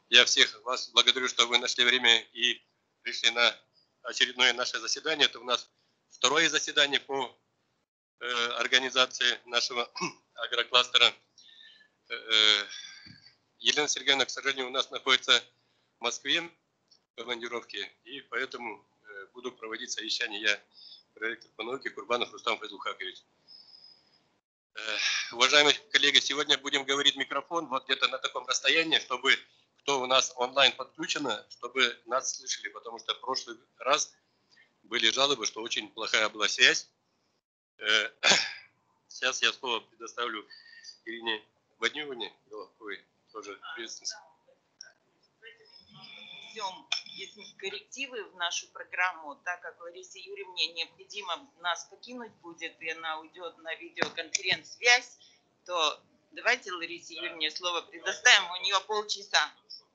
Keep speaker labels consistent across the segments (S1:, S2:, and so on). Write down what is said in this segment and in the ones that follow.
S1: Я всех вас благодарю, что вы нашли время и пришли на очередное наше заседание. Это у нас второе заседание по организации нашего агрокластера. Елена Сергеевна, к сожалению, у нас находится в Москве в командировке, и поэтому буду проводить совещание я, проректор по науке Курбанов Рустам Файзулхакович. Уважаемые коллеги, сегодня будем говорить в микрофон вот где-то на таком расстоянии, чтобы кто у нас онлайн подключено, чтобы нас слышали, потому что в прошлый раз были жалобы, что очень плохая была связь. Сейчас я слово предоставлю Ирине Вадимовне, тоже приветствую.
S2: Есть коррективы в нашу программу, так как Ларисе Юрьевне необходимо нас покинуть будет, и она уйдет на видеоконференц-связь, то давайте Ларисе Юрьевне слово предоставим, у нее полчаса.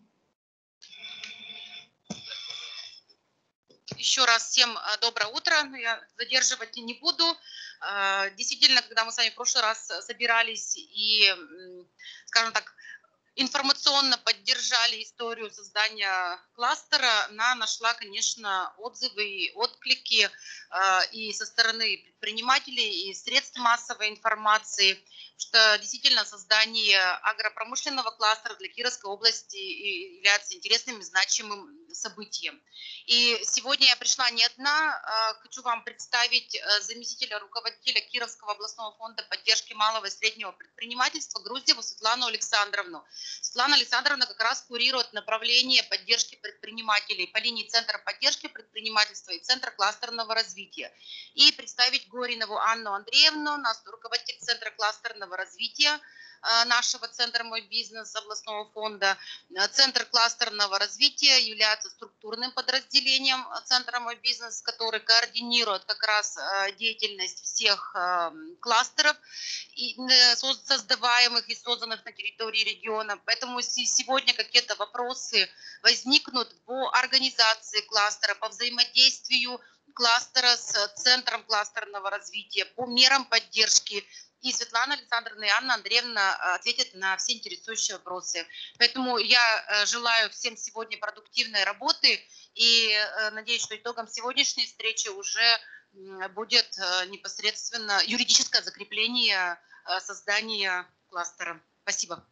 S3: Еще раз всем доброе утро, я задерживать не буду. Действительно, когда мы с вами в прошлый раз собирались и, скажем так, информационно поддержали историю создания кластера, она нашла, конечно, отзывы и отклики и со стороны предпринимателей, и средств массовой информации, что действительно создание агропромышленного кластера для Кировской области является интересным и значимым событием. И сегодня я пришла не одна, хочу вам представить заместителя руководителя Кировского областного фонда поддержки малого и среднего предпринимательства Груздеву Светлану Александровну. Светлана Александровна как раз курирует направление поддержки предпринимателей по линии Центра поддержки предпринимательства и Центра кластерного развития. И представить Горинову Анну Андреевну, нас руководитель Центра кластерного развития нашего Центра «Мой бизнес» областного фонда. Центр кластерного развития является структурным подразделением Центра «Мой бизнес», который координирует как раз деятельность всех кластеров, создаваемых и созданных на территории региона. Поэтому сегодня какие-то вопросы возникнут по организации кластера, по взаимодействию кластера с Центром кластерного развития, по мерам поддержки. И Светлана Александровна и Анна Андреевна ответят на все интересующие вопросы. Поэтому я желаю всем сегодня продуктивной работы и надеюсь, что итогом сегодняшней встречи уже будет непосредственно юридическое закрепление создания кластера. Спасибо.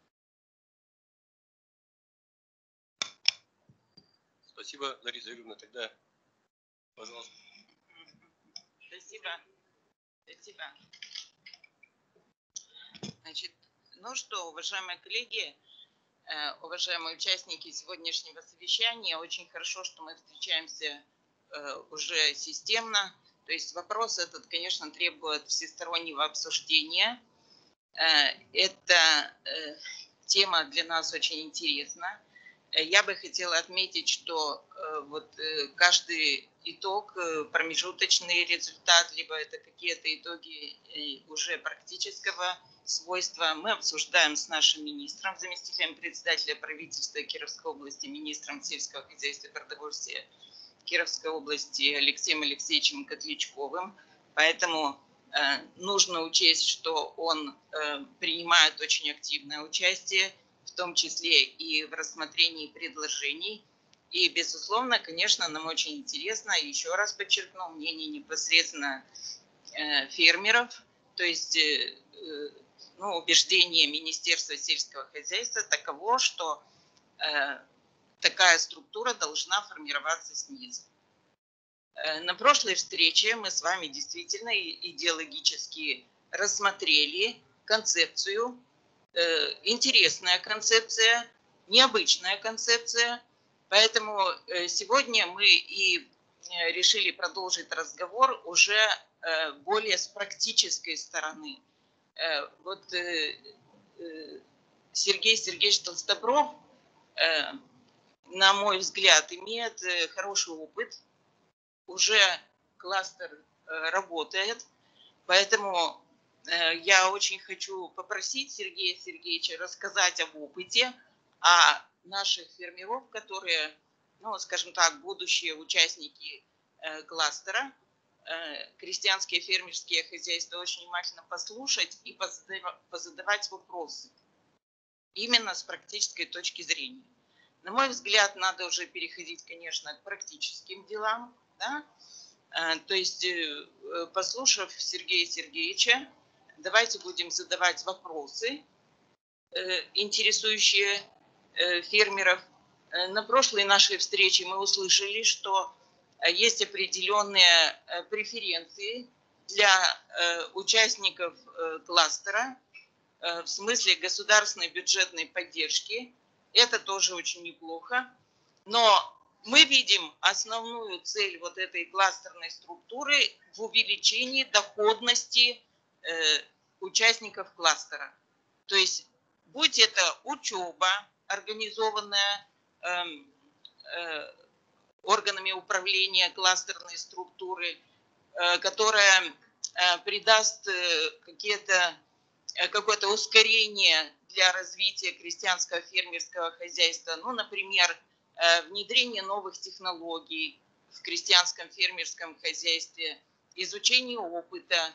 S1: Спасибо, Лариса Юрьевна. Тогда, пожалуйста.
S2: Спасибо. Спасибо. Значит, ну что, уважаемые коллеги, уважаемые участники сегодняшнего совещания, очень хорошо, что мы встречаемся уже системно. То есть вопрос этот, конечно, требует всестороннего обсуждения. Эта тема для нас очень интересна. Я бы хотела отметить, что вот каждый итог, промежуточный результат, либо это какие-то итоги уже практического свойства, мы обсуждаем с нашим министром, заместителем председателя правительства Кировской области, министром сельского хозяйства и продовольствия Кировской области Алексеем Алексеевичем Котлячковым. Поэтому нужно учесть, что он принимает очень активное участие, в том числе и в рассмотрении предложений. И, безусловно, конечно, нам очень интересно, еще раз подчеркну, мнение непосредственно фермеров, то есть убеждение Министерства сельского хозяйства таково, что такая структура должна формироваться снизу. На прошлой встрече мы с вами действительно идеологически рассмотрели концепцию, интересная концепция, необычная концепция. Поэтому сегодня мы и решили продолжить разговор уже более с практической стороны. Вот Сергей Сергеевич Толстобров, на мой взгляд, имеет хороший опыт. Уже кластер работает, поэтому я очень хочу попросить Сергея Сергеевича рассказать об опыте, о наших фермеров, которые, скажем так, будущие участники кластера, крестьянские фермерские хозяйства, очень внимательно послушать и позадавать вопросы именно с практической точки зрения. На мой взгляд, надо уже переходить, конечно, к практическим делам. Да? То есть, послушав Сергея Сергеевича, давайте будем задавать вопросы, интересующие фермеров. На прошлой нашей встрече мы услышали, что есть определенные преференции для участников кластера в смысле государственной бюджетной поддержки. Это тоже очень неплохо. Но мы видим основную цель вот этой кластерной структуры в увеличении доходности участников кластера. То есть, будь это учеба, организованная органами управления кластерной структуры, которая придаст какое-то ускорение для развития крестьянского фермерского хозяйства. Ну, например, внедрение новых технологий в крестьянском фермерском хозяйстве, изучение опыта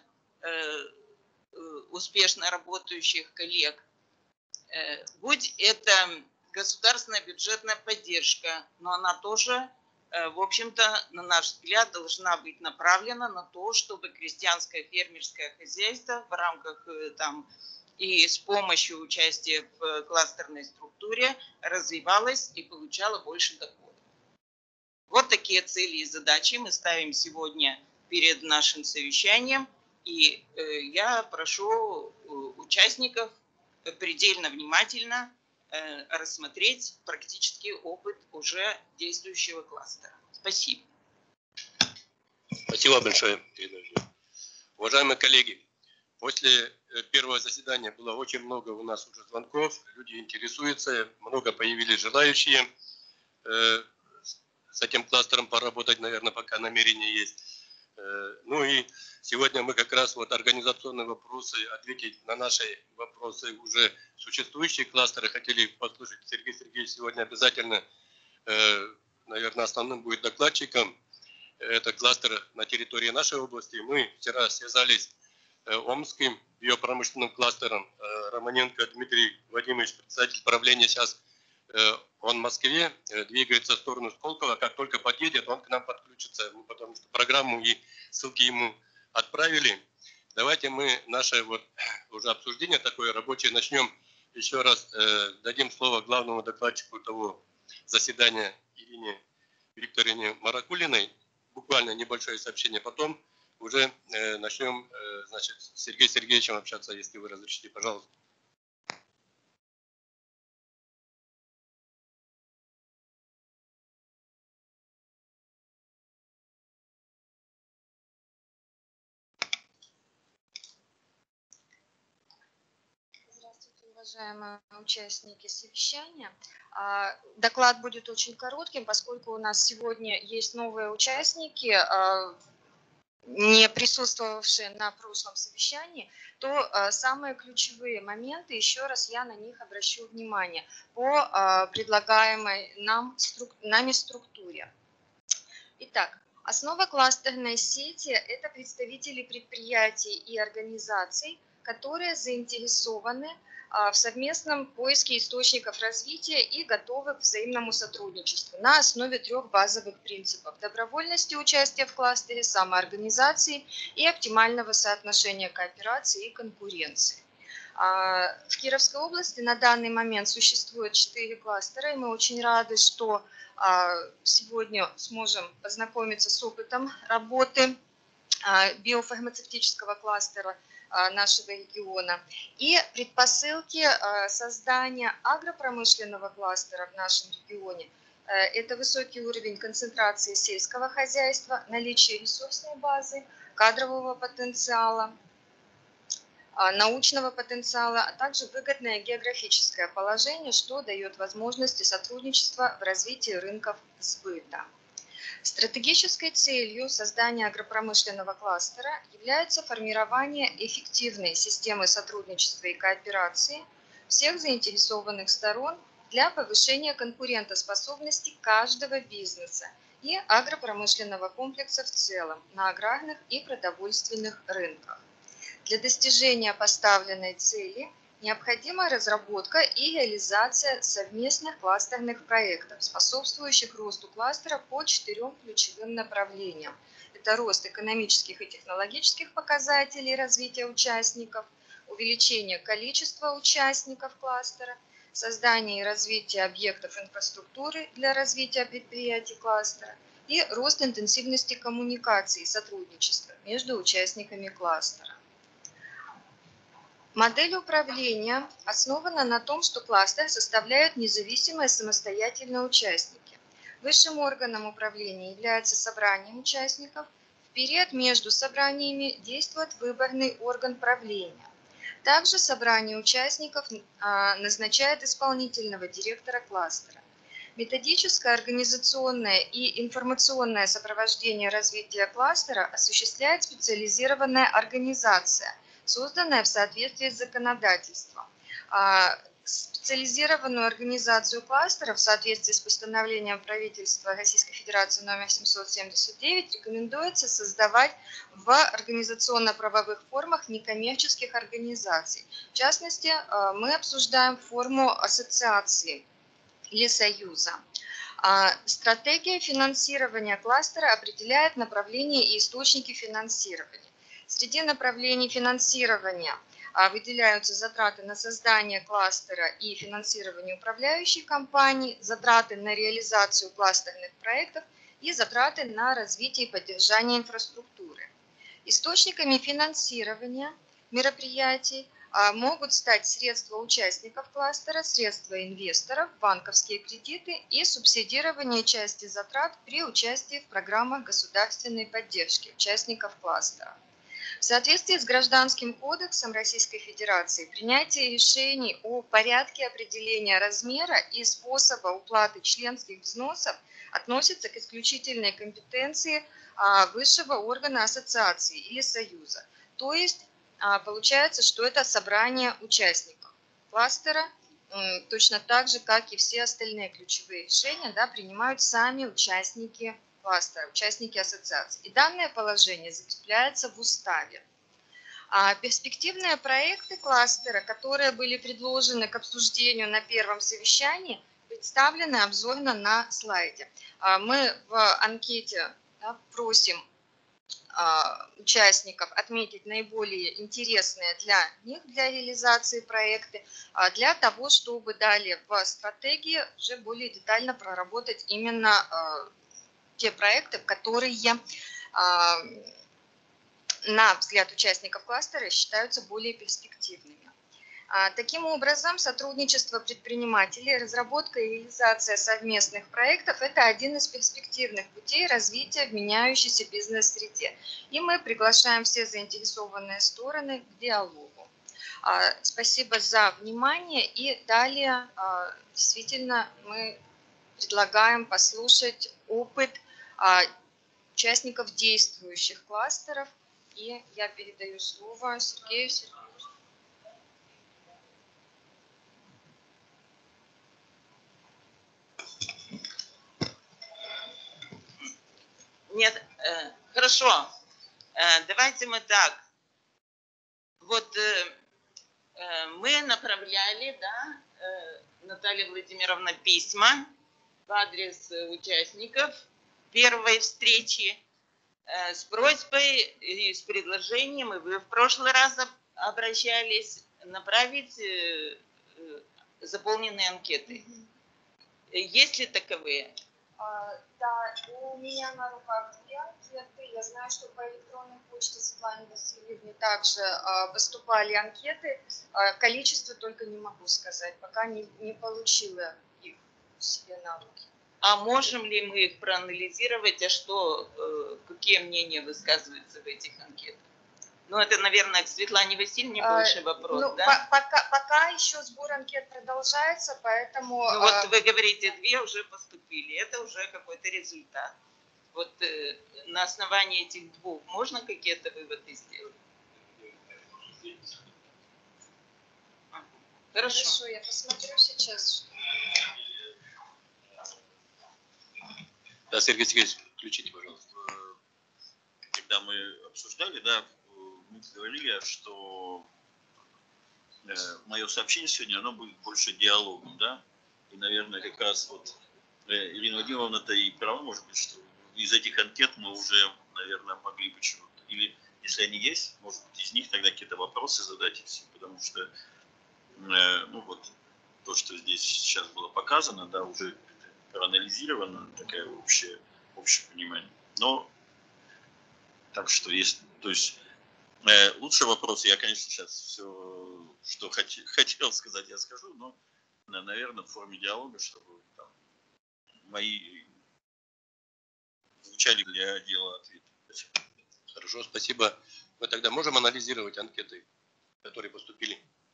S2: успешно работающих коллег. Будь это государственная бюджетная поддержка, но она тоже, в общем-то, на наш взгляд, должна быть направлена на то, чтобы крестьянское фермерское хозяйство в рамках там и с помощью участия в кластерной структуре развивалось и получало больше доходов. Вот такие цели и задачи мы ставим сегодня перед нашим совещанием. И я прошу участников предельно внимательно рассмотреть практический опыт уже действующего кластера. Спасибо.
S1: Спасибо большое, Ирина Юрьевна. Уважаемые коллеги, после первого заседания было очень много у нас уже звонков, люди интересуются, много появились желающие с этим кластером поработать, наверное, пока намерение есть. Ну и сегодня мы как раз вот организационные вопросы, ответить на наши вопросы уже существующие кластеры хотели послушать. Сергей Сергеевич сегодня обязательно, наверное, основным будет докладчиком. Это кластер на территории нашей области. Мы вчера связались с Омским биопромышленным кластером. Романенко Дмитрий Владимирович, председатель правления, сейчас он в Москве, двигается в сторону Сколково. Как только подъедет, он к нам подключится, потому что программу и ссылки ему отправили. Давайте мы наше вот уже обсуждение такое рабочее начнем. Еще раз дадим слово главному докладчику того заседания Ирине Викторовне Маракулиной. Буквально небольшое сообщение. Потом уже начнем, значит, с Сергеем Сергеевичем общаться, если вы разрешите, пожалуйста.
S4: Уважаемые участники совещания, доклад будет очень коротким, поскольку у нас сегодня есть новые участники, не присутствовавшие на прошлом совещании, то самые ключевые моменты, еще раз я на них обращу внимание, по предлагаемой нами структуре. Итак, основа кластерной сети – это представители предприятий и организаций, которые заинтересованы в совместном поиске источников развития и готовы к взаимному сотрудничеству на основе 3 базовых принципов: добровольности участия в кластере, самоорганизации и оптимального соотношения кооперации и конкуренции. В Кировской области на данный момент существует 4 кластера, и мы очень рады, что сегодня сможем познакомиться с опытом работы биофармацевтического кластера нашего региона и предпосылки создания агропромышленного кластера в нашем регионе. Это высокий уровень концентрации сельского хозяйства, наличие ресурсной базы, кадрового потенциала, научного потенциала, а также выгодное географическое положение, что дает возможности сотрудничества в развитии рынков сбыта. Стратегической целью создания агропромышленного кластера является формирование эффективной системы сотрудничества и кооперации всех заинтересованных сторон для повышения конкурентоспособности каждого бизнеса и агропромышленного комплекса в целом на аграрных и продовольственных рынках. Для достижения поставленной цели Необходима разработка и реализация совместных кластерных проектов, способствующих росту кластера по 4 ключевым направлениям. Это рост экономических и технологических показателей развития участников, увеличение количества участников кластера, создание и развитие объектов инфраструктуры для развития предприятий кластера и рост интенсивности коммуникации и сотрудничества между участниками кластера. Модель управления основана на том, что кластер составляют независимые самостоятельные участники. Высшим органом управления является собрание участников. В период между собраниями действует выборный орган правления. Также собрание участников назначает исполнительного директора кластера. Методическое, организационное и информационное сопровождение развития кластера осуществляет специализированная организация, созданная в соответствии с законодательством. Специализированную организацию кластера в соответствии с постановлением правительства Российской Федерации номер 779 рекомендуется создавать в организационно-правовых формах некоммерческих организаций. В частности, мы обсуждаем форму ассоциации или союза. Стратегия финансирования кластера определяет направления и источники финансирования. Среди направлений финансирования выделяются затраты на создание кластера и финансирование управляющей компании, затраты на реализацию кластерных проектов и затраты на развитие и поддержание инфраструктуры. Источниками финансирования мероприятий могут стать средства участников кластера, средства инвесторов, банковские кредиты и субсидирование части затрат при участии в программах государственной поддержки участников кластера. В соответствии с Гражданским кодексом Российской Федерации принятие решений о порядке определения размера и способа уплаты членских взносов относится к исключительной компетенции высшего органа ассоциации или союза. То есть получается, что это собрание участников кластера, точно так же, как и все остальные ключевые решения, принимают сами участники кластера, участники ассоциации. И данное положение закрепляется в уставе. Перспективные проекты кластера, которые были предложены к обсуждению на первом совещании, представлены обзорно на слайде. Мы в анкете просим участников отметить наиболее интересные для них, для реализации проекты, для того, чтобы далее в стратегии уже более детально проработать именно те проекты, которые на взгляд участников кластера считаются более перспективными. Таким образом, сотрудничество предпринимателей, разработка и реализация совместных проектов – это один из перспективных путей развития в меняющейся бизнес-среде. И мы приглашаем все заинтересованные стороны к диалогу. Спасибо за внимание. И далее действительно мы предлагаем послушать опыт участников действующих кластеров. И я передаю слово Сергею Сергеевичу.
S2: Нет, хорошо. Давайте мы так. Вот мы направляли, Наталья Владимировна, письма в адрес участников первой встречи с просьбой и с предложением, и вы в прошлый раз обращались, направить заполненные анкеты. Есть ли таковые?
S4: Да, у меня на руках 2 анкеты. Я знаю, что по электронной почте Светлане Васильевне также поступали анкеты. Количество только не могу сказать, пока не получила их себе на руки.
S2: А можем ли мы их проанализировать, какие мнения высказываются в этих анкетах? Ну, это, наверное, к Светлане Васильевне больше вопрос, да?
S4: Пока еще сбор анкет продолжается, поэтому...
S2: Ну, вот вы говорите, 2 уже поступили, это уже какой-то результат. Вот на основании этих 2 можно какие-то выводы сделать?
S4: Хорошо, я посмотрю сейчас.
S1: Да, Сергей Сергеевич, включите, пожалуйста.
S5: Когда мы обсуждали, мы говорили, что мое сообщение сегодня, оно будет больше диалогом, да, и, наверное, как раз вот Ирина Владимировна-то и права, может быть, что из этих анкет мы уже, наверное, могли бы чего-то, или если они есть, может быть, из них тогда какие-то вопросы задать и все, потому что, ну вот, то, что здесь сейчас было показано, да, уже проанализировано, такое общее понимание. Но, так что есть, то есть, лучший вопрос, я, конечно, сейчас все, что хотел сказать, я скажу, но, наверное, в форме диалога, чтобы там, мои звучали для дела ответы. Спасибо.
S1: Хорошо, спасибо. Мы тогда можем анализировать анкеты, которые поступили?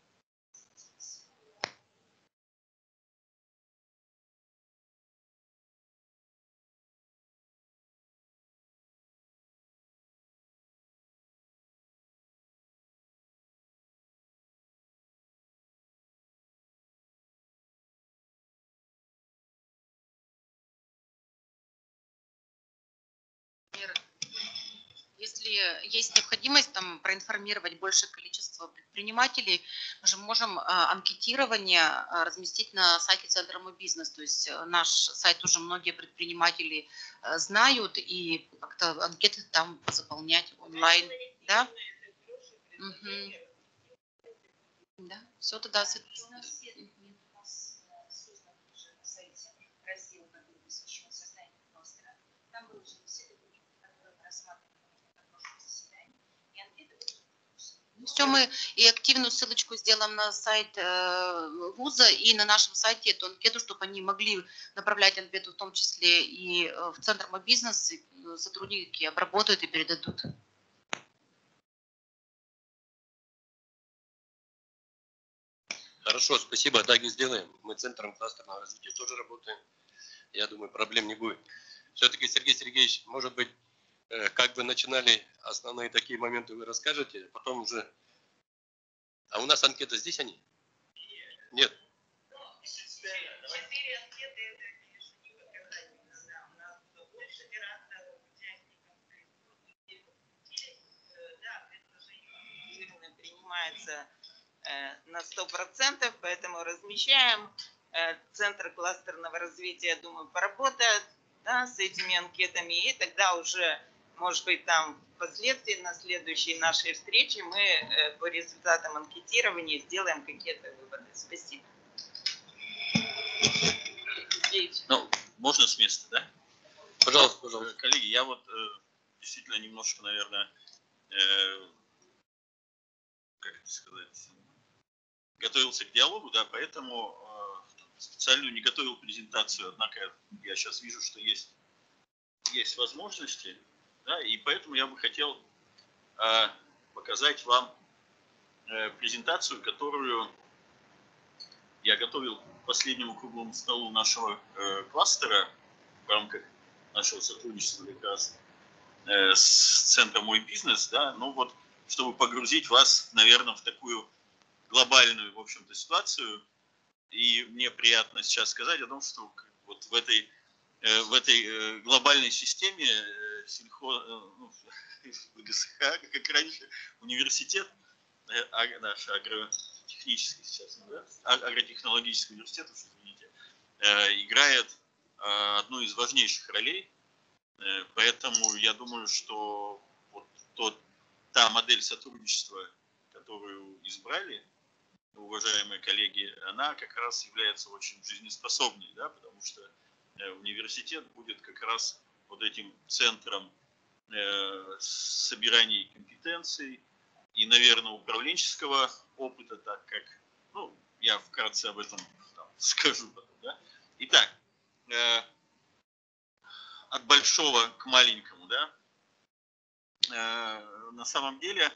S3: Если есть необходимость там проинформировать большее количество предпринимателей, мы же можем анкетирование разместить на сайте Центра «Мой бизнес». То есть наш сайт уже многие предприниматели знают, и как-то анкеты там заполнять онлайн. Да? Угу. Да, все тогда. Все, мы и активную ссылочку сделаем на сайт вуза и на нашем сайте эту анкету, чтобы они могли направлять анкету в том числе и в Центр «Мой бизнес», и сотрудники обработают и передадут.
S1: Хорошо, спасибо, так и сделаем. Мы Центром кластерного развития тоже работаем. Я думаю, проблем не будет. Все-таки, Сергей Сергеевич, может быть, как бы начинали, основные такие моменты вы расскажете, а потом уже... А у нас анкеты здесь они? Нет.
S2: Принимается на 100%, поэтому размещаем. Центр кластерного развития, я думаю, поработает, да, с этими анкетами, и тогда уже, может быть, там впоследствии на следующей нашей встрече мы по результатам анкетирования сделаем какие-то выводы. Спасибо.
S5: Ну, можно с места, да?
S1: Пожалуйста, пожалуйста.
S5: Коллеги, я вот действительно немножко, наверное, как это сказать, готовился к диалогу, да, поэтому специально не готовил презентацию, однако я сейчас вижу, что есть возможности, да, и поэтому я бы хотел показать вам презентацию, которую я готовил к последнему круглому столу нашего кластера в рамках нашего сотрудничества как раз с Центром «Мой бизнес», да, ну вот, чтобы погрузить вас, наверное, в такую глобальную, в общем-то, ситуацию. И мне приятно сейчас сказать о том, что вот в этой глобальной системе ГСХ, как раньше, университет, наш агротехнический сейчас, да, агротехнологический университет, уж извините, играет одну из важнейших ролей. Поэтому я думаю, что вот та модель сотрудничества, которую избрали уважаемые коллеги, она как раз является очень жизнеспособной, да, потому что университет будет как раз вот этим центром собирания компетенций и, наверное, управленческого опыта, так как, ну, я вкратце об этом там скажу потом, да. Итак, от большого к маленькому, да, на самом деле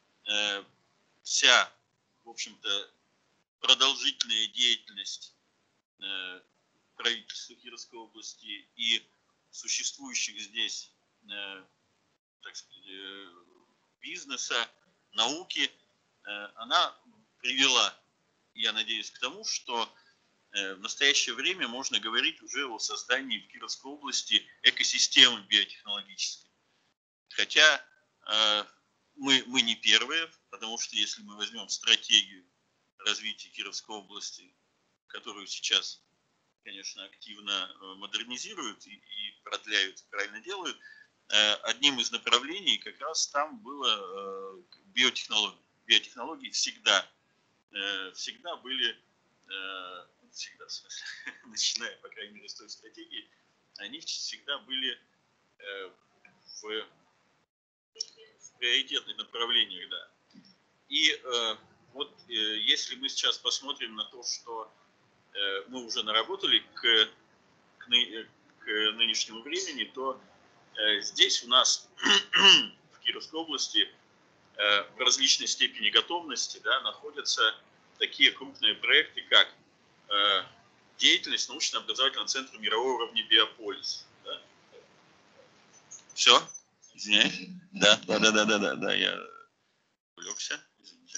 S5: вся, в общем-то, продолжительная деятельность правительства Кировской области и существующих здесь, так сказать, бизнеса, науки, она привела, я надеюсь, к тому, что в настоящее время можно говорить уже о создании в Кировской области экосистемы биотехнологической. Хотя мы не первые, потому что если мы возьмем стратегию развития Кировской области, которую сейчас, конечно, активно модернизируют и продляют, правильно делают, одним из направлений как раз там было биотехнологии. Биотехнологии всегда были, всегда, в смысле, начиная, по крайней мере, с той стратегии, они всегда были в приоритетных направлениях, да. И вот если мы сейчас посмотрим на то, что мы уже наработали к нынешнему времени, то здесь у нас в Кировской области в различной степени готовности, да, находятся такие крупные проекты, как деятельность научно-образовательного центра мирового уровня «Биополис». Да? Все? Извиняюсь? Да, я увлекся. Извините.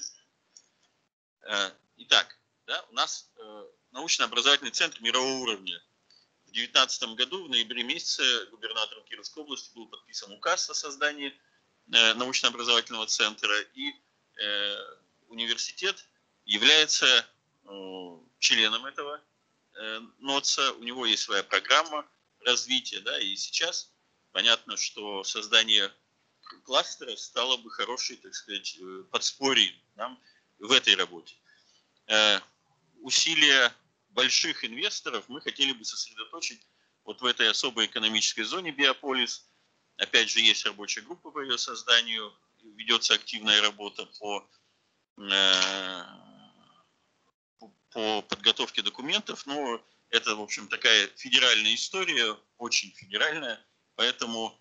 S5: Итак, да, у нас научно-образовательный центр мирового уровня. В 2019 году, в ноябре месяце, губернатором Кировской области был подписан указ о создании научно-образовательного центра, и университет является членом этого НОЦа, у него есть своя программа развития, да, и сейчас понятно, что создание кластера стало бы хорошей, так сказать, подспорьем нам в этой работе. Усилия больших инвесторов мы хотели бы сосредоточить вот в этой особой экономической зоне «Биополис». Опять же, есть рабочая группа по ее созданию, ведется активная работа по подготовке документов, но это, в общем, такая федеральная история, очень федеральная, поэтому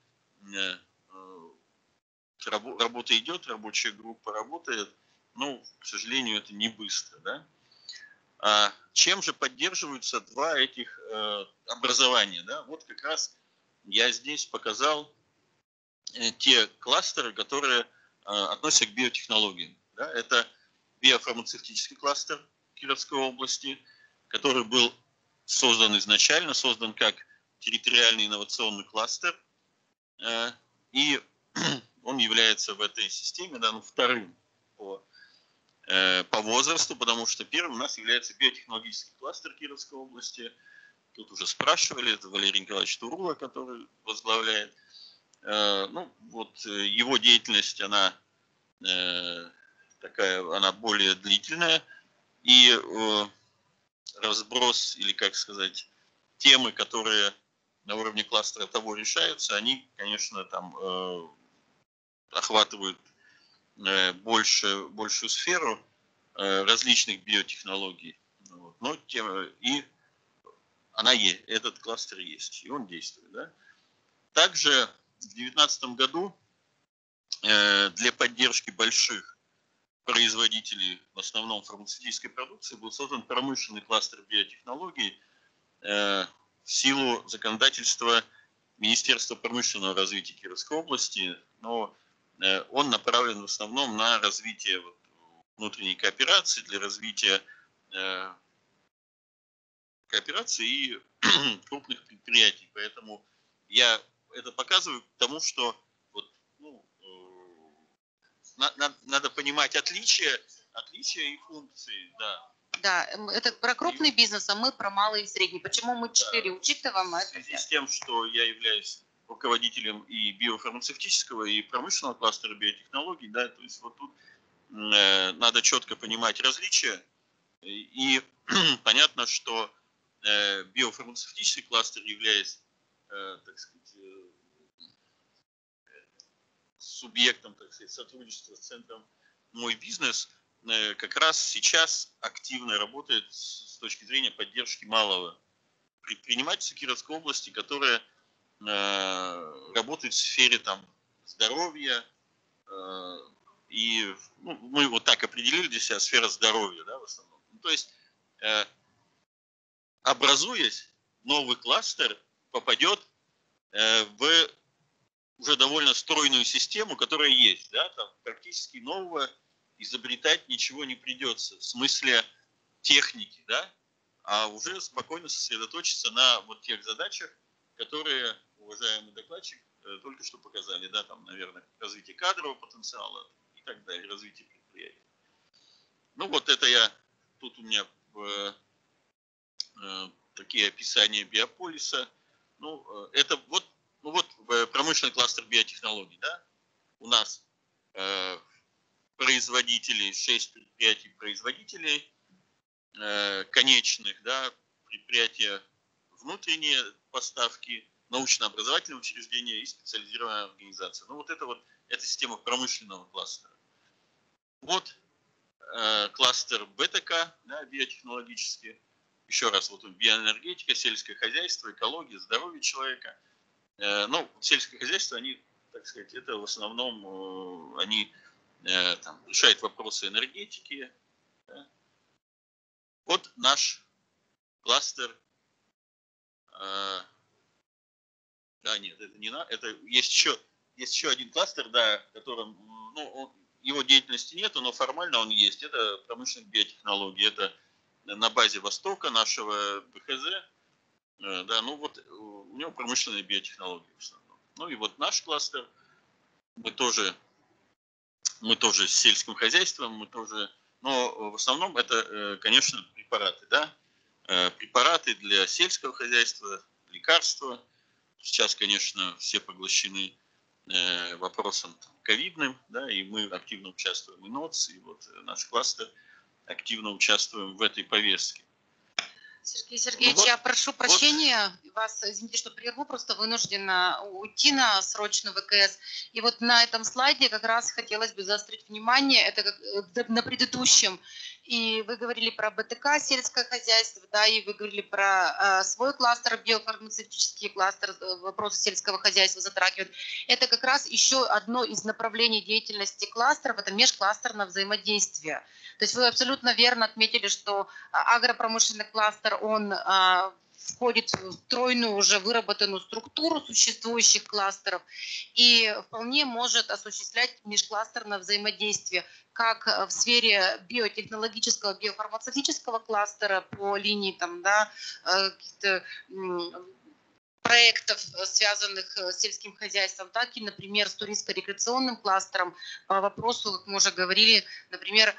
S5: работа идет, рабочая группа работает, но, к сожалению, это не быстро, да? Чем же поддерживаются два этих образования, да? Вот как раз я здесь показал те кластеры, которые относятся к биотехнологиям. Да? Это биофармацевтический кластер Кировской области, который был создан изначально, создан как территориальный инновационный кластер, и он является в этой системе, да, вторым по возрасту, потому что первым у нас является биотехнологический кластер Кировской области. Тут уже спрашивали, это Валерий Николаевич Турула, который возглавляет. Ну, вот его деятельность, она такая, она более длительная, и разброс, или как сказать, темы, которые на уровне кластера того решаются, они, конечно, там охватывают большую сферу различных биотехнологий. Вот. Но и она есть, этот кластер есть, и он действует. Да? Также в 2019 году для поддержки больших производителей, в основном фармацевтической продукции, был создан промышленный кластер биотехнологий в силу законодательства Министерства промышленного развития Кировской области, но он направлен в основном на развитие внутренней кооперации, для развития кооперации и крупных предприятий. Поэтому я это показываю к тому, что вот, ну, надо понимать отличия и функции. Да.
S3: Да, это про крупный бизнес, а мы про малый и средний. Почему мы 4 учитываем?
S5: В связи с тем, что я являюсь руководителем и биофармацевтического, и промышленного кластера биотехнологий, да, то есть вот тут надо четко понимать различия. И понятно, что биофармацевтический кластер является, так сказать, субъектом, так сказать, сотрудничества с центром «Мой бизнес», как раз сейчас активно работает с точки зрения поддержки малого предпринимательства Кировской области, которое работает в сфере там, здоровья, и ну, мы вот так определили для себя сфера здоровья, да, в основном. Ну, то есть, образуясь, новый кластер попадет в уже довольно стройную систему, которая есть, да, там практически нового изобретать ничего не придется, в смысле техники, да, а уже спокойно сосредоточиться на вот тех задачах, которые уважаемый докладчик только что показали, да, там, наверное, развитие кадрового потенциала и так далее, развитие предприятий. Ну вот это я тут у меня такие описания биополиса. Ну, это вот промышленный кластер биотехнологий, да? У нас производителей, 6 предприятий-производителей конечных, да, предприятия внутренние поставки, научно-образовательные учреждения и специализированная организация. Ну, эта система промышленного кластера. Вот кластер БТК, да, биотехнологический. Еще раз, вот биоэнергетика, сельское хозяйство, экология, здоровье человека. Ну, сельское хозяйство, они, так сказать, это в основном, они там решают вопросы энергетики. Да. Вот наш кластер. Да, нет, это не на, это есть еще один кластер, да, которым, ну, его деятельности нету, но формально он есть. Это промышленные биотехнологии. Это на базе Востока нашего БХЗ. Да, ну вот у него промышленные биотехнологии в основном. Ну и вот наш кластер, мы тоже с сельским хозяйством, мы тоже, но в основном это, конечно, препараты, да, препараты для сельского хозяйства, лекарства. Сейчас, конечно, все поглощены вопросом ковидным, да, и мы активно участвуем, и НОЦ, и вот наш кластер активно участвуем в этой повестке.
S3: Сергей Сергеевич, я прошу прощения вас, извините, что прерву, просто вынуждена уйти на срочную ВКС. И вот на этом слайде как раз хотелось бы заострить внимание, это как на предыдущем. И вы говорили про БТК, сельское хозяйство, да, и вы говорили про свой кластер, биофармацевтический кластер, вопросы сельского хозяйства затрагивают. Это как раз еще одно из направлений деятельности кластеров, это межкластерное взаимодействие. То есть вы абсолютно верно отметили, что агропромышленный кластер, он входит в тройную уже выработанную структуру существующих кластеров и вполне может осуществлять межкластерное взаимодействие как в сфере биотехнологического, биофармацевтического кластера по линии там, да, каких-то проектов, связанных с сельским хозяйством, так и, например, с туристско-рекреационным кластером по вопросу, как мы уже говорили, например,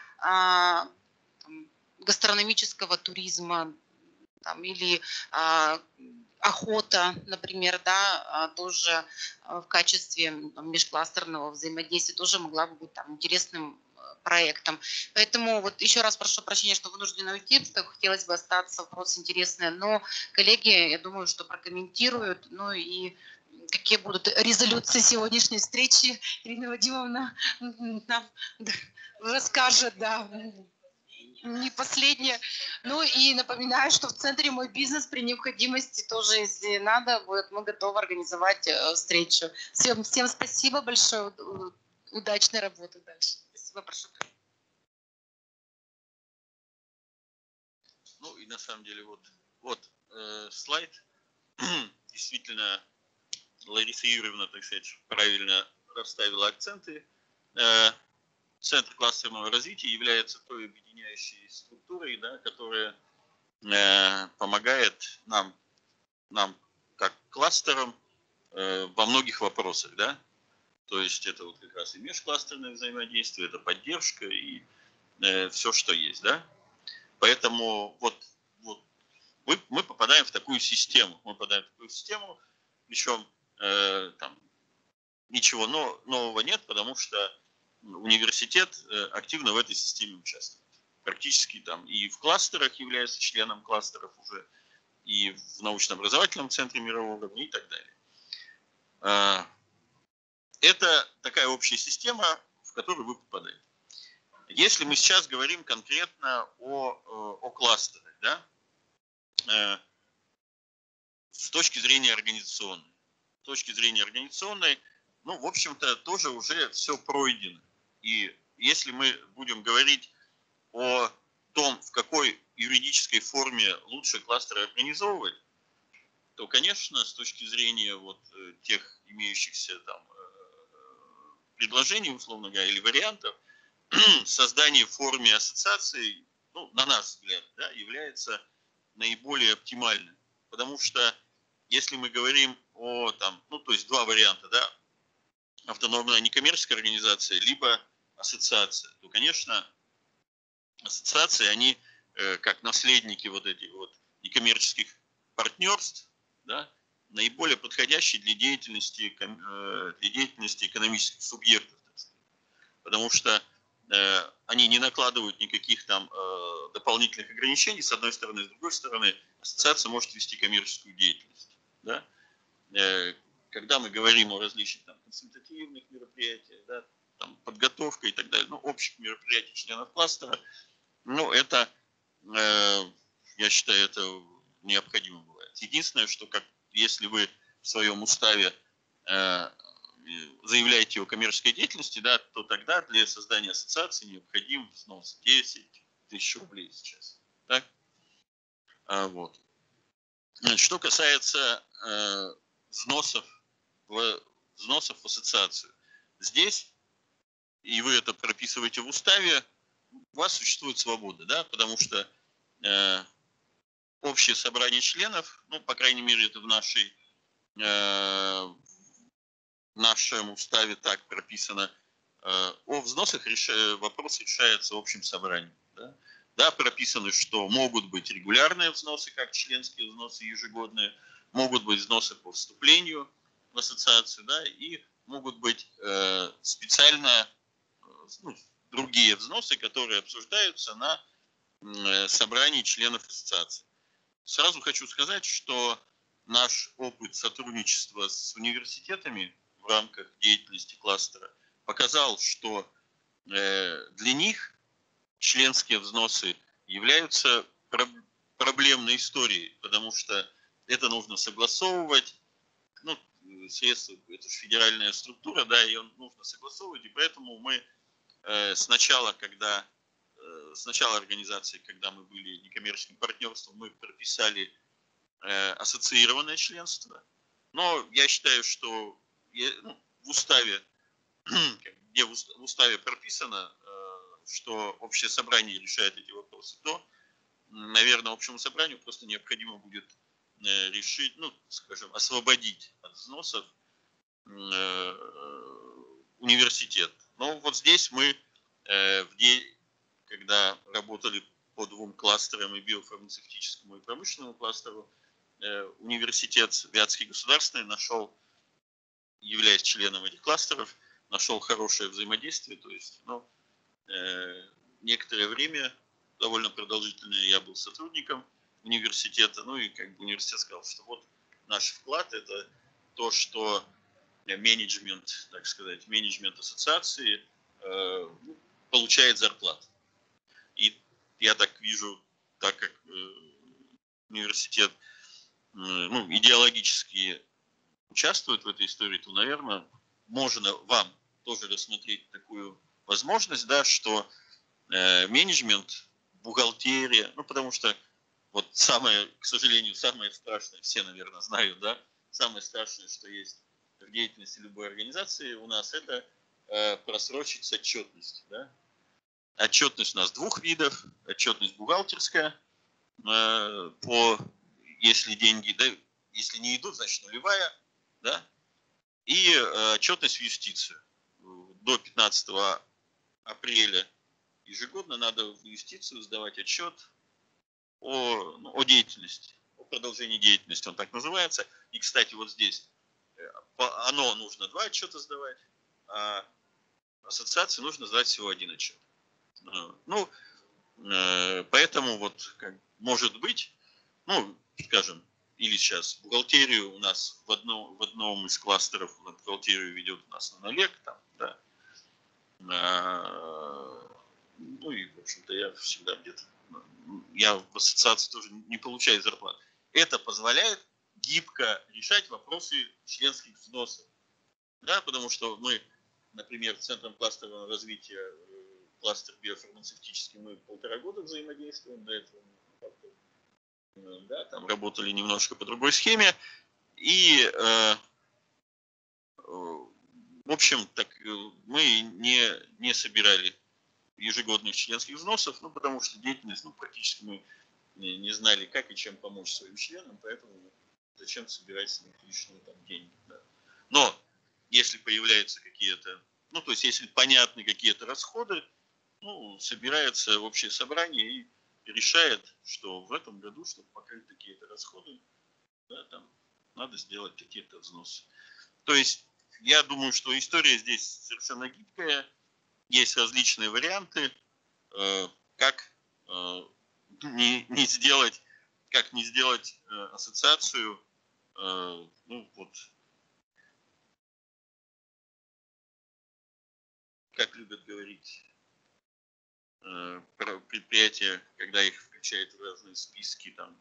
S3: гастрономического туризма там, или охота, например, да, тоже в качестве межкластерного взаимодействия тоже могла бы быть там интересным проектом. Поэтому вот еще раз прошу прощения, что вынуждена уйти, что хотелось бы остаться, вопрос интересный, но коллеги, я думаю, что прокомментируют, ну и какие будут резолюции сегодняшней встречи, Ирина Вадимовна нам расскажет, да. Не последнее. Ну и напоминаю, что в центре «Мой бизнес» при необходимости тоже, если надо, будет, мы готовы организовать встречу. Всем спасибо большое, удачной работы дальше. Спасибо, прошу.
S5: Ну и на самом деле вот слайд. Действительно, Лариса Юрьевна, так сказать, правильно расставила акценты. Центр кластерного развития является той объединяющей структурой, да, которая помогает нам как кластерам во многих вопросах, да. То есть это вот как раз и межкластерное взаимодействие, это поддержка и все, что есть, да. Поэтому мы попадаем в такую систему. Причем там ничего нового нет, потому что университет активно в этой системе участвует. Практически там и в кластерах является членом кластеров уже, и в научно-образовательном центре мирового уровня и так далее. Это такая общая система, в которую вы попадаете. Если мы сейчас говорим конкретно о кластерах, да, с точки зрения организационной, ну, в общем-то, тоже уже все пройдено. И если мы будем говорить о том, в какой юридической форме лучше кластеры организовывать, то, конечно, с точки зрения вот тех имеющихся там предложений, условно говоря, или вариантов, создание в форме ассоциации, ну, на наш взгляд, да, является наиболее оптимальным. Потому что если мы говорим о там, ну, то есть два варианта, да, автономная некоммерческая организация, либо ассоциация, то, конечно, ассоциации, они как наследники вот этих вот некоммерческих партнерств, да, наиболее подходящие для деятельности экономических субъектов, так сказать. Потому что они не накладывают никаких там дополнительных ограничений, с одной стороны, с другой стороны, ассоциация может вести коммерческую деятельность. Да? Когда мы говорим о различных там, консультативных мероприятиях, да, там, подготовка и так далее, ну, общих мероприятий членов кластера, ну, это, я считаю, это необходимо бывает. Единственное, что если вы в своем уставе заявляете о коммерческой деятельности, да, то тогда для создания ассоциации необходим взнос 10 тысяч рублей сейчас. Так? Вот. Значит, что касается взносов в ассоциацию. Здесь, и вы это прописываете в уставе, у вас существует свобода, да, потому что общее собрание членов, ну, по крайней мере, это в нашем уставе так прописано, о взносах вопрос решается общим собранием. Да? Да, прописано, что могут быть регулярные взносы, как членские взносы ежегодные, могут быть взносы по вступлению в ассоциацию, да, и могут быть специально другие взносы, которые обсуждаются на собрании членов ассоциации. Сразу хочу сказать, что наш опыт сотрудничества с университетами в рамках деятельности кластера показал, что для них членские взносы являются проблемной историей, потому что это нужно согласовывать, ну, средства, это же федеральная структура, да, ее нужно согласовывать, и поэтому мы сначала организации, когда мы были некоммерческим партнерством, мы прописали ассоциированное членство, но я считаю, что в уставе, где в уставе прописано, что общее собрание решает эти вопросы, то, наверное, общему собранию просто необходимо будет решить, ну, скажем, освободить от взносов университет. Но вот здесь мы, когда работали по двум кластерам, и биофармацевтическому, и промышленному кластеру, университет Вятский государственный являясь членом этих кластеров, нашел хорошее взаимодействие. То есть, некоторое время, довольно продолжительное, я был сотрудником университета. Ну и как бы университет сказал, что вот наш вклад – это то, что менеджмент, так сказать, менеджмент ассоциации получает зарплату. И я так вижу, так как университет идеологически участвует в этой истории, то, наверное, можно вам тоже рассмотреть такую возможность, да, что менеджмент, бухгалтерия, потому что вот к сожалению, самое страшное, все, наверное, знают, да, самое страшное, что есть в деятельности любой организации у нас, это просрочить с отчетностью, да. Отчетность у нас двух видов. Отчетность бухгалтерская, если деньги, да, если не идут, значит нулевая, да, и отчетность в юстицию. До 15 апреля ежегодно надо в юстицию сдавать отчет о деятельности, о продолжении деятельности, он так называется. И, кстати, вот здесь нужно 2 отчета сдавать, а ассоциации нужно сдать всего 1 отчет. Поэтому вот может быть, скажем, или сейчас бухгалтерию у нас в одном из кластеров бухгалтерию ведет у нас Олег, там, да. И, в общем-то, я всегда я в ассоциации тоже не получаю зарплату. Это позволяет гибко решать вопросы членских взносов. Да, потому что мы, например, Центром кластерного развития, кластер биофармацевтический, мы 1,5 года взаимодействуем, до этого да, там работали немножко по другой схеме. И, в общем, так мы не собирали ежегодных членских взносов, потому что деятельность, практически мы не знали, как и чем помочь своим членам, поэтому зачем собирать с них лишние деньги. Да. Но если появляются какие-то, то есть если понятны какие-то расходы, собирается общее собрание и решает, что в этом году, чтобы покрыть такие-то расходы, да, там, надо сделать какие-то взносы. То есть я думаю, что история здесь совершенно гибкая, есть различные варианты, как не сделать, ассоциацию, ну вот, как любят говорить про предприятия, когда их включают в разные списки, там,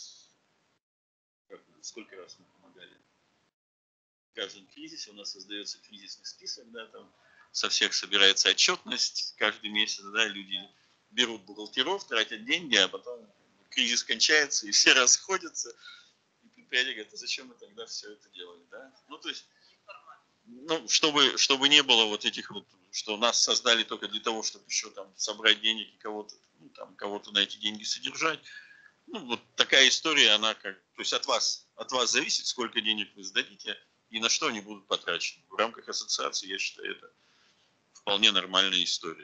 S5: сколько раз мы помогали. В каждом кризисе у нас создается кризисный список, да, там со всех собирается отчетность каждый месяц, да, люди берут бухгалтеров, тратят деньги, а потом кризис кончается, и все расходятся, и предприятие говорит, а зачем мы тогда все это делали, да? Ну, то есть, ну, чтобы не было вот этих вот, что нас создали только для того, чтобы еще там собрать денег и кого-то, ну, там, кого-то на эти деньги содержать. Ну, вот такая история, она как, то есть от вас зависит, сколько денег вы сдадите и на что они будут потрачены. В рамках ассоциации, я считаю, это вполне нормальная история.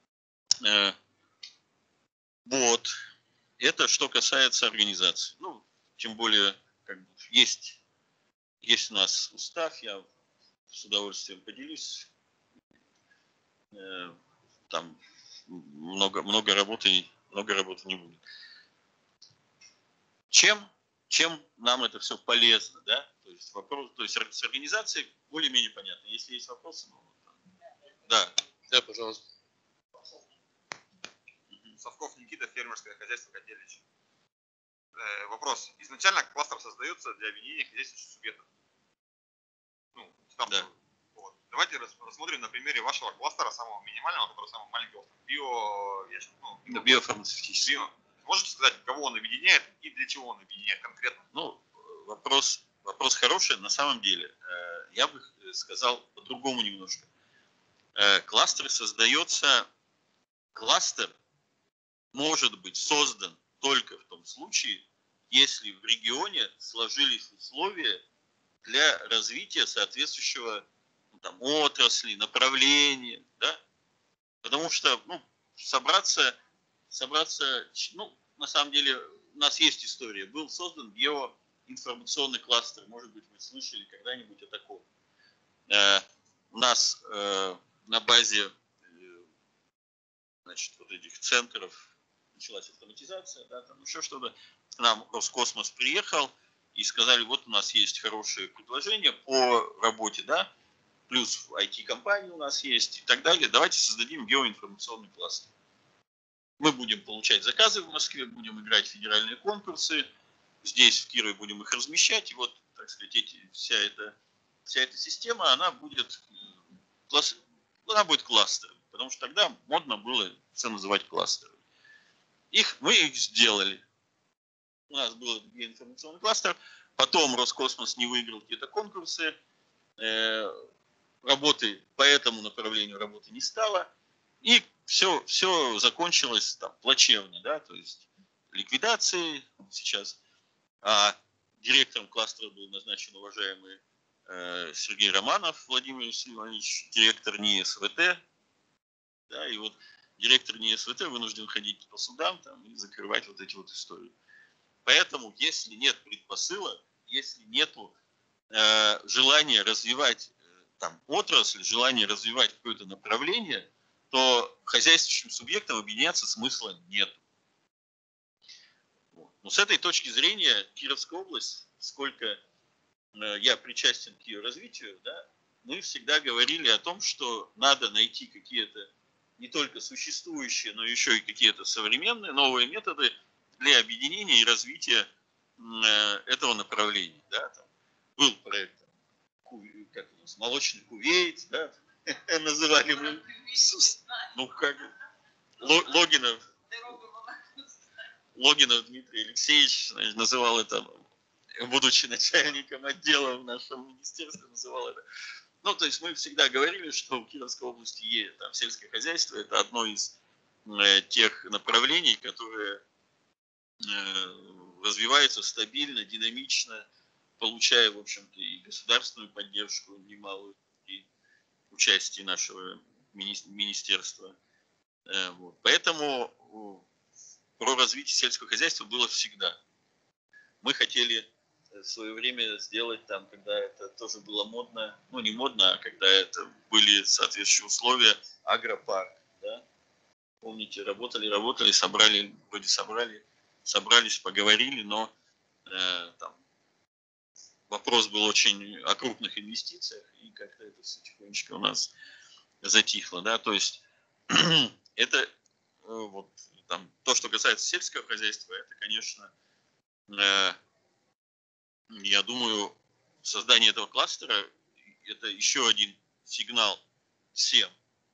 S5: Вот. Это что касается организации. Ну, тем более, как бы, есть у нас устав, я с удовольствием поделюсь. Там много работы не будет. Чем нам это все полезно, да? То есть вопрос, то есть с организацией более-менее понятно. Если есть вопросы, да.
S1: Да, пожалуйста.
S6: Совков Никита, фермерское хозяйство Котельнич. Вопрос. Изначально кластер создается для объединения хозяйствующих субъектов. Ну, там,
S5: да.
S6: Вот. Давайте рассмотрим на примере вашего кластера, самого минимального, который самый маленький,
S5: Биофармацевтический.
S6: Можете сказать, кого он объединяет и для чего он объединяет конкретно?
S5: Ну, вопрос хороший. На самом деле, я бы сказал по-другому немножко. Кластер может быть создан только в том случае, если в регионе сложились условия для развития соответствующего, ну, там, отрасли, направления, да? Потому что, ну, собраться, ну, на самом деле, у нас есть история. Был создан биоинформационный кластер. Может быть, вы слышали когда-нибудь о таком. У нас на базе, значит, вот этих центров началась автоматизация, да, там еще что-то. К нам Роскосмос приехал и сказали, вот у нас есть хорошее предложение по работе, да, плюс IT-компании у нас есть и так далее. Давайте создадим биоинформационный кластер. Мы будем получать заказы в Москве, будем играть в федеральные конкурсы, здесь в Кирове будем их размещать, и вот, так сказать, вся эта система, она будет кластером, потому что тогда модно было все называть кластером. Мы их сделали. У нас был информационный кластер, потом Роскосмос не выиграл какие-то конкурсы, работы по этому направлению работы не стало, и все закончилось там плачевно, да, то есть ликвидацией сейчас. А директором кластера был назначен уважаемый Сергей Романов Владимир Иванович, директор НИИ СВТ, да, и вот директор НИИ СВТ вынужден ходить по судам там, и закрывать вот эти вот истории. Поэтому, если нет предпосылок, если нет желания развивать там отрасль, желания развивать какое-то направление, то хозяйствующим субъектам объединяться смысла нет. Но с этой точки зрения Кировская область, сколько я причастен к ее развитию, да, мы всегда говорили о том, что надо найти какие-то не только существующие, но еще и какие-то современные, новые методы для объединения и развития этого направления. Да. Там был проект как у нас, молочный кувейт, да, называли мы, ну как, Логинов Дмитрий Алексеевич называл это, будучи начальником отдела в нашем министерстве, называл это. Ну, то есть мы всегда говорили, что в Кировской области там, сельское хозяйство – это одно из тех направлений, которые развиваются стабильно, динамично, получая, в общем-то, и государственную поддержку немалую, и участие нашего министерства. Вот. Поэтому про развитие сельского хозяйства было всегда. Мы хотели в свое время сделать там, когда это тоже было модно, ну не модно, а когда это были соответствующие условия, агропарк, да? Помните, работали, собрались, поговорили, но там вопрос был очень о крупных инвестициях, и как-то это все тихонечко у нас затихло, да, то есть это вот там то, что касается сельского хозяйства, это, конечно, я думаю, создание этого кластера это еще один сигнал всем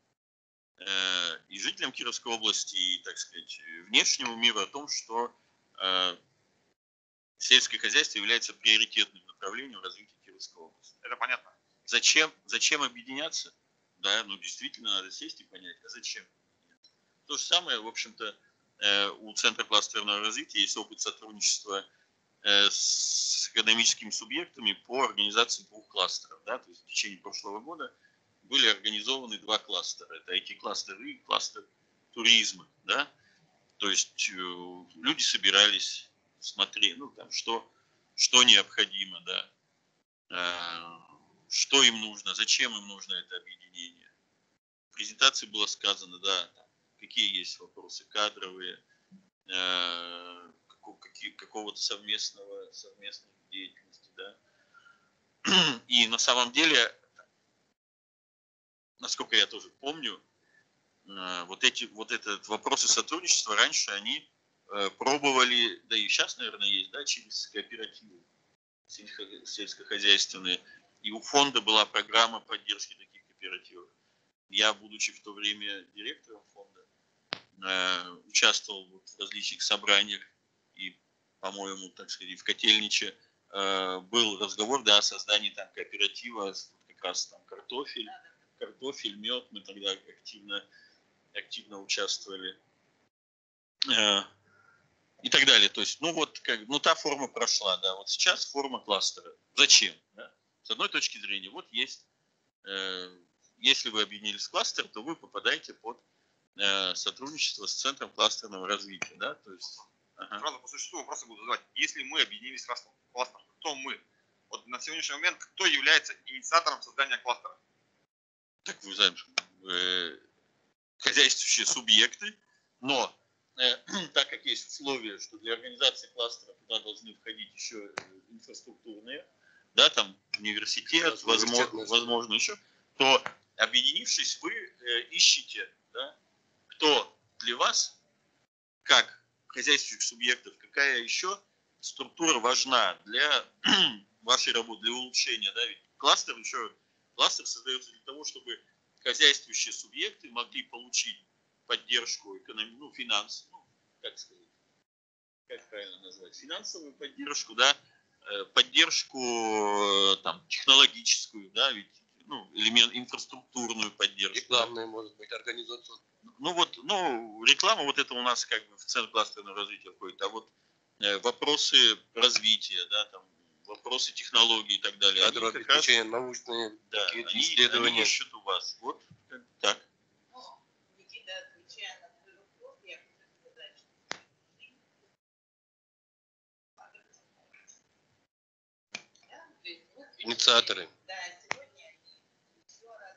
S5: и жителям Кировской области, и, так сказать, внешнему миру о том, что сельское хозяйство является приоритетным направлением развития Кировской области.
S6: Это понятно.
S5: Зачем объединяться? Да, ну действительно надо сесть и понять, а зачем? То же самое, в общем-то, у Центра кластерного развития есть опыт сотрудничества с экономическими субъектами по организации 2 кластеров. Да? То есть в течение прошлого года были организованы 2 кластера. Это IT-кластер и кластер туризма. Да? То есть люди собирались, смотрели, ну, там, что необходимо, да? Что им нужно, зачем им нужно это объединение. В презентации было сказано, да, какие есть вопросы кадровые, какого-то совместной деятельности, да. И на самом деле, насколько я тоже помню, вот этот вопросы сотрудничества раньше они пробовали, да и сейчас, наверное, есть, да, через кооперативы сельскохозяйственные. И у фонда была программа поддержки таких кооперативов. Я, будучи в то время директором фонда, участвовал в различных собраниях и, по-моему, так сказать, в Котельниче был разговор, да, о создании там кооператива, как раз там картофель, мед, мы тогда активно участвовали и так далее. То есть, ну вот, та форма прошла, да, вот сейчас форма кластера. Зачем? Да? С одной точки зрения, вот есть, если вы объединились в кластер, то вы попадаете под сотрудничество с Центром кластерного развития, да, то есть...
S6: Сразу по существу вопросы буду задавать. Если мы объединились в кластер, кто мы? Вот на сегодняшний момент кто является инициатором создания кластера?
S5: Так вы знаете, хозяйствующие субъекты, но так как есть условия, что для организации кластера туда должны входить еще инфраструктурные, да, там университет, возможно еще, то объединившись, вы ищете, да, кто для вас, как хозяйствующих субъектов, какая еще структура важна для вашей работы, для улучшения, да, ведь кластер создается для того, чтобы хозяйствующие субъекты могли получить поддержку финансовую, как сказать, как правильно назвать, финансовую поддержку, да, поддержку там технологическую, да, ведь инфраструктурную поддержку.
S1: Рекламная, может быть, организация.
S5: Реклама вот это у нас как бы в Центр кластерного развития входит, а вот вопросы развития, да, там, вопросы технологий и так далее.
S1: Обеспечение научные исследования.
S5: Они ищут у вас. Вот так.
S2: Никита, отвечая на твой вопрос, я хочу сказать, что
S1: инициаторы.
S2: Да, сегодня они еще раз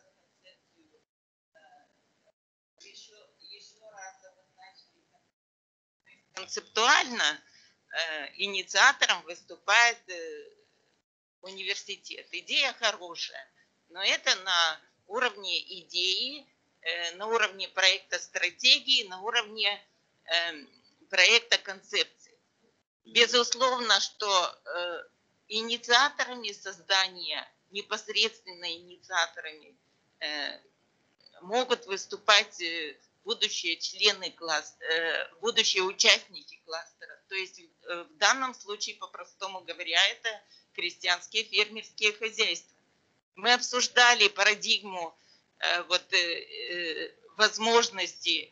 S2: обозначили. Концептуально инициатором выступает университет. Идея хорошая, но это на уровне идеи, на уровне проекта стратегии, на уровне проекта концепции. Безусловно, что инициаторами создания, непосредственно инициаторами могут выступать будущие члены кластера, будущие участники кластера. То есть в данном случае, по-простому говоря, это крестьянские фермерские хозяйства. Мы обсуждали парадигму возможности,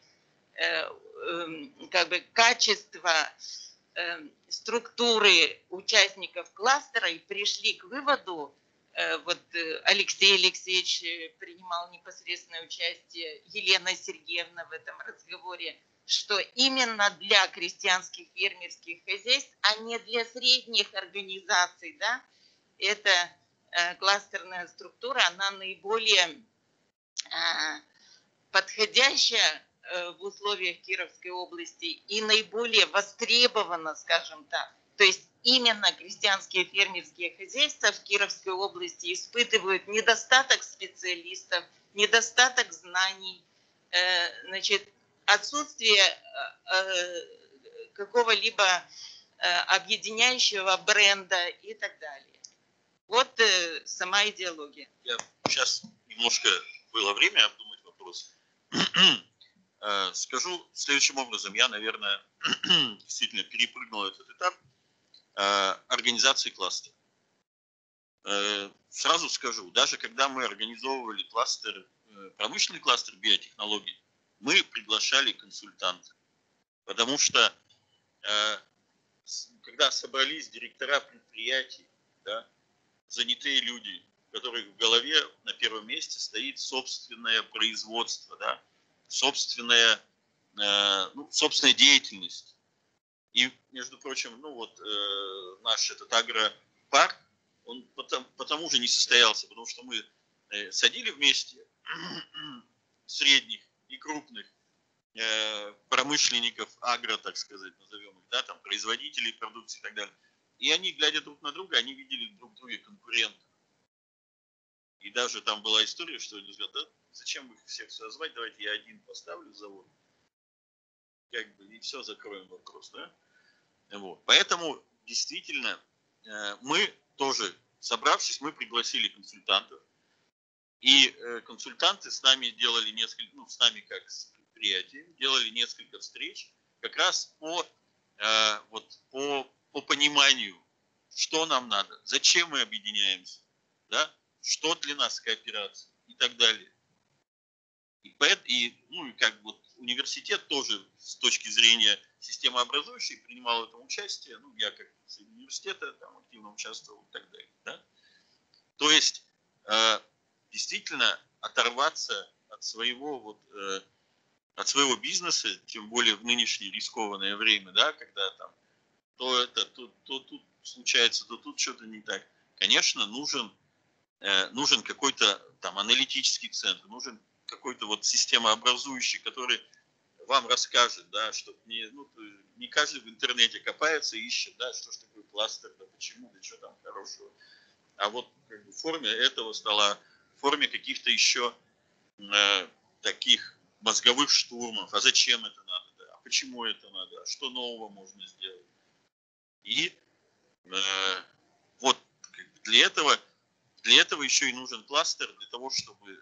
S2: качества структуры участников кластера и пришли к выводу, Алексей Алексеевич принимал непосредственное участие, Елена Сергеевна в этом разговоре, что именно для крестьянских фермерских хозяйств, а не для средних организаций, да, эта кластерная структура, она наиболее подходящая в условиях Кировской области и наиболее востребована, скажем так. То есть именно крестьянские фермерские хозяйства в Кировской области испытывают недостаток специалистов, недостаток знаний, значит, отсутствие какого-либо объединяющего бренда и так далее. Вот сама идеология.
S5: Я сейчас немножко было время обдумать вопрос. Скажу следующим образом. Я, наверное, действительно перепрыгнул этот этап организации кластера. Сразу скажу, даже когда мы организовывали кластер, промышленный кластер биотехнологий, мы приглашали консультантов. Потому что когда собрались директора предприятий, да, занятые люди, у которых в голове на первом месте стоит собственное производство, да, собственная деятельность. И, между прочим, наш этот агропарк, он потому же не состоялся, потому что мы садили вместе средних и крупных промышленников, так сказать, назовем их, да, там, производителей продукции и так далее. И они, глядя друг на друга, они видели друг в друге конкурентов. И даже там была история, что они говорят, да, зачем их всех созвать, давайте я один поставлю завод, как бы, и все, закроем вопрос, да. Вот. Поэтому, действительно, мы тоже, собравшись, мы пригласили консультантов, и консультанты с нами делали несколько, с нами как с предприятием, делали несколько встреч, как раз по пониманию, что нам надо, зачем мы объединяемся, да, что для нас кооперация и так далее. Университет тоже с точки зрения системообразующей принимал в этом участие, я как университета там активно участвовал и так далее. Да? То есть действительно оторваться от своего бизнеса, тем более в нынешнее рискованное время, да, когда там то тут случается, то тут что-то не так. Конечно, нужен какой-то там аналитический центр, нужен какой-то системообразующий, который вам расскажет, да, чтобы не каждый в интернете копается и ищет, да, что ж такое кластер, да почему, да что там хорошего. А вот как бы в форме этого стола, в форме каких-то еще таких мозговых штурмов. А зачем это надо? Да? А почему это надо? А что нового можно сделать? И для этого еще и нужен кластер, для того, чтобы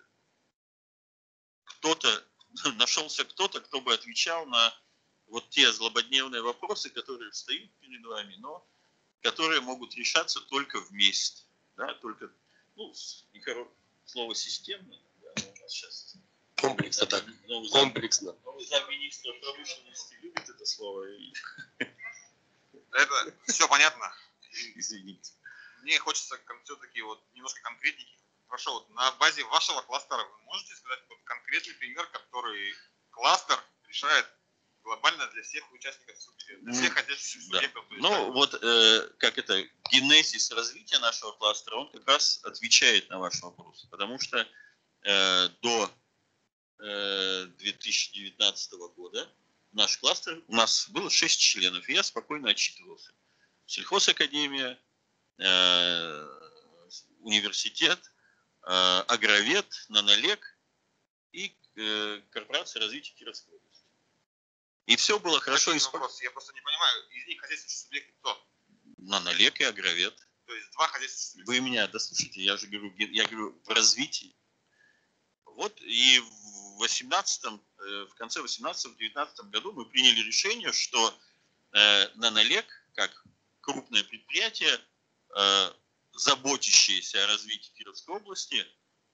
S5: нашелся кто-то, кто бы отвечал на вот те злободневные вопросы, которые встают перед вами, но которые могут решаться только вместе. Да? Только, слово системно, да, у нас сейчас
S1: комплексно так. Комплексно.
S5: Новый замминистра промышленности любит это слово.
S6: Это все понятно.
S5: Извините.
S6: Мне хочется все-таки немножко конкретники. Хорошо, на базе вашего кластера вы можете сказать конкретный пример, который кластер решает глобально для всех участников, для всех хозяйственных субъектов?
S5: Да. Генезис развития нашего кластера, он как раз отвечает на ваш вопрос. Потому что до 2019 года наш кластер, у нас было 6 членов, и я спокойно отчитывался. Сельхозакадемия, университет, Агровет, Нанолек и корпорация развития Кировской области. И все было хорошо.
S6: Я просто не понимаю, из них хозяйственные субъекты кто?
S5: Нанолек и Агровет.
S6: То есть два хозяйственных субъекта.
S5: Вы меня дослушайте, я говорю в развитии. Вот и в конце 18-19 году мы приняли решение, что Нанолек, как крупное предприятие, заботящееся о развитии Кировской области,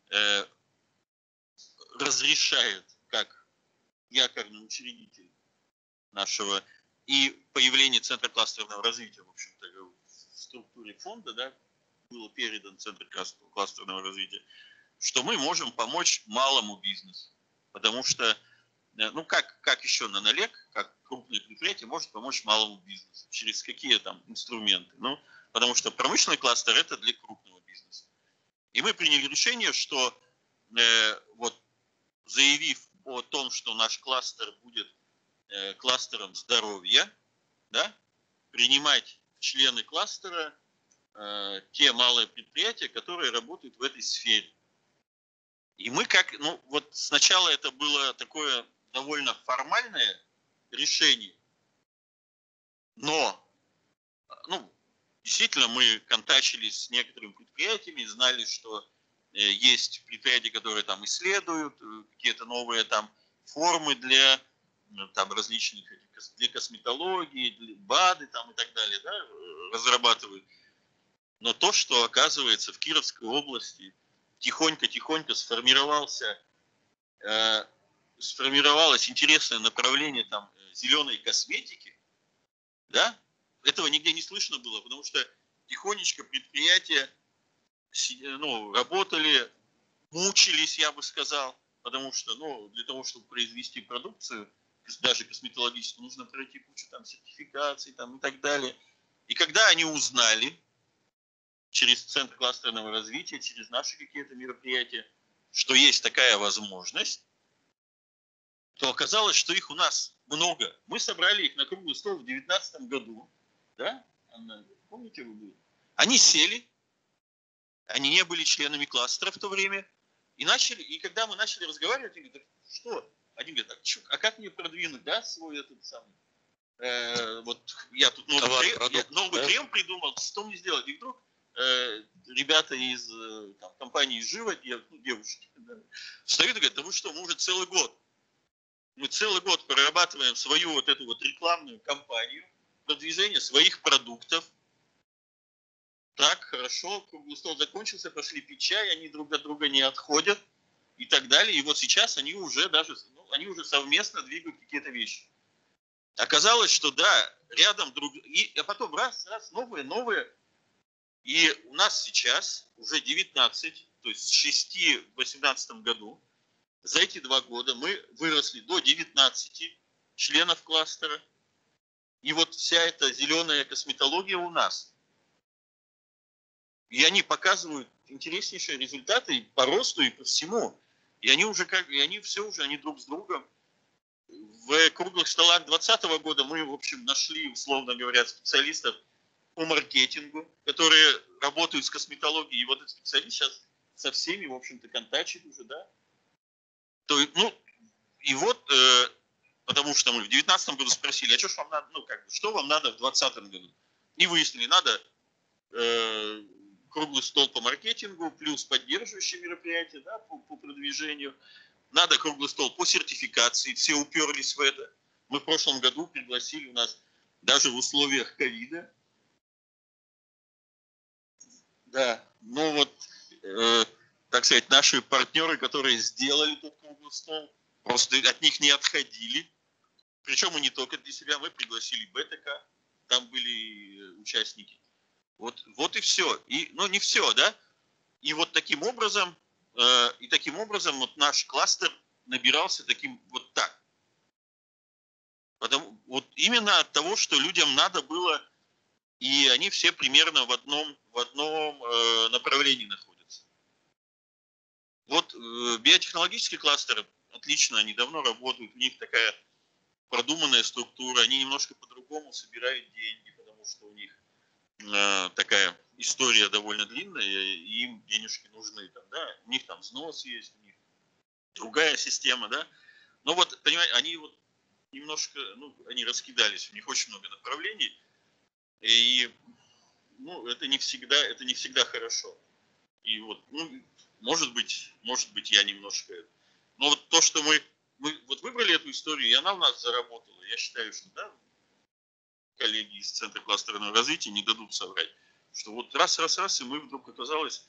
S5: разрешает, как якорный учредитель нашего, и появление Центра кластерного развития, в общем-то, в структуре фонда, да, было передан Центр кластерного развития, что мы можем помочь малому бизнесу. Потому что ну как еще НАНОЛЕК, как крупное предприятие, может помочь малому бизнесу? Через какие там инструменты? Ну, потому что промышленный кластер – это для крупного бизнеса. И мы приняли решение, что вот заявив о том, что наш кластер будет кластером здоровья, да, принимать члены кластера те малые предприятия, которые работают в этой сфере. И мы ну вот сначала это было такое довольно формальное решение, но, ну, действительно мы контактировались с некоторыми предприятиями, знали, что есть предприятия, которые там исследуют какие-то новые там формы для там различных, для косметологии, для БАДы там и так далее, да, разрабатывают. Но то, что оказывается в Кировской области тихонько-тихонько сформировалось интересное направление там зеленой косметики, да, этого нигде не слышно было, потому что тихонечко предприятия работали, мучились, я бы сказал, потому что, для того, чтобы произвести продукцию, даже косметологическую, нужно пройти кучу там сертификаций там и так далее. И когда они узнали через Центр кластерного развития, через наши какие-то мероприятия, что есть такая возможность, то оказалось, что их у нас много. Мы собрали их на круглый стол в 2019 году. Да? Анна, помните, вы были? Они сели, они не были членами кластера в то время, и когда мы начали разговаривать, они говорят, что? Они говорят, а как мне продвинуть, да, свой этот самый, вот я тут новый крем придумал, что мне сделать? И вдруг ребята из там, компании «Живо», девушки, да, встают и говорят, да вы что, мы целый год прорабатываем свою вот эту вот рекламную кампанию, продвижение своих продуктов. Так, хорошо, круглый стол закончился, пошли пить чай, они друг от друга не отходят и так далее. И вот сейчас они уже совместно двигают какие-то вещи. Оказалось, что да, рядом а потом раз, новые. И у нас сейчас уже 19, то есть с 6 в 2018 году, за эти 2 года мы выросли до 19 членов кластера. И вот вся эта зеленая косметология у нас. И они показывают интереснейшие результаты и по росту, и по всему. И они они друг с другом. В круглых столах 2020 года мы, в общем, нашли, условно говоря, специалистов по маркетингу, которые работают с косметологией. И вот этот специалист сейчас со всеми, в общем-то, контактит уже, да. И вот, потому что мы в 2019 году спросили, а что вам надо, что вам надо в 2020 году? И выяснили, надо круглый стол по маркетингу, плюс поддерживающие мероприятия, да, по продвижению. Надо круглый стол по сертификации, все уперлись в это. Мы в прошлом году пригласили у нас, даже в условиях ковида, да, так сказать, наши партнеры, которые сделали тот круглый стол, просто от них не отходили. Причем и не только для себя, мы пригласили БТК, там были участники. Вот и все. Не все, да? И вот таким образом, вот наш кластер набирался таким вот так. Вот именно от того, что людям надо было, и они все примерно в одном направлении находятся. Вот биотехнологический кластер, отлично, они давно работают, у них такая продуманная структура, они немножко по-другому собирают деньги, потому что у них такая история довольно длинная, и им денежки нужны, там, да, у них там взнос есть, у них другая система, да, но вот, понимаете, они вот немножко, они раскидались, у них очень много направлений, и, это не всегда хорошо, и вот, может быть, я немножко, но вот то, что мы вот выбрали эту историю, и она у нас заработала, я считаю, что, да, коллеги из Центра кластерного развития не дадут соврать, что вот раз, и мы вдруг оказалось,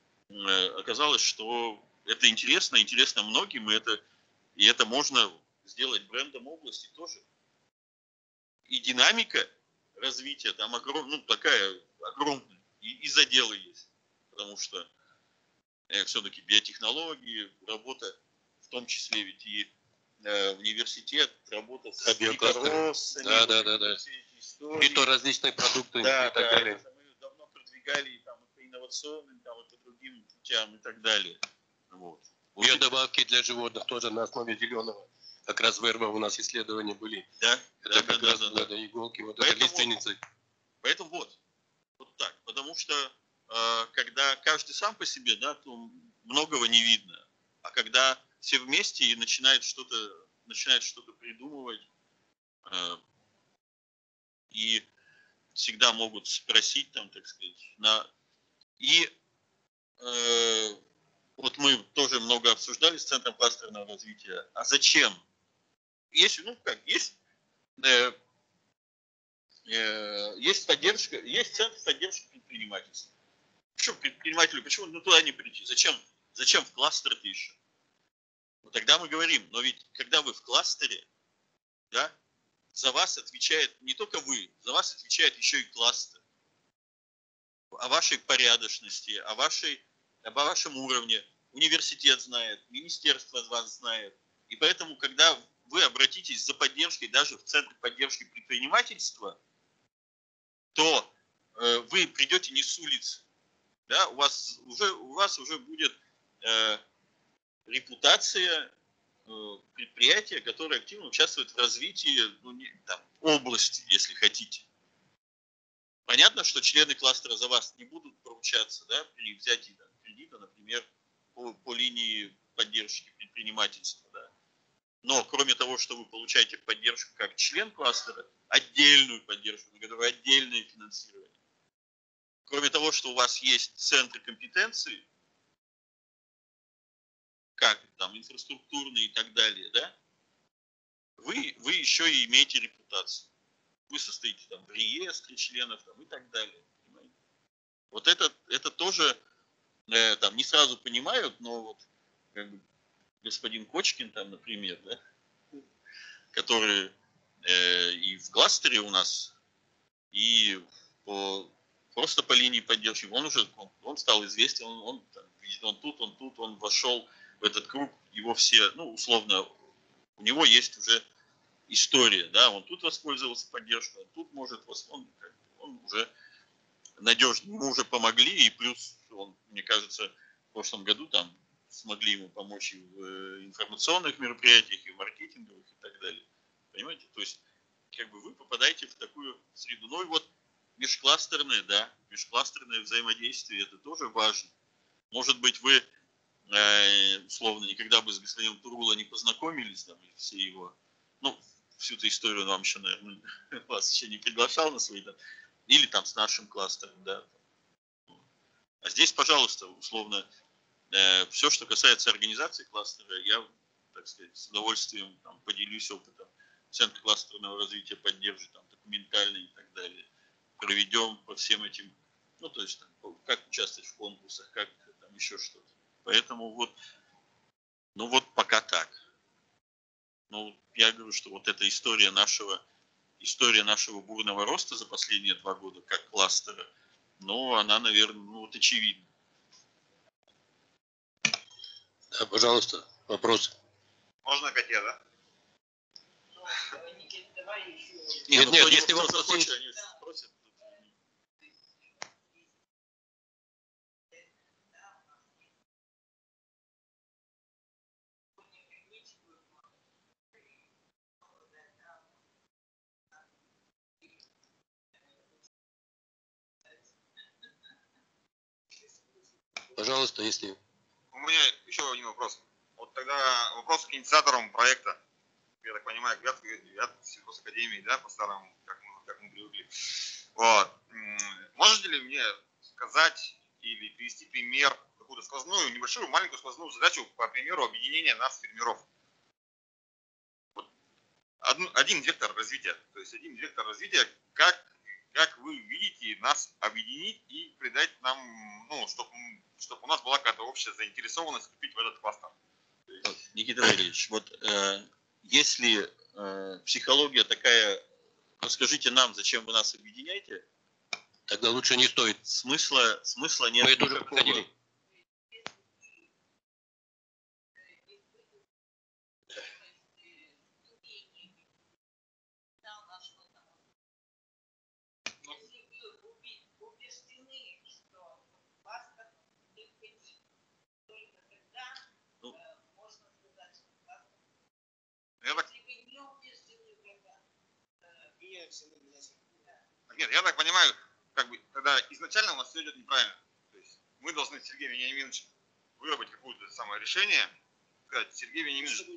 S5: что это интересно многим, и это можно сделать брендом области тоже. И динамика развития там такая огромная, и заделы есть, потому что все-таки биотехнологии, работа, в том числе ведь и университет, работа с
S1: Биокластеры.
S5: гиперроссами,
S1: Да.
S5: все эти истории.
S1: И то различные продукты
S5: Да,
S1: и так далее.
S5: это мы давно продвигали и там, и по инновационным, там, и по другим путям и так далее. Вот.
S1: Биодобавки для животных тоже на основе зеленого. Как раз в РВ у нас исследования были.
S5: Да,
S1: Это как раз надо иголки, вот это лиственницы.
S5: Поэтому вот так. Потому что когда каждый сам по себе, да, то многого не видно. А когда все вместе и начинают что-то придумывать, и всегда могут спросить, там, так сказать, вот мы тоже много обсуждали с Центром кластерного развития. А зачем? Есть поддержка, есть центр поддержки предпринимательства. Почему предпринимателю, почему туда не прийти? Зачем в кластер-то еще? Вот тогда мы говорим, но ведь когда вы в кластере, да, за вас отвечает не только вы, за вас отвечает еще и кластер. О вашей порядочности, о вашем уровне. Университет знает, министерство вас знает. И поэтому, когда вы обратитесь за поддержкой даже в Центр поддержки предпринимательства, то вы придете не с улицы. Да? У вас уже будет репутация предприятия, которое активно участвует в развитии области, если хотите. Понятно, что члены кластера за вас не будут поручаться, да, при взятии кредита, например, по линии поддержки предпринимательства. Да. Но кроме того, что вы получаете поддержку как член кластера, отдельную поддержку, на которую отдельное финансирование. Кроме того, что у вас есть центры компетенции, как там инфраструктурные и так далее, да, вы еще и имеете репутацию. Вы состоите там в реестре членов там, и так далее. Понимаете? Вот это тоже там не сразу понимают, но вот как бы, господин Кочкин там, например, да, который и в кластере у нас, и просто по линии поддержки, он стал известен, он тут, он вошел в этот круг, его все, условно, у него есть уже история, да, он тут воспользовался поддержкой, он тут может, он уже надежный, ему уже помогли, и плюс он, мне кажется, в прошлом году там смогли ему помочь и в информационных мероприятиях, и в маркетинговых и так далее. Понимаете? То есть, как бы вы попадаете в такую среду. Ну и вот межкластерное взаимодействие, это тоже важно. Может быть, вы условно никогда бы с господином Турула не познакомились, там, и все его, всю эту историю он вам еще, наверное, вас еще не приглашал на свои, там, или там с нашим кластером, да. А здесь, пожалуйста, условно, все, что касается организации кластера, я, так сказать, с удовольствием там, поделюсь опытом. Центр кластерного развития поддержит, там, документально и так далее. Проведем по всем этим, то есть, там, как участвовать в конкурсах, как там еще что-то. Поэтому вот пока так. Я говорю, что вот эта история нашего бурного роста за последние 2 года, как кластера, она, наверное, очевидна.
S1: Да, пожалуйста, вопрос.
S6: Можно опять я, да?
S1: Нет, если
S5: кто
S1: вопрос
S5: захочет,
S1: есть.
S5: они спросят.
S1: Пожалуйста, если...
S6: У меня еще один вопрос. Вот тогда вопрос к инициаторам проекта. Я так понимаю, сельхозакадемии, да, по-старому, как мы привыкли. Вот. Можете ли мне сказать или привести пример, какую-то сквозную, небольшую, маленькую сквозную задачу по примеру объединения нас, фермеров? Вот. Один вектор развития. То есть один вектор развития, как вы видите нас объединить и придать нам, чтобы у нас была какая-то общая заинтересованность вступить в этот кластер.
S5: Никита Валерьевич, вот если психология такая, расскажите нам, зачем вы нас объединяете,
S1: тогда лучше не стоит.
S5: Смысла нет.
S1: Мы это уже проходили.
S6: Нет, я так понимаю, как бы, когда изначально у нас все идет неправильно. То есть мы должны с Сергеем Вениаминовичем выработать какое-то самое решение, сказать, Сергей Вениаминович,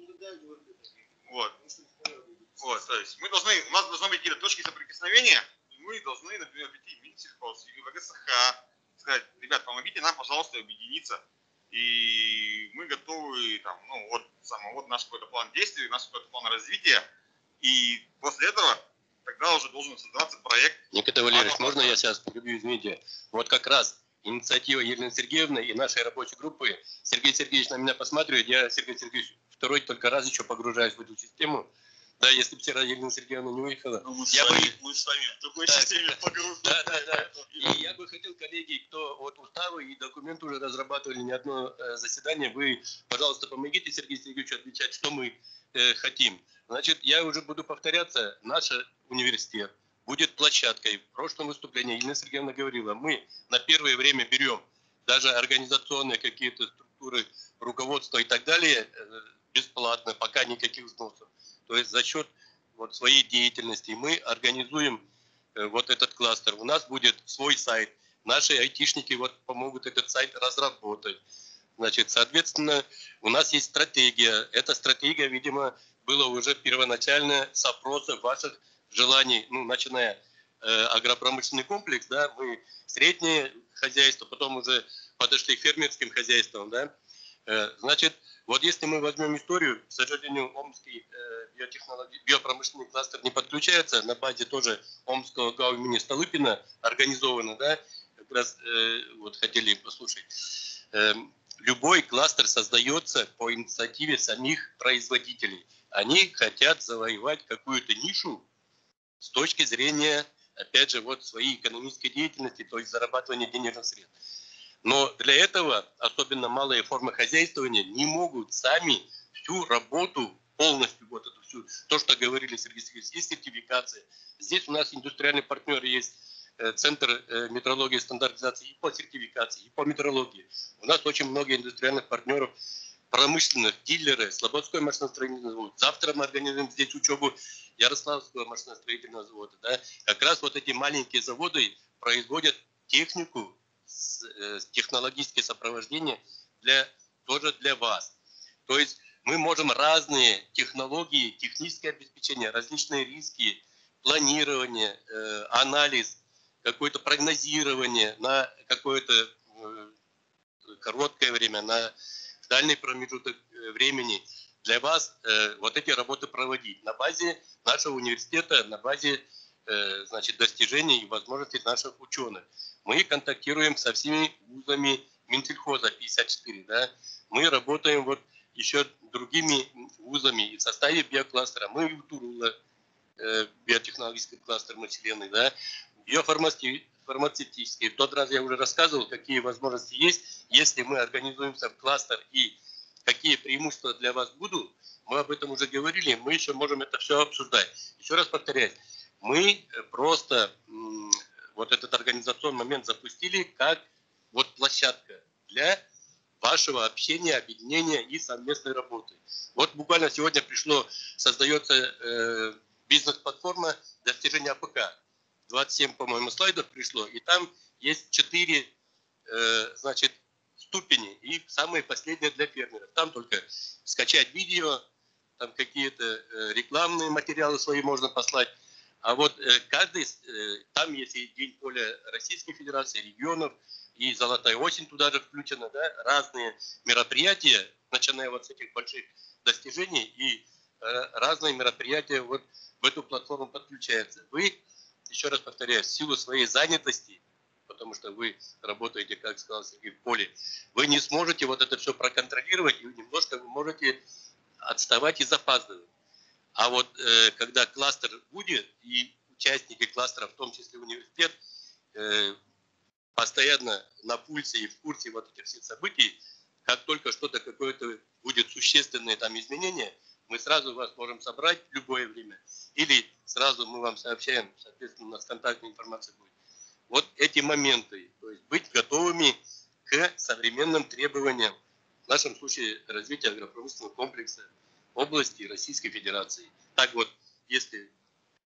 S6: вот, то есть у нас должны быть какие-то точки соприкосновения, и мы должны, например, прийти в Минсельхоз или в ГСХ, сказать, ребят, помогите нам, пожалуйста, объединиться, и мы готовы, там, вот наш какой-то план действий, наш какой-то план развития, и после этого тогда уже должен создаваться проект.
S1: Никита Валерьевич, можно я сейчас перебью, извините? Вот как раз инициатива Елены Сергеевны и нашей рабочей группы. Сергей Сергеевич на меня посматривает, я, Сергей Сергеевич, второй только раз еще погружаюсь в эту систему. Да, если бы вчера Елена Сергеевна не уехала.
S5: Мы с вами в другой системе погружены.
S1: Да. И я бы хотел, коллеги, кто вот уставы и документы уже разрабатывали не одно заседание, вы, пожалуйста, помогите Сергею Сергеевичу отвечать, что мы хотим. Значит, я уже буду повторяться, наш университет будет площадкой. В прошлом выступлении Елена Сергеевна говорила, мы на первое время берем даже организационные какие-то структуры, руководства и так далее бесплатно, пока никаких взносов. То есть за счет вот своей деятельности мы организуем вот этот кластер. У нас будет свой сайт. Наши айтишники вот помогут этот сайт разработать. Значит, соответственно, у нас есть стратегия. Эта стратегия, видимо, была уже первоначально с опросов ваших желаний, начиная агропромышленный комплекс, да, мы среднее хозяйство, потом уже подошли к фермерским хозяйствам, да. Значит, вот если мы возьмем историю, к сожалению, Омский биопромышленный кластер не подключается, на базе тоже Омского ГАУ имени Столыпина организовано, да, как раз вот хотели послушать. Любой кластер создается по инициативе самих производителей. Они хотят завоевать какую-то нишу с точки зрения, опять же, вот своей экономической деятельности, то есть зарабатывания денежных средств. Но для этого, особенно малые формы хозяйствования, не могут сами всю работу полностью, вот эту всю, то, что говорили Сергей Сергеевич, есть сертификация. Здесь у нас индустриальный партнер есть, Центр метрологии и стандартизации и по сертификации, и по метрологии. У нас очень много индустриальных партнеров, промышленных, дилеры, Слободской машиностроительный завод. Завтра мы организуем здесь учебу Ярославского машиностроительного завода. Да? Как раз вот эти маленькие заводы производят технику, технологические сопровождения тоже для вас. То есть мы можем разные технологии, техническое обеспечение, различные риски, планирование, анализ, какое-то прогнозирование на какое-то короткое время, на дальний промежуток времени для вас вот эти работы проводить на базе нашего университета, на базе достижений и возможностей наших ученых. Мы контактируем со всеми вузами Минсельхоза 54, да? Мы работаем вот еще другими вузами и в составе биокластера. Мы в Турула, биотехнологический кластер населенный, да? Биофармацевтический. В тот раз я уже рассказывал, какие возможности есть, если мы организуемся в кластер и какие преимущества для вас будут. Мы об этом уже говорили, мы еще можем это все обсуждать. Еще раз повторяю, мы просто вот этот организационный момент запустили как вот площадка для вашего общения, объединения и совместной работы. Вот буквально сегодня создается бизнес-платформа достижения АПК. 27, по-моему, слайдов пришло, и там есть 4, ступени, и самые последние для фермеров. Там только скачать видео, там какие-то рекламные материалы свои можно послать. А вот там есть и День поля Российской Федерации, регионов, и Золотая осень туда же включена, да, разные мероприятия, начиная вот с этих больших достижений, и разные мероприятия вот в эту платформу подключаются. Вы, еще раз повторяю, в силу своей занятости, потому что вы работаете, как сказал Сергей, в поле, вы не сможете вот это все проконтролировать, и немножко вы можете отставать и запаздывать. А вот когда кластер будет, и участники кластера, в том числе университет, постоянно на пульсе и в курсе вот этих всех событий, как только что-то какое-то будет существенное там изменение, мы сразу вас можем собрать в любое время. Или сразу мы вам сообщаем, соответственно, у нас контактная информация будет. Вот эти моменты, то есть быть готовыми к современным требованиям, в нашем случае развития агропромышленного комплекса области Российской Федерации. Так вот, если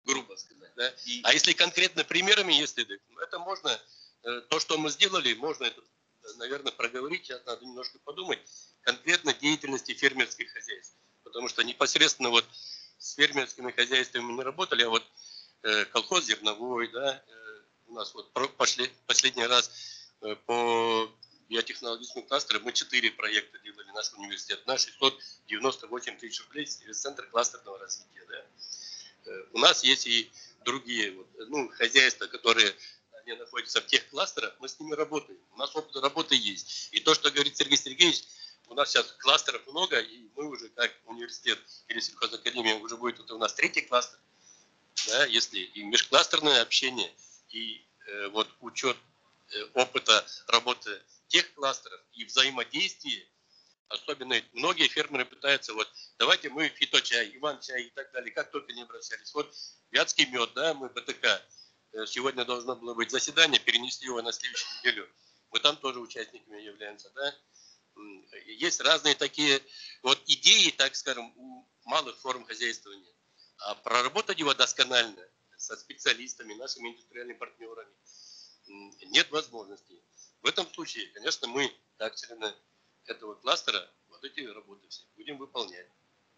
S1: грубо сказать. Да? А если конкретно примерами, если это можно, то, что мы сделали, можно это, наверное, проговорить, сейчас надо немножко подумать, конкретно деятельности фермерских хозяйств. Потому что непосредственно вот с фермерскими хозяйствами мы не работали, а вот колхоз зерновой, да, у нас вот последний раз по биотехнологическому кластеру мы 4 проекта делали, наш университет, на 698 тысяч рублей через Центр кластерного развития. Да. У нас есть и другие вот, хозяйства, которые они находятся в тех кластерах, мы с ними работаем. У нас опыт работы есть. И то, что говорит Сергей Сергеевич, у нас сейчас кластеров много, и мы уже как университет или сельхозакадемия уже будет это у нас 3-й кластер. Да, если и межкластерное общение, и вот учет опыта работы тех кластеров и взаимодействие, особенно многие фермеры пытаются, вот давайте мы фиточай, Иван-чай и так далее, как только не обращались. Вот вятский мед, да, мы БТК, сегодня должно было быть заседание, перенесли его на следующую неделю. Мы там тоже участниками являемся, да. Есть разные такие вот идеи, так скажем, у малых форм хозяйствования. А проработать его досконально со специалистами, нашими индустриальными партнерами нет возможности. В этом случае, конечно, мы, как члены этого кластера, вот эти работы все будем выполнять.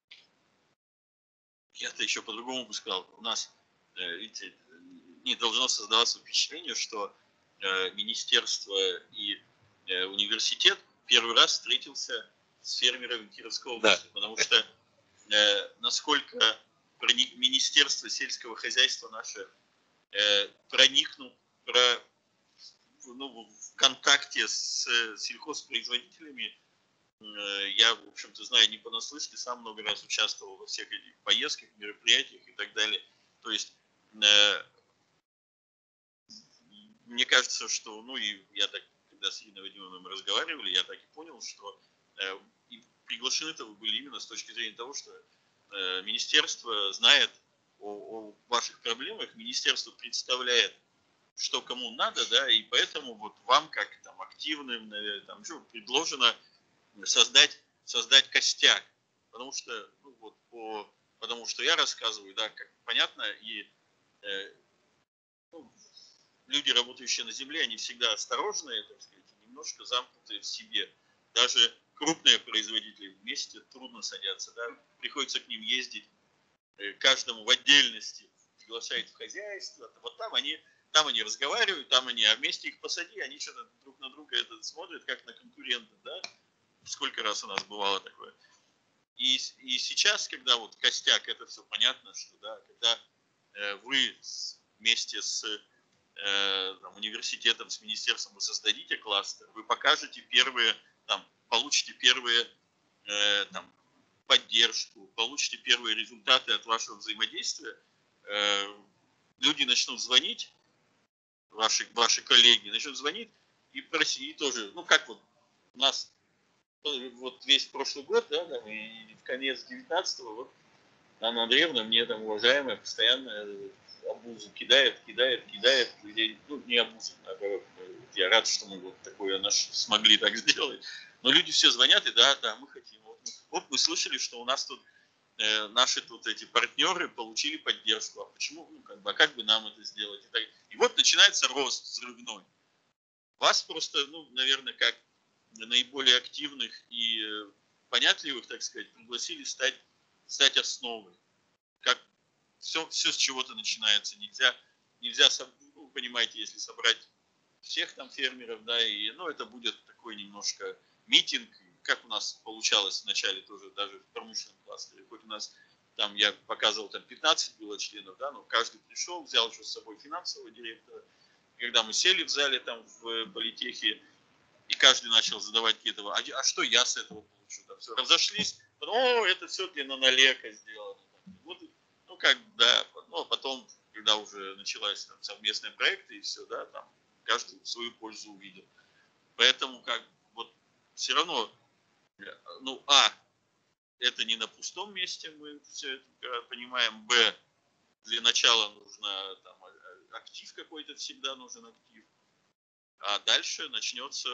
S5: Я-то еще по-другому бы сказал. У нас, видите, не должно создаваться впечатление, что министерство и университет первый раз встретился с фермерами Кировской области. Да. Потому что насколько Министерство сельского хозяйства наше проникнул в контакте с сельхозпроизводителями, я, в общем-то, знаю не понаслышке, сам много раз участвовал во всех этих поездках, мероприятиях и так далее. То есть, мне кажется, что, и я так, когда с Ириной Вадимовной мы разговаривали, я так и понял, что и приглашены-то вы были именно с точки зрения того, что министерство знает о ваших проблемах, министерство представляет, что кому надо, да, и поэтому вот вам, как там активным, там, предложено создать костяк, потому что, потому что я рассказываю, да, как понятно, и люди, работающие на земле, они всегда осторожные, так сказать, немножко замкнутые в себе. Даже крупные производители вместе трудно садятся, да, приходится к ним ездить, каждому в отдельности приглашают в хозяйство, вот там они разговаривают, там они, а вместе их посади, они что-то друг на друга это смотрят, как на конкурентов, да, сколько раз у нас бывало такое. И сейчас, когда вот костяк, это все понятно, что, да, когда вы вместе с университетом, с министерством вы создадите кластер, вы покажете первые, получите первые поддержку, получите первые результаты от вашего взаимодействия, люди начнут звонить, ваши коллеги начнут звонить и просить, и тоже, как вот у нас вот весь прошлый год, да, и в конец 19-го, вот Анна Андреевна мне там, уважаемая, постоянно обузу кидает людей, не обузу, наоборот, я рад, что мы вот такое смогли так сделать, но люди все звонят, и да, мы хотим, вот мы слышали, что у нас тут наши тут эти партнеры получили поддержку, а почему, как бы нам это сделать, и вот начинается рост взрывной. Вас просто, наверное, как наиболее активных и понятливых, так сказать, пригласили стать основой. Как все с чего-то начинается. Нельзя, понимаете, если собрать всех там фермеров, да, и, это будет такой немножко митинг, как у нас получалось вначале тоже, даже в промышленном кластере. Хоть у нас там, я показывал, там 15 было членов, да, но каждый пришел, взял еще с собой финансового директора. Когда мы сели в зале там в политехе, и каждый начал задавать какие-то, а что я с этого получу? Там все разошлись, это все для нанолека сделано. Вот, да, потом, когда уже началась там совместные проекты и все, да, там каждый свою пользу увидел. Поэтому вот все равно, это не на пустом месте, мы все это понимаем, для начала нужно там актив какой-то, всегда нужен актив. А дальше начнется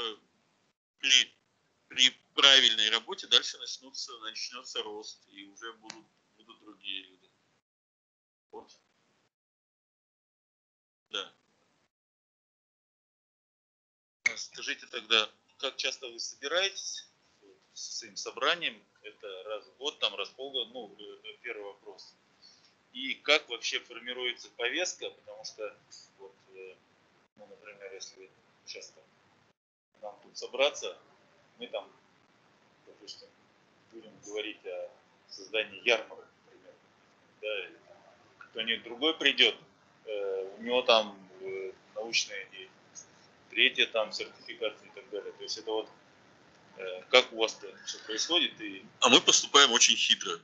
S5: при правильной работе, дальше начнется рост, и уже будут другие люди. Вот. Да. Скажите тогда, как часто вы собираетесь с своим собранием? Это раз в год, там раз в полгода, ну, первый вопрос. И как вообще формируется повестка, потому что, вот, ну, например, если сейчас там, нам тут собраться, мы там, допустим, будем говорить о создании ярмарок, например, да, или кто-нибудь другой придет, у него там научная деятельность, третья там сертификация и так далее. То есть это вот как у вас это все происходит? А мы поступаем очень хитро,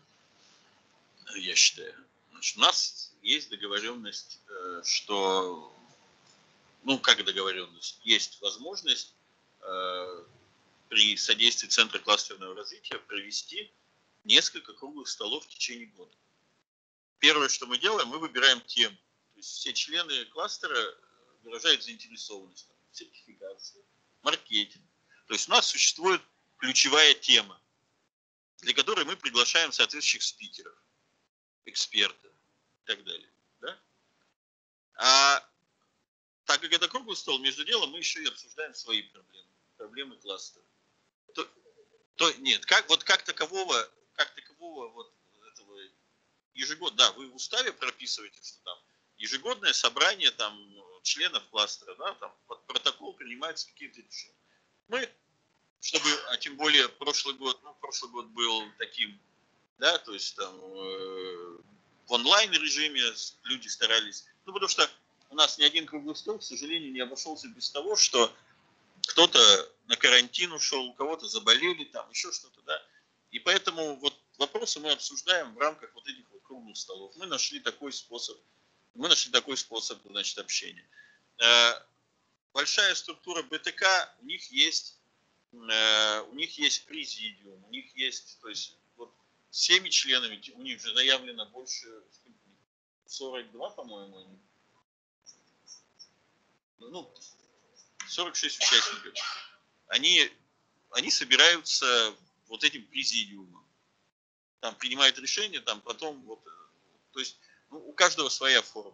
S5: я считаю. Значит, у нас есть договоренность, что, ну как договоренность, есть возможность при содействии Центра кластерного развития провести несколько круглых столов в течение года. Первое, что мы делаем, мы выбираем тему. То есть все члены кластера выражают заинтересованность в сертификации, маркетинг. То есть у нас существует ключевая тема, для которой мы приглашаем соответствующих спикеров, экспертов и так далее. Да? А так как это круглый стол, между делом мы еще и обсуждаем свои проблемы, проблемы кластера. Нет, как такового вот этого ежегодно, да, вы в уставе прописываете, что там ежегодное собрание там членов кластера, да, там под протокол принимаются какие-то решения. Мы, чтобы, а тем более прошлый год был таким, да, то есть там в онлайн режиме люди старались, ну потому что у нас ни один круглый стол, к сожалению, не обошелся без того, что кто-то на карантин ушел, у кого-то заболели, там еще что-то, да. И поэтому вот вопросы мы обсуждаем в рамках вот этих вот круглых столов. Мы нашли такой способ, значит, общения. Большая структура БТК, у них есть президиум, у них есть, то есть вот всеми членами, у них же заявлено больше 42, по-моему, ну, 46 участников. Они собираются вот этим президиумом. Там принимают решения, там потом вот, то есть ну, у каждого своя форма.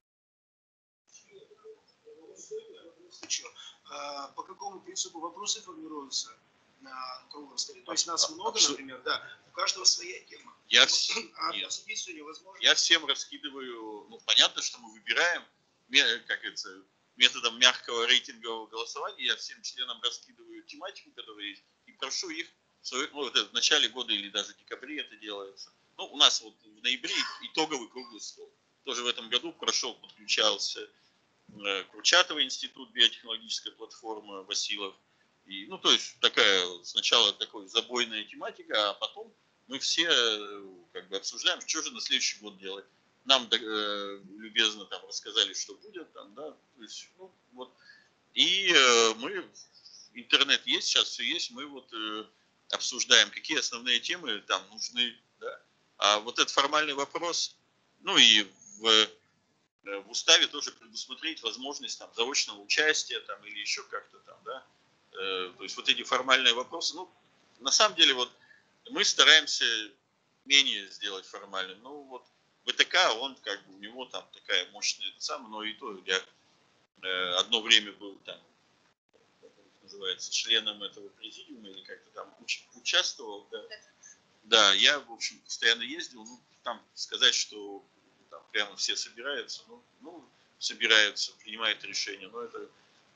S7: По какому принципу вопросы формируются на круглом столе? То есть нас много, например, да, у каждого своя тема. Обсудить все невозможно.
S5: Я всем раскидываю, ну понятно, что мы выбираем, как это, методом мягкого рейтингового голосования, я всем членам раскидываю тематику, которая есть, и прошу их, ну, это в начале года или даже в декабре это делается. Ну, у нас вот в ноябре итоговый круглый стол. Тоже в этом году подключался Курчатовый институт, биотехнологическая платформа, Василов. И, ну, то есть такая, сначала такой забойная тематика, а потом мы все как бы обсуждаем, что же на следующий год делать. Нам любезно там рассказали, что будет, там, да, то есть, ну, вот. И мы, интернет есть, сейчас все есть, мы вот обсуждаем, какие основные темы там нужны, да. А вот этот формальный вопрос, ну и в уставе тоже предусмотреть возможность там заочного участия там или еще как-то там, да. То есть вот эти формальные вопросы, ну, на самом деле вот мы стараемся менее сделать формальным, ну вот БТК, он как бы, у него там такая мощная, но и то я одно время был там, как это называется, членом этого президиума или как-то там участвовал, да. Да, я, в общем, постоянно ездил, ну, там сказать, что там прямо все собираются, ну собираются, принимают решения, но это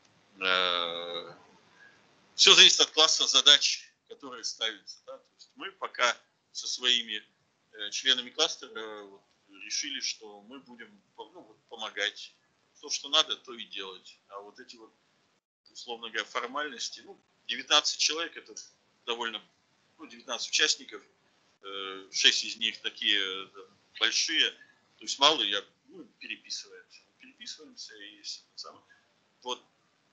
S5: все зависит от класса задач, которые ставятся, да. То есть мы пока со своими членами кластера вот, решили, что мы будем помогать. То, что надо, то и делать. А вот эти вот, условно говоря, формальности, ну, 19 человек, это довольно, ну, 19 участников, 6 из них такие большие, то есть малые, переписываемся и самое. Вот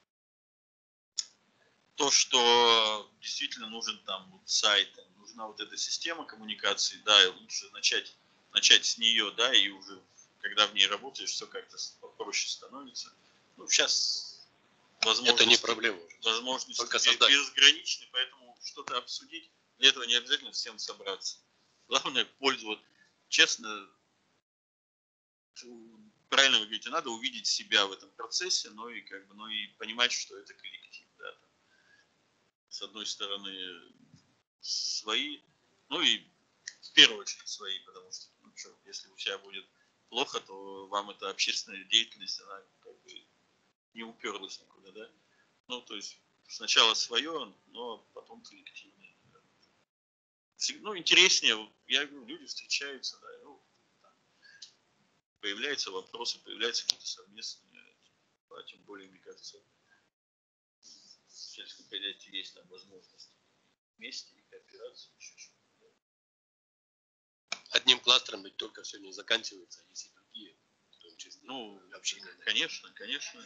S5: то, что действительно нужен там вот сайт, нужна вот эта система коммуникации, да, и лучше начать с нее, да, и уже когда в ней работаешь, все как-то попроще становится. Ну, сейчас возможности,
S1: это не проблема.
S5: Возможности безграничны, поэтому что-то обсудить, для этого не обязательно всем собраться. Главное, пользу, вот, честно, правильно вы говорите, надо увидеть себя в этом процессе, но и как бы, но и понимать, что это коллектив, да. С одной стороны свои, ну и в первую очередь свои, потому что, ну, что, если у тебя будет плохо, то вам эта общественная деятельность, она как бы не уперлась никуда, да. Ну, то есть сначала свое, но потом коллективное. Ну, интереснее, я говорю, люди встречаются, да, ну, там, появляются вопросы, появляются какие-то совместные, а тем более, мне кажется, в сельском хозяйстве есть там возможность вместе и кооперации, еще что-то.
S1: Одним кластером ведь только все не заканчивается, есть и другие, в том числе.
S5: Ну, общение. Конечно, конечно.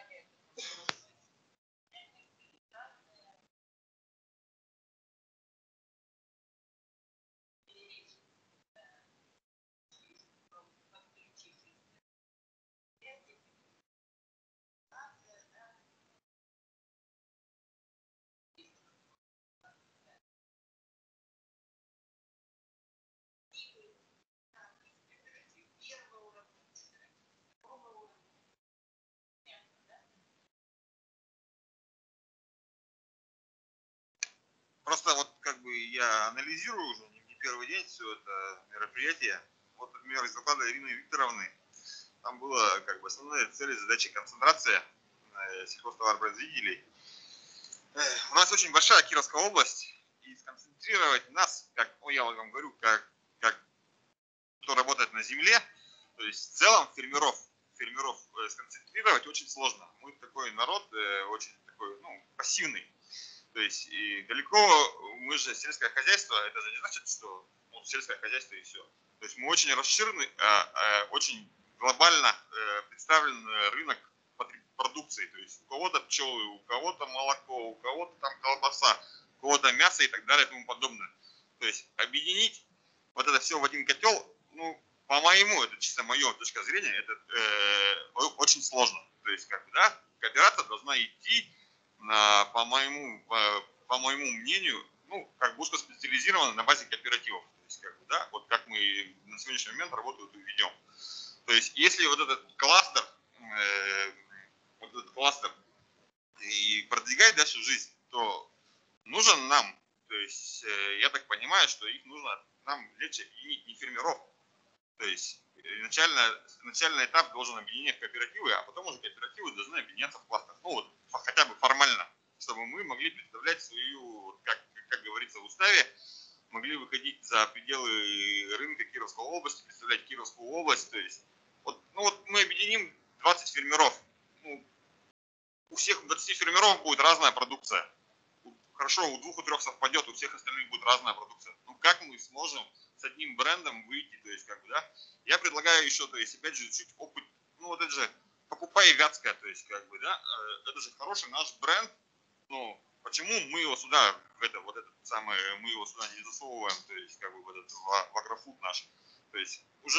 S6: Просто вот как бы я анализирую уже не первый день все это мероприятие. Вот, например, из доклада Ирины Викторовны, там была как бы основная цель и задача концентрация сельхозтоваропроизводителей. У нас очень большая Кировская область, и сконцентрировать нас, как, ну, я вам говорю, как кто работает на земле, то есть в целом фермеров сконцентрировать очень сложно. Мы такой народ очень такой, ну, пассивный. То есть и далеко, мы же сельское хозяйство, это же не значит, что ну, сельское хозяйство и все. То есть мы очень расширенный, очень глобально представлен рынок продукции. То есть у кого-то пчелы, у кого-то молоко, у кого-то там колбаса, у кого-то мясо и так далее и тому подобное. То есть объединить вот это все в один котел, ну, по-моему, это чисто моя точка зрения, это очень сложно. То есть, как бы, да, кооперация должна идти по моему мнению, ну, как бы узкоспециализировано на базе кооперативов. То есть, как бы, да, вот как мы на сегодняшний момент работу эту ведем. То есть, если вот этот кластер и продвигать дальше жизнь, то нужен нам, то есть, я так понимаю, что их нужно нам легче объединить не фермеров. То есть, начальный этап должен объединять кооперативы, а потом уже кооперативы должны объединяться в кластер. Ну, вот, хотя бы формально, чтобы мы могли представлять свою, как говорится в уставе, могли выходить за пределы рынка Кировской области, представлять Кировскую область. То есть, вот, ну, вот мы объединим 20 фермеров. Ну, у всех 20 фермеров будет разная продукция. Хорошо, у 2-3 совпадет, у всех остальных будет разная продукция. Ну, как мы сможем с одним брендом выйти, то есть, как бы, да? Я предлагаю еще, то есть, опять же, чуть опыт, ну, вот это же, покупай Вятская, то есть, как бы, да, это же хороший наш бренд, ну, почему мы его сюда, мы его сюда не засовываем, то есть, как бы, в этот, в агрофуд наш, то есть, уже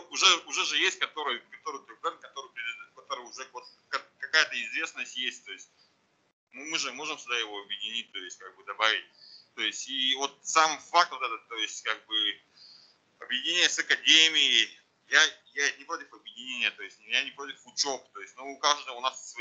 S6: же есть, который бренд, который уже вот, какая-то известность есть, то есть, мы же можем сюда его объединить, то есть, как бы, добавить. То есть, и вот сам факт вот этот, то есть, как бы, объединение с академией, я не против объединения, то есть, я не против учеб, то есть, но у каждого у нас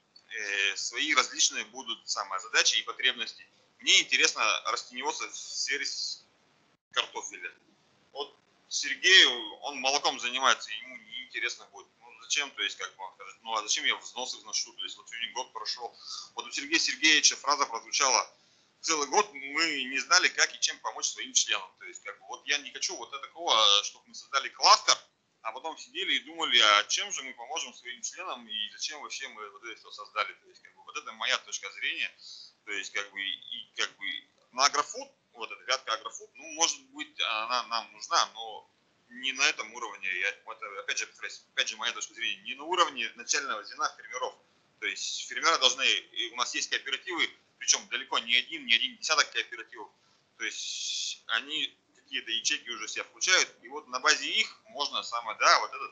S6: свои различные будут задачи и потребности. Мне интересно растениеводство в сфере картофеля. Вот Сергею, он молоком занимается, ему неинтересно будет. Зачем, то есть, как бы он скажет, ну а зачем я взносы взношу, то есть, вот сегодня год прошел, вот у Сергея Сергеевича фраза прозвучала, целый год мы не знали, как и чем помочь своим членам, то есть, как бы, вот я не хочу вот такого, чтобы мы создали кластер, а потом сидели и думали, а чем же мы поможем своим членам и зачем вообще мы вот это все создали, то есть, как бы, вот это моя точка зрения, то есть, как бы, и как бы, на агрофуд, вот эта Вятка агрофуд, ну, может быть, она нам нужна, но не на этом уровне, это, опять же, моя точка зрения, не на уровне начального звена фермеров. То есть фермеры должны, у нас есть кооперативы, причем далеко не один десяток кооперативов. То есть они какие-то ячейки уже себя включают, и вот на базе их можно вот это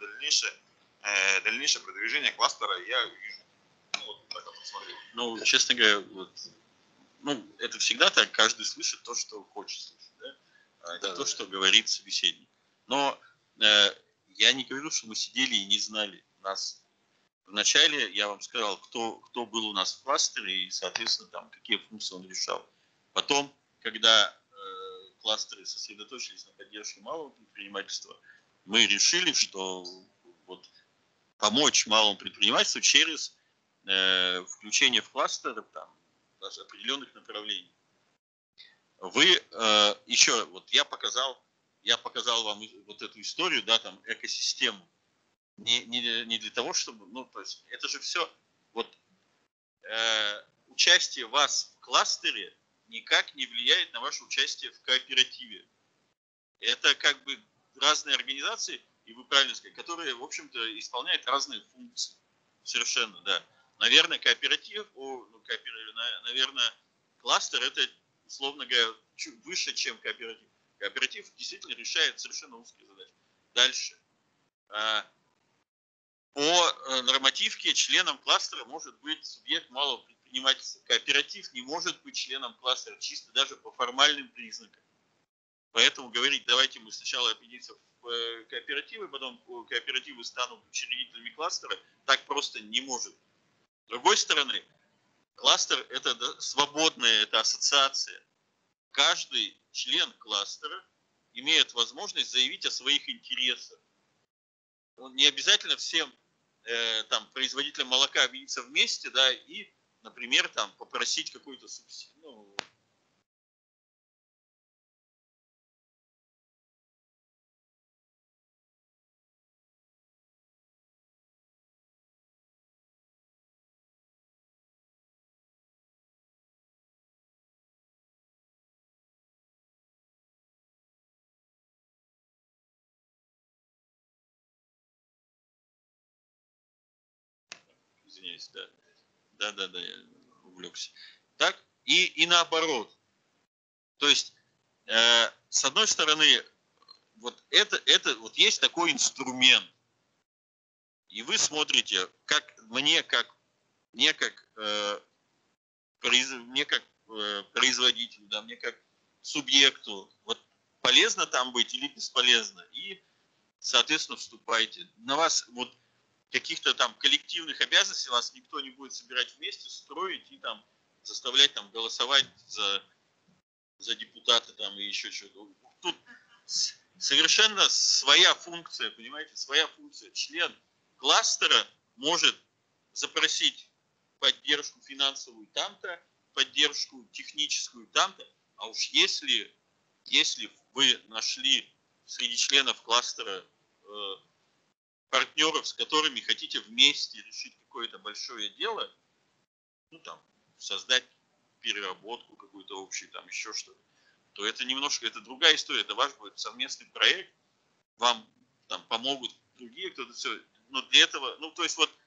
S6: дальнейшее продвижение кластера я вижу. Ну, вот так вот смотрю.
S5: Ну, честно говоря, вот, ну, это всегда так, каждый слышит то, что хочет слышать, да? А не то, что говорит собеседник. Но Я не говорю, что мы сидели и не знали. Нас вначале я вам сказал, кто был у нас в кластере и, соответственно, там, какие функции он решал. Потом, когда кластеры сосредоточились на поддержке малого предпринимательства, мы решили, что вот помочь малому предпринимательству через включение в кластеры там, даже определенных направлений. Вы еще, вот я показал вам вот эту историю, да, там, экосистему. Не для того, чтобы, ну, то есть, это же все, вот, участие вас в кластере никак не влияет на ваше участие в кооперативе. Это как бы разные организации, и вы правильно сказали, которые, в общем-то, исполняют разные функции. Совершенно, да. Наверное, наверное, кластер это, условно говоря, чуть выше, чем кооператив. Кооператив действительно решает совершенно узкие задачи. Дальше. По нормативке членом кластера может быть субъект малого предпринимательства. Кооператив не может быть членом кластера, чисто даже по формальным признакам. Поэтому говорить, давайте мы сначала определимся в кооперативы, потом кооперативы станут учредителями кластера, так просто не может. С другой стороны, кластер – это свободная, это ассоциация. Каждый член кластера имеет возможность заявить о своих интересах. Не обязательно всем там, производителям молока объединиться вместе, да, и, например, там, попросить какую-то субсидию. Ну, извиняюсь, да. Да, я увлекся. Так, и наоборот. То есть, с одной стороны, вот это вот есть такой инструмент. И вы смотрите, как мне как производителю, да, мне как субъекту, вот полезно там быть или бесполезно. И, соответственно, вступайте. На вас вот каких-то там коллективных обязанностей вас никто не будет собирать вместе, строить и там заставлять там голосовать за депутата там и еще что-то. Тут совершенно своя функция, понимаете, своя функция. Член кластера может запросить поддержку финансовую там-то, поддержку техническую там-то, а уж если вы нашли среди членов кластера партнеров, с которыми хотите вместе решить какое-то большое дело, ну там, создать переработку какую-то общую, там еще что-то, то это немножко, это другая история, это ваш будет совместный проект, вам там помогут другие, кто-то все, но для этого, ну то есть вот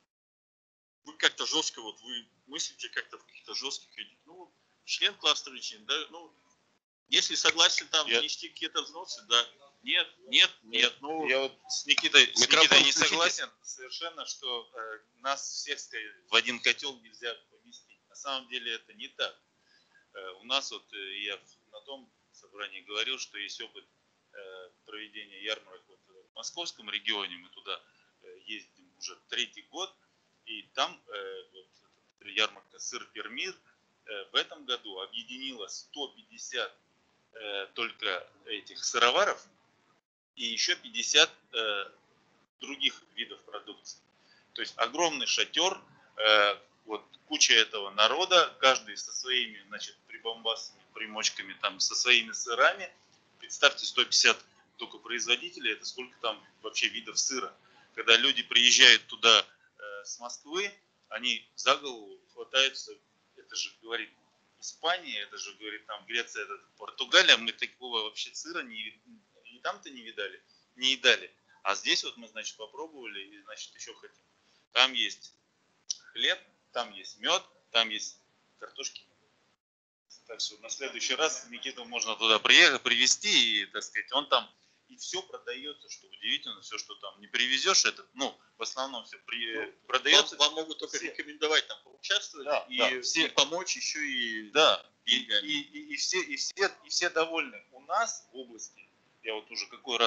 S5: вы как-то жестко, вот вы мыслите как-то в каких-то жестких, ну, член кластера, член, да, ну, если согласен там внести какие-то взносы, да. Нет. Ну,
S8: я вот с Никитой не согласен совершенно, что нас всех в один котел нельзя поместить. На самом деле это не так. У нас вот, я на том собрании говорил, что есть опыт проведения ярмарок вот в московском регионе. Мы туда ездим уже 3-й год. И там вот, ярмарка «Сыр Пермир» в этом году объединила 150 только этих сыроваров и еще 50 других видов продукции. То есть огромный шатер, вот куча этого народа, каждый со своими, значит, прибамбасами, примочками, там, со своими сырами. Представьте, 150 только производителей, это сколько там вообще видов сыра. Когда люди приезжают туда с Москвы, они за голову хватаются, это же говорит Испания, это же говорит там Греция, это Португалия, мы такого вообще сыра и там-то не едали. А здесь вот мы, значит, попробовали и, значит, еще хотим. Там есть хлеб, там есть мед, там есть картошки. Так что на следующий раз Никиту можно туда приехать, привезти, и, так сказать, он там, и все продается, что удивительно, все, что там не привезешь, это, ну, в основном все продается.
S5: Вам могут только рекомендовать там поучаствовать, да, и помочь еще и...
S8: Да, и все довольны. У нас в области, я вот уже какой раз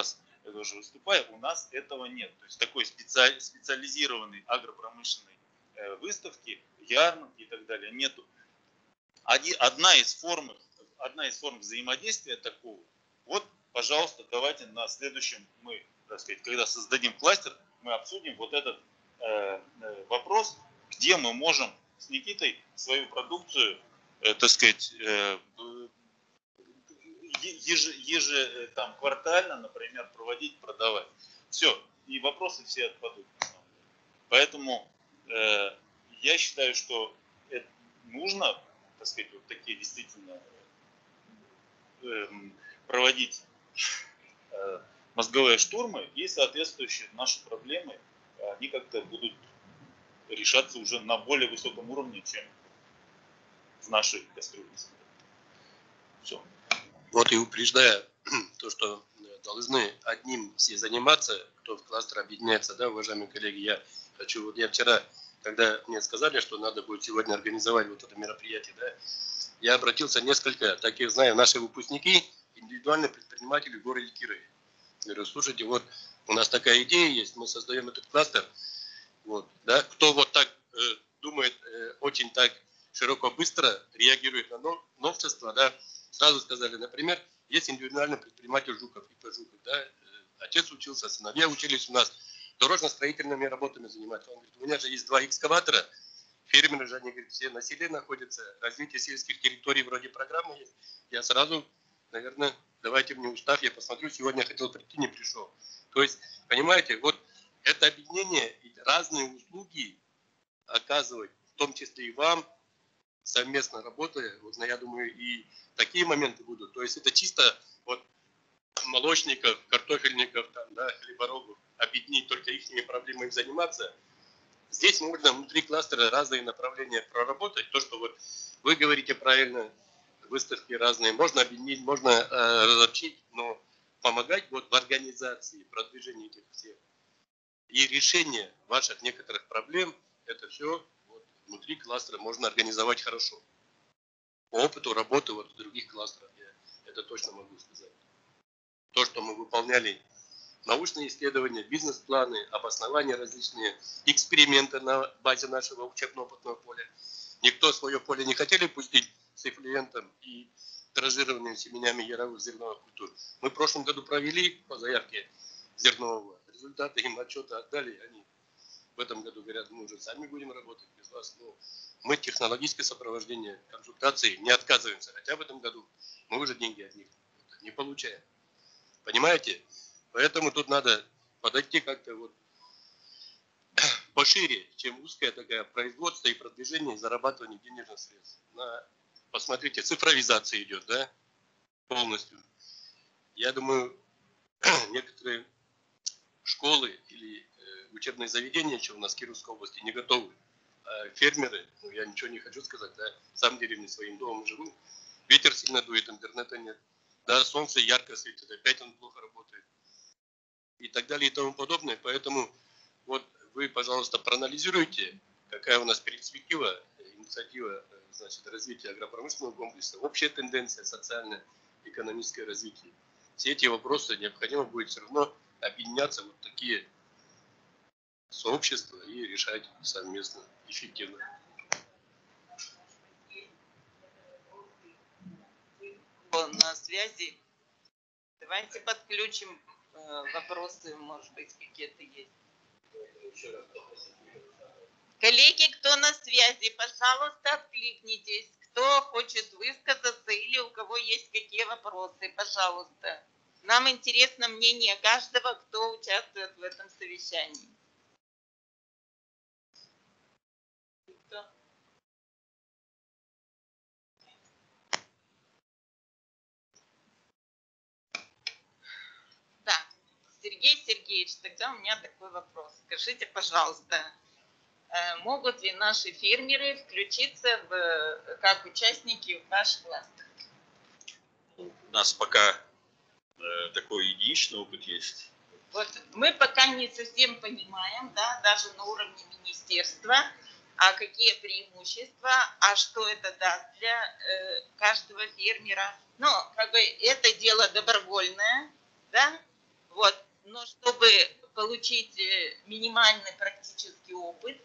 S8: я тоже выступаю, у нас этого нет. То есть такой специализированной агропромышленной выставки, ярмарки и так далее нету. Одна из форм взаимодействия такого, вот, пожалуйста, давайте на следующем мы, так сказать, когда создадим кластер, мы обсудим вот этот вопрос, где мы можем с Никитой свою продукцию, так сказать, там, квартально, например, проводить, продавать. Все, и вопросы все отпадут. Поэтому я считаю, что это нужно, так сказать, вот такие действительно проводить мозговые штурмы, и соответствующие наши проблемы, они как-то будут решаться уже на более высоком уровне, чем в нашей кастрюле. Все.
S1: Вот и упреждая то, что должны одним все заниматься, кто в кластер объединяется, да, уважаемые коллеги, я вчера, когда мне сказали, что надо будет сегодня организовать вот это мероприятие, да, я обратился несколько таких, знаю, наши выпускники, индивидуальные предприниматели в городе Кирове. Говорю, слушайте, вот у нас такая идея есть, мы создаем этот кластер, вот, да, кто вот так думает, очень так широко, быстро реагирует на новшества, да, сразу сказали, например, есть индивидуальный предприниматель Жуков, ИП Жуков, да, отец учился, сыновья учились у нас, дорожно-строительными работами занимаются. Он говорит, у меня же есть 2 экскаватора, фермеры же, они, говорят, все на селе находятся, развитие сельских территорий вроде программы есть. Я сразу, наверное, давайте мне устав, я посмотрю, сегодня хотел прийти, не пришел. То есть, понимаете, вот это объединение, разные услуги оказывать, в том числе и вам, совместно работая, вот, я думаю, и такие моменты будут. То есть это чисто вот молочников, картофельников, там, да, хлеборобов, объединить только их проблемами заниматься. Здесь можно внутри кластера разные направления проработать. То, что вот вы говорите правильно, выставки разные, можно объединить, можно разобщить, но помогать вот в организации, продвижении этих всех. И решение ваших некоторых проблем, это все вот внутри кластера можно организовать хорошо. По опыту работы вот в других кластерах я это точно могу сказать. То, что мы выполняли, научные исследования, бизнес-планы, обоснования различные, эксперименты на базе нашего учебно-опытного поля. Никто свое поле не хотели пустить с эффлуентом и тиражированием семенами яровых зерновых культур. Мы в прошлом году провели по заявке зернового. Результаты им отчета отдали. Они в этом году говорят, мы уже сами будем работать без вас. Но мы технологическое сопровождение, консультации не отказываемся. Хотя в этом году мы уже деньги от них не получаем. Понимаете? Поэтому тут надо подойти как-то вот пошире, чем узкое такое производство и продвижение, и зарабатывание денежных средств. Посмотрите, цифровизация идет, да, полностью. Я думаю, некоторые школы или учебные заведения, что у нас в Кировской области, не готовы. А фермеры, ну я ничего не хочу сказать, да, сам в деревне своим домом живу, ветер сильно дует, интернета нет, да, солнце ярко светит, опять он плохо работает. И так далее и тому подобное. Поэтому вот вы, пожалуйста, проанализируйте, какая у нас перспектива, инициатива, значит, развития агропромышленного комплекса, общая тенденция, социально-экономическое развитие. Все эти вопросы необходимо будет все равно объединяться в вот такие сообщества и решать совместно, эффективно.
S2: На связи. Давайте подключим вопросы, может быть, какие-то есть. Коллеги, кто на связи, пожалуйста, откликнитесь. Кто хочет высказаться или у кого есть какие вопросы, пожалуйста. Нам интересно мнение каждого, кто участвует в этом совещании. Кто? Да, Сергей Сергеевич, тогда у меня такой вопрос. Скажите, пожалуйста, могут ли наши фермеры включиться как участники в ваш кластер?
S5: У нас пока такой единичный опыт есть.
S2: Вот мы пока не совсем понимаем, да, даже на уровне министерства, а какие преимущества, а что это даст для каждого фермера. Ну, как бы это дело добровольное, да, вот. но чтобы получить минимальный практический опыт,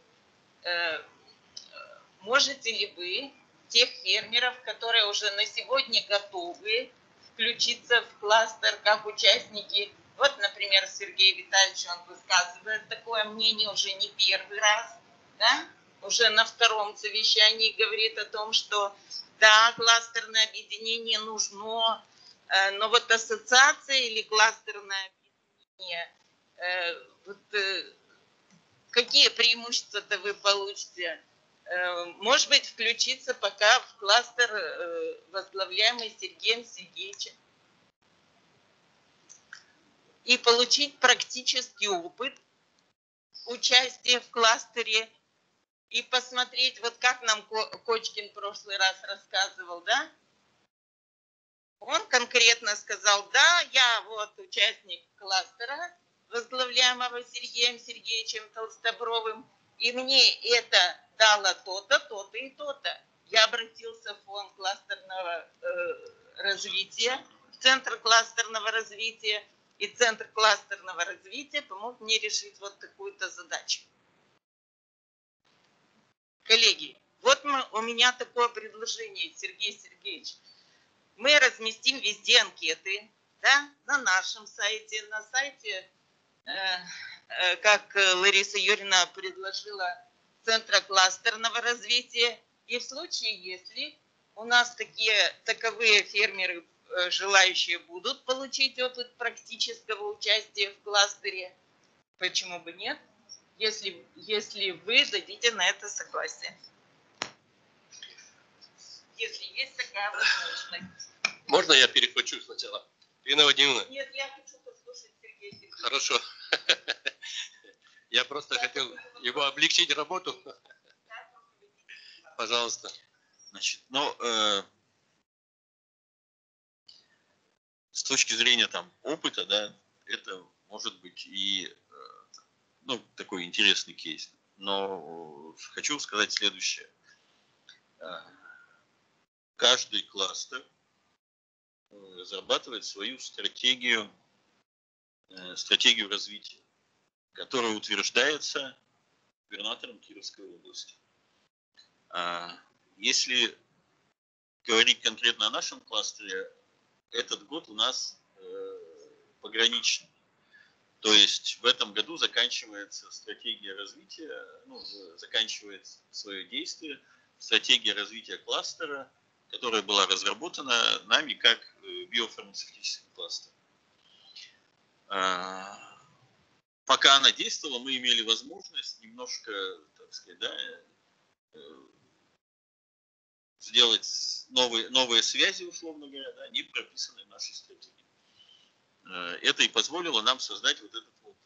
S2: можете ли вы тех фермеров, которые уже на сегодня готовы включиться в кластер как участники, вот, например, Сергей Витальевич, он высказывает такое мнение уже не первый раз, да? Уже на втором совещании говорит о том, что да, кластерное объединение нужно, но вот ассоциация или кластерное объединение, какие преимущества-то вы получите? Может быть, включиться пока в кластер, возглавляемый Сергеем Сергеевичем, и получить практический опыт участия в кластере, и посмотреть, вот как нам Кочкин в прошлый раз рассказывал, да? Он конкретно сказал, да, я вот участник кластера, возглавляемого Сергеем Сергеевичем Толстобровым, и мне это дало то-то, то-то и то-то. Я обратился в фонд кластерного развития, в Центр кластерного развития, и Центр кластерного развития помог мне решить вот такую-то задачу. Коллеги, вот у меня такое предложение, Сергей Сергеевич. Мы разместим везде анкеты, да, на нашем сайте, на сайте, как Лариса Юрьевна предложила, Центра кластерного развития. И в случае, если у нас таковые фермеры, желающие будут получить опыт практического участия в кластере, почему бы нет, если вы дадите на это согласие. Если есть такая возможность.
S1: Можно я перехвачу сначала? Ирина Вадимовна.
S2: Нет, я хочу послушать Сергея Сергеевича.
S1: Хорошо. Я просто хотел его облегчить работу. Пожалуйста.
S5: Значит, с точки зрения там опыта, да, это может быть и такой интересный кейс. Но хочу сказать следующее. Каждый кластер разрабатывает свою стратегию развития, которая утверждается губернатором Кировской области. Если говорить конкретно о нашем кластере, этот год у нас пограничный. То есть в этом году заканчивается стратегия развития, заканчивает свое действие стратегия развития кластера, которая была разработана нами как биофармацевтический кластер. Пока она действовала, мы имели возможность немножко, так сказать, сделать новые связи, условно говоря, да, не прописанные в нашей стратегии. Это и позволило нам создать вот это вот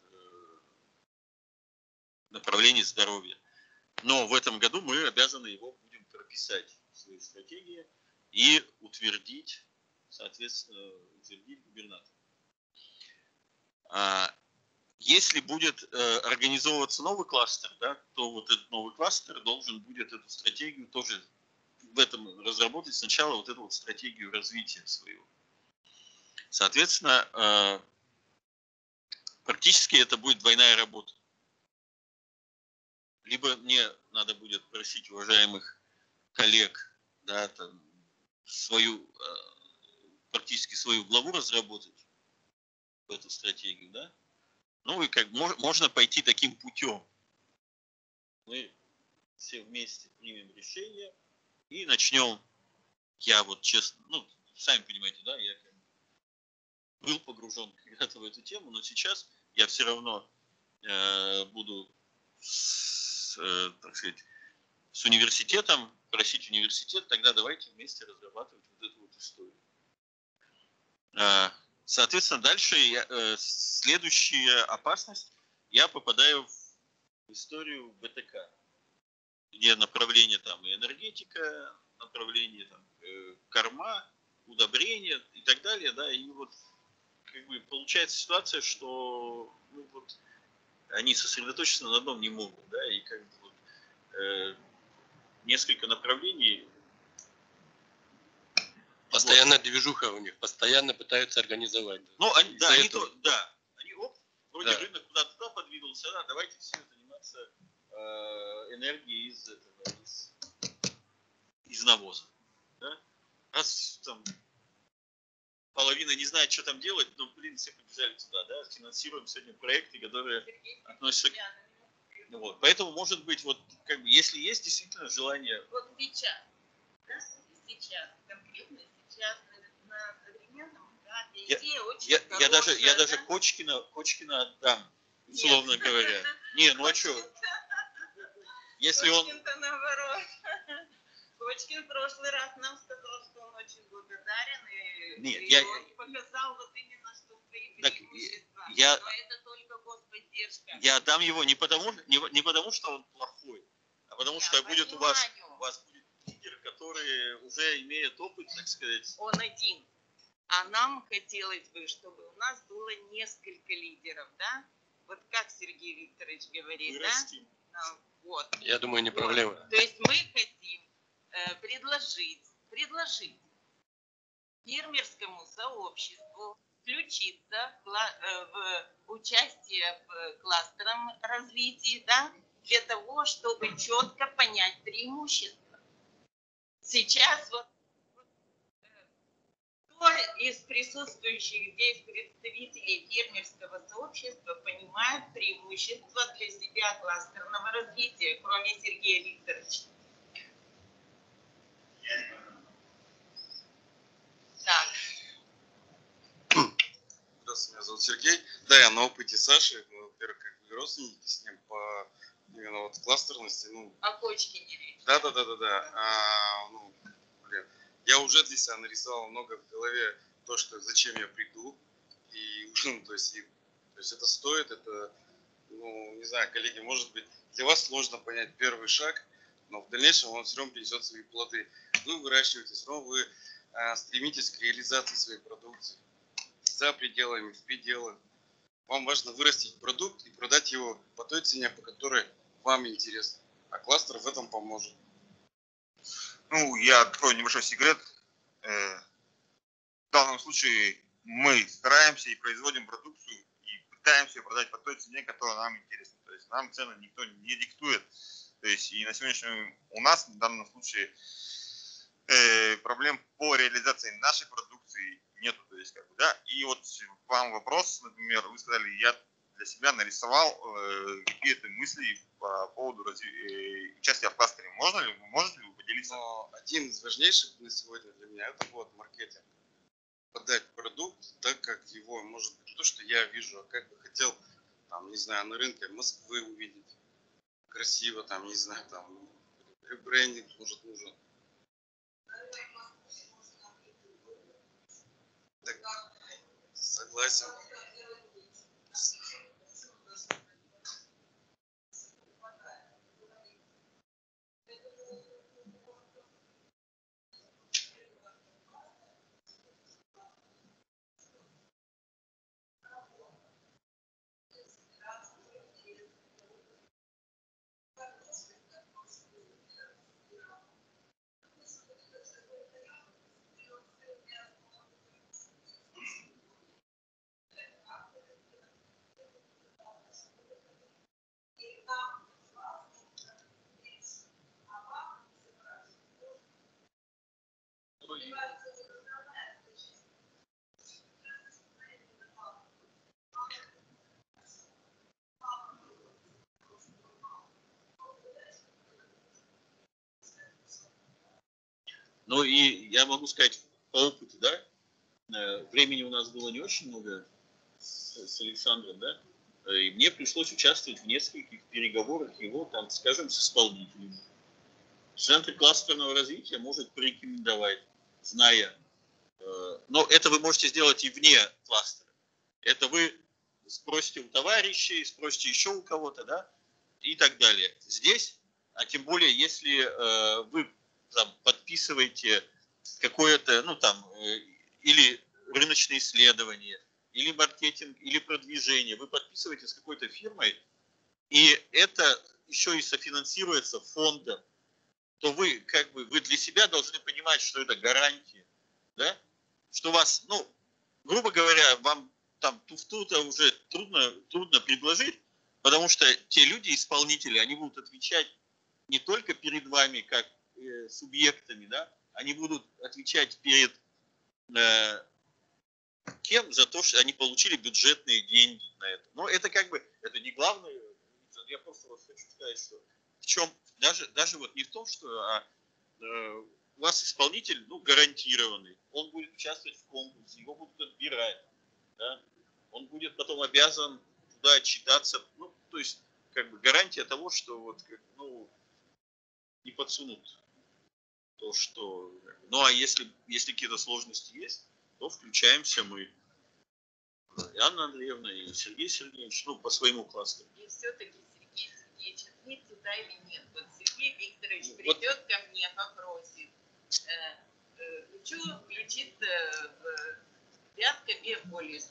S5: направление здоровья. Но в этом году мы обязаны его будем прописать в своей стратегии и утвердить, соответственно, губернатор. Если будет организовываться новый кластер, да, то вот этот новый кластер должен будет эту стратегию тоже в этом разработать сначала вот эту вот стратегию развития своего. Соответственно, практически это будет двойная работа. Либо мне надо будет просить уважаемых коллег, да, практически свою главу разработать в эту стратегию, да. И можно пойти таким путем. Мы все вместе примем решение и начнем. Я вот честно, сами понимаете, да, я был погружен когда-то в эту тему, но сейчас я все равно буду так сказать, с университетом, просить университет, тогда давайте вместе разрабатывать вот эту вот историю. Соответственно, дальше следующая опасность, я попадаю в историю БТК, где направление там и энергетика, направление там корма, удобрения и так далее, да, и вот получается ситуация, что они сосредоточиться на одном не могут, да, и несколько направлений.
S1: Постоянно движуха у них, постоянно пытаются организовать.
S5: Они Вроде рынок куда-то туда подвинулся, да, давайте все заниматься энергией из навоза. Да? Раз там половина не знает, что там делать, но, блин, все побежали туда, да, финансируем сегодня проекты, которые относятся к... Вот. Поэтому, может быть, вот, как бы, если есть действительно желание...
S2: Вот сейчас, да, сейчас, конкретно сейчас на современном этапе идея очень хорошая.
S5: Я даже Кочкина отдам, условно говоря. Не, ну а что? Если он...
S2: Кочкин-то наоборот. Кочкин в прошлый раз нам сказал, что он очень благодарен, и он показал вот именно, что свои преимущества. Но это только господдержка.
S5: Я дам его не потому, что он плохой, а потому что будет у вас будет лидер, который уже имеет опыт, так сказать.
S2: Он один. А нам хотелось бы, чтобы у нас было несколько лидеров, да? Вот как Сергей Викторович говорит,
S5: вырастим.
S2: Да? Вот.
S1: Я думаю, не проблема.
S2: То есть мы хотим предложить фермерскому сообществу включиться в участие в кластерном развитии, да, для того, чтобы четко понять преимущества. Сейчас вот кто из присутствующих здесь представителей фермерского сообщества понимает преимущества для себя кластерного развития, кроме Сергея Викторовича? Так.
S9: Здравствуйте, меня зовут Сергей. Да, я на опыте Саши, мы, во-первых, как бы родственники с ним по именно вот кластерности. Ну,
S2: о Кочкине речь.
S9: Да. Ну, блин, я уже для себя нарисовал много в голове то, что зачем я приду. И, ну, то есть это стоит, это, ну, не знаю, коллеги, может быть, для вас сложно понять первый шаг, но в дальнейшем он все равно принесет свои плоды. Вы выращиваете, все равно вы стремитесь к реализации своей продукции. За пределами, в пределы. Вам важно вырастить продукт и продать его по той цене, по которой вам интересно. А кластер в этом поможет.
S6: Ну, я открою небольшой секрет. В данном случае мы стараемся и производим продукцию и пытаемся ее продать по той цене, которая нам интересна. То есть нам цены никто не диктует. То есть и на сегодняшний момент у нас в данном случае проблем по реализации нашей продукции нету. То есть, как бы, да. И вот вам вопрос, например, вы сказали, я для себя нарисовал какие-то мысли по поводу участия в кластере. Можете ли вы поделиться?
S9: Но один из важнейших на сегодня для меня это вот маркетинг. Подать продукт так, как его, может быть, то, что я вижу, а как бы хотел, там, не знаю, на рынке Москвы увидеть. Красиво, там, не знаю, там, ребрендинг, может, нужен. Так, согласен.
S5: Ну и я могу сказать по опыту, да, времени у нас было не очень много с Александром, да, и мне пришлось участвовать в нескольких переговорах его, там, скажем, с исполнителями. Центр кластерного развития может порекомендовать, зная, но это вы можете сделать и вне кластера. Это вы спросите у товарищей, спросите еще у кого-то, да, и так далее. Здесь, а тем более, если вы там подписываете какое-то, ну там, или рыночное исследование, или маркетинг, или продвижение, вы подписываете с какой-то фирмой, и это еще и софинансируется фондом, то вы как бы, вы для себя должны понимать, что это гарантия, да, что вас, ну, грубо говоря, вам там туфту-то уже трудно предложить, потому что те люди, исполнители, они будут отвечать не только перед вами как субъектами, да, они будут отвечать перед кем за то, что они получили бюджетные деньги на это. Но это как бы, это не главное. Я просто вот хочу сказать, что в чем, даже вот не в том, что у вас исполнитель, ну, гарантированный, он будет участвовать в конкурсе, его будут отбирать, да? Он будет потом обязан туда отчитаться, ну, то есть, как бы гарантия того, что вот, ну, не подсунут то, что... Ну, а если какие-то сложности есть, то включаемся мы. И Анна Андреевна, и Сергей Сергеевич, ну, по своему кластеру.
S2: И все-таки Сергей Сергеевич ответит туда или нет? Вот Сергей Викторович придет ко мне, попросит, хочу включиться в Вятка биополис.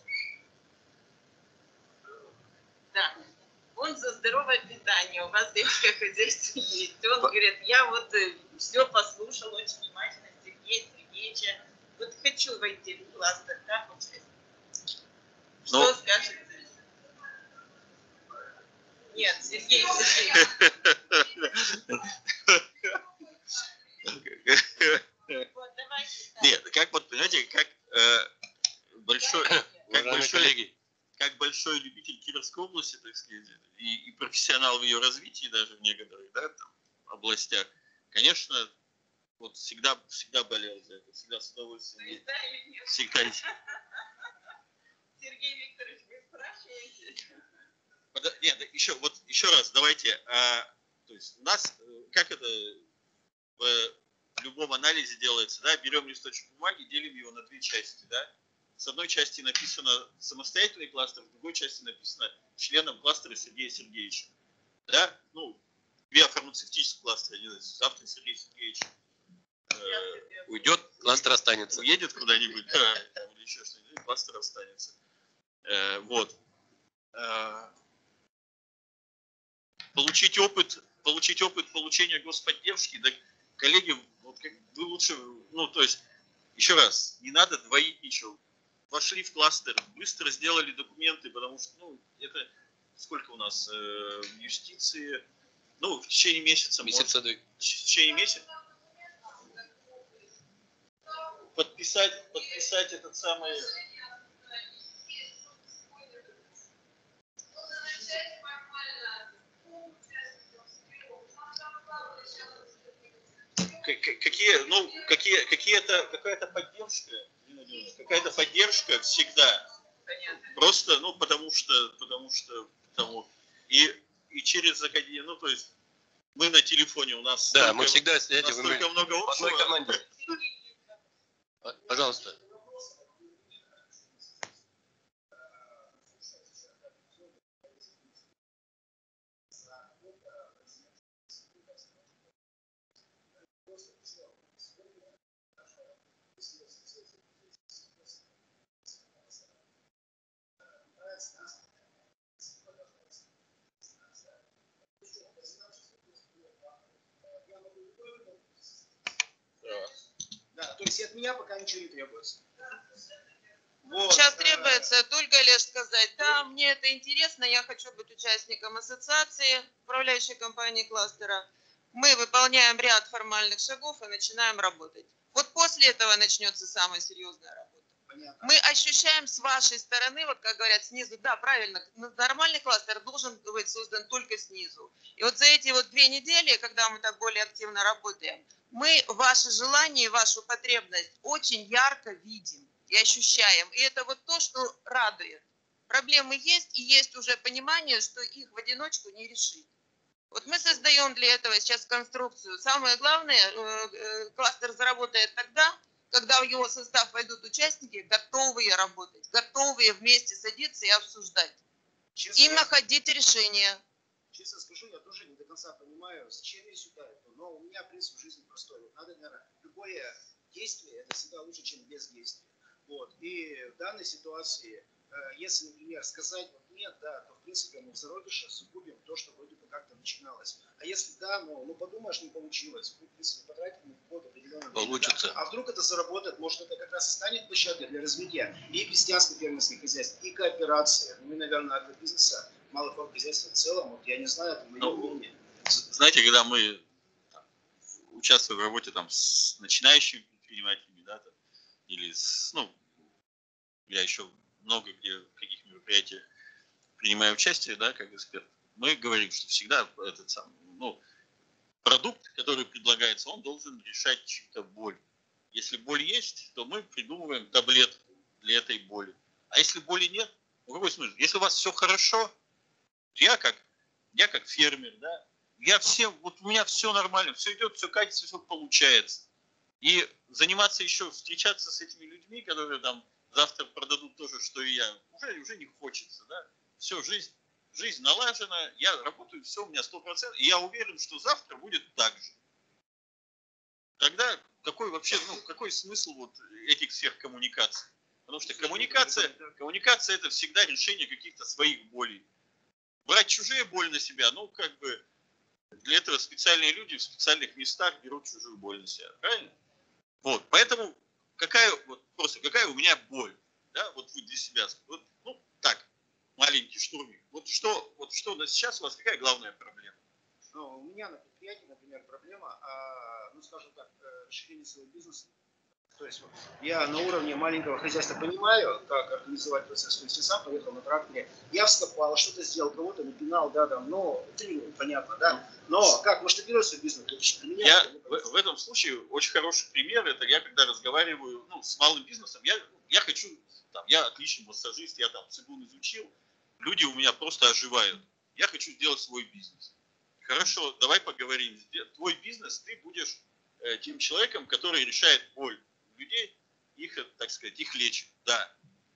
S2: Да. Он за здоровое питание, у вас детское хозяйство есть. Он говорит, я вот все послушал очень внимательно Сергея Сергеевича. Вот хочу войти в кластер, как он сказать? Что скажете? Нет, Сергей Сергеевич. Вот, давайте.
S5: Нет, как вот, понимаете, как большой любитель Кировской области, так сказать, и профессионал в ее развитии даже в некоторых, да, там, областях, конечно, вот всегда болел за это, всегда с удовольствием. Всегда.
S2: Сергей Викторович, вы спрашиваете?
S5: Нет, еще раз, давайте, то есть у нас, как это в любом анализе делается, да, берем листочек бумаги, делим его на две части, да. С одной части написано самостоятельный кластер, с другой части написано членом кластера Сергея Сергеевича. Да? Ну, биофармацевтический кластер, не знаю, завтра Сергей Сергеевич
S1: уйдет, кластер останется.
S5: Уедет куда-нибудь, да, или еще что-нибудь, кластер останется. Вот. Получить опыт получения господдержки, да, коллеги, вот как вы лучше, ну, то есть, еще раз, не надо двоить ничего. Вошли в кластер, быстро сделали документы, потому что, ну, это сколько у нас в юстиции, ну, в течение месяца. В течение месяца. Подписать этот самый... Какая-то поддержка всегда.
S2: Понятно.
S5: Просто, ну, потому что и через академию, ну, то есть мы на телефоне, у нас
S1: да, мы всегда
S5: столько много общего.
S1: В одной команде. Пожалуйста.
S7: Да, то есть от меня пока ничего не требуется. Вот.
S2: Сейчас требуется только лишь сказать, да, мне это интересно, я хочу быть участником ассоциации, управляющей компании кластера. Мы выполняем ряд формальных шагов и начинаем работать. Вот после этого начнется самая серьезная работа.
S7: Понятно.
S2: Мы ощущаем с вашей стороны, вот как говорят снизу, да, правильно, нормальный кластер должен быть создан только снизу. И вот за эти вот 2 недели, когда мы так более активно работаем, мы ваше желание и вашу потребность очень ярко видим и ощущаем. И это вот то, что радует. Проблемы есть, и есть уже понимание, что их в одиночку не решить. Вот мы создаем для этого сейчас конструкцию. Самое главное, кластер заработает тогда, когда в его состав войдут участники, готовые работать, готовые вместе садиться и обсуждать.
S7: Честно,
S2: И находить решения.
S7: Честно скажу, я тоже не до конца понимаю, зачем я сюда иду. Но у меня принцип жизни простой. Вот надо, наверное, любое действие, это всегда лучше, чем бездействие. Вот. И в данной ситуации если, например, сказать вот нет, да, то в принципе мы в зародыше сугубим то, что вроде бы как-то начиналось. А если да, ну подумаешь, не получилось. Мы, в принципе, потратим какое-то определенное время.
S1: Получится.
S7: Да? А вдруг это заработает, может это как раз и станет площадкой для развития и крестьянских фермерских хозяйств, и кооперации, ну и, наверное, агробизнеса, малых форм хозяйства в целом. Вот я не знаю, это мое мнение.
S5: Знаете, когда мы участвуем в работе там с начинающими предпринимателями, да, там, или с, ну, я еще много где в каких мероприятиях принимаю участие, да, как эксперт, мы говорим, что всегда этот самый, ну, продукт, который предлагается, он должен решать чью-то боль. Если боль есть, то мы придумываем таблетку для этой боли. А если боли нет, ну какой смысл? Если у вас все хорошо, я как фермер, да, вот у меня все нормально, все идет, все катится, все получается. И заниматься еще, встречаться с этими людьми, которые там завтра продадут то же, что и я, уже не хочется, да. Все, жизнь налажена, я работаю, все, у меня 100%, и я уверен, что завтра будет так же. Тогда какой смысл вот этих всех коммуникаций? Потому что коммуникация это всегда решение каких-то своих болей. Брать чужие боли на себя, ну как бы для этого специальные люди в специальных местах берут чужую боль на себя, правильно? Вот, поэтому какая у меня боль, да, вот вы для себя, вот, ну так, маленький штурмик. Вот что сейчас у вас какая главная проблема?
S7: Ну, у меня на предприятии, например, проблема, ну, скажем так, расширение своего бизнеса. То есть вот, я на уровне маленького хозяйства понимаю, как организовать процесс. То есть я сам поехал на тракторе, я вскопал, что-то сделал, кого-то напинал, да, там, ну, понятно, да. Но как масштабировать свой бизнес?
S5: В этом случае очень хороший пример, это я когда разговариваю с малым бизнесом, я хочу, там, я отличный массажист, я там цигун изучил, люди у меня просто оживают. Я хочу сделать свой бизнес. Хорошо, давай поговорим. Твой бизнес, ты будешь тем человеком, который решает боль людей, их, так сказать, их лечит, да.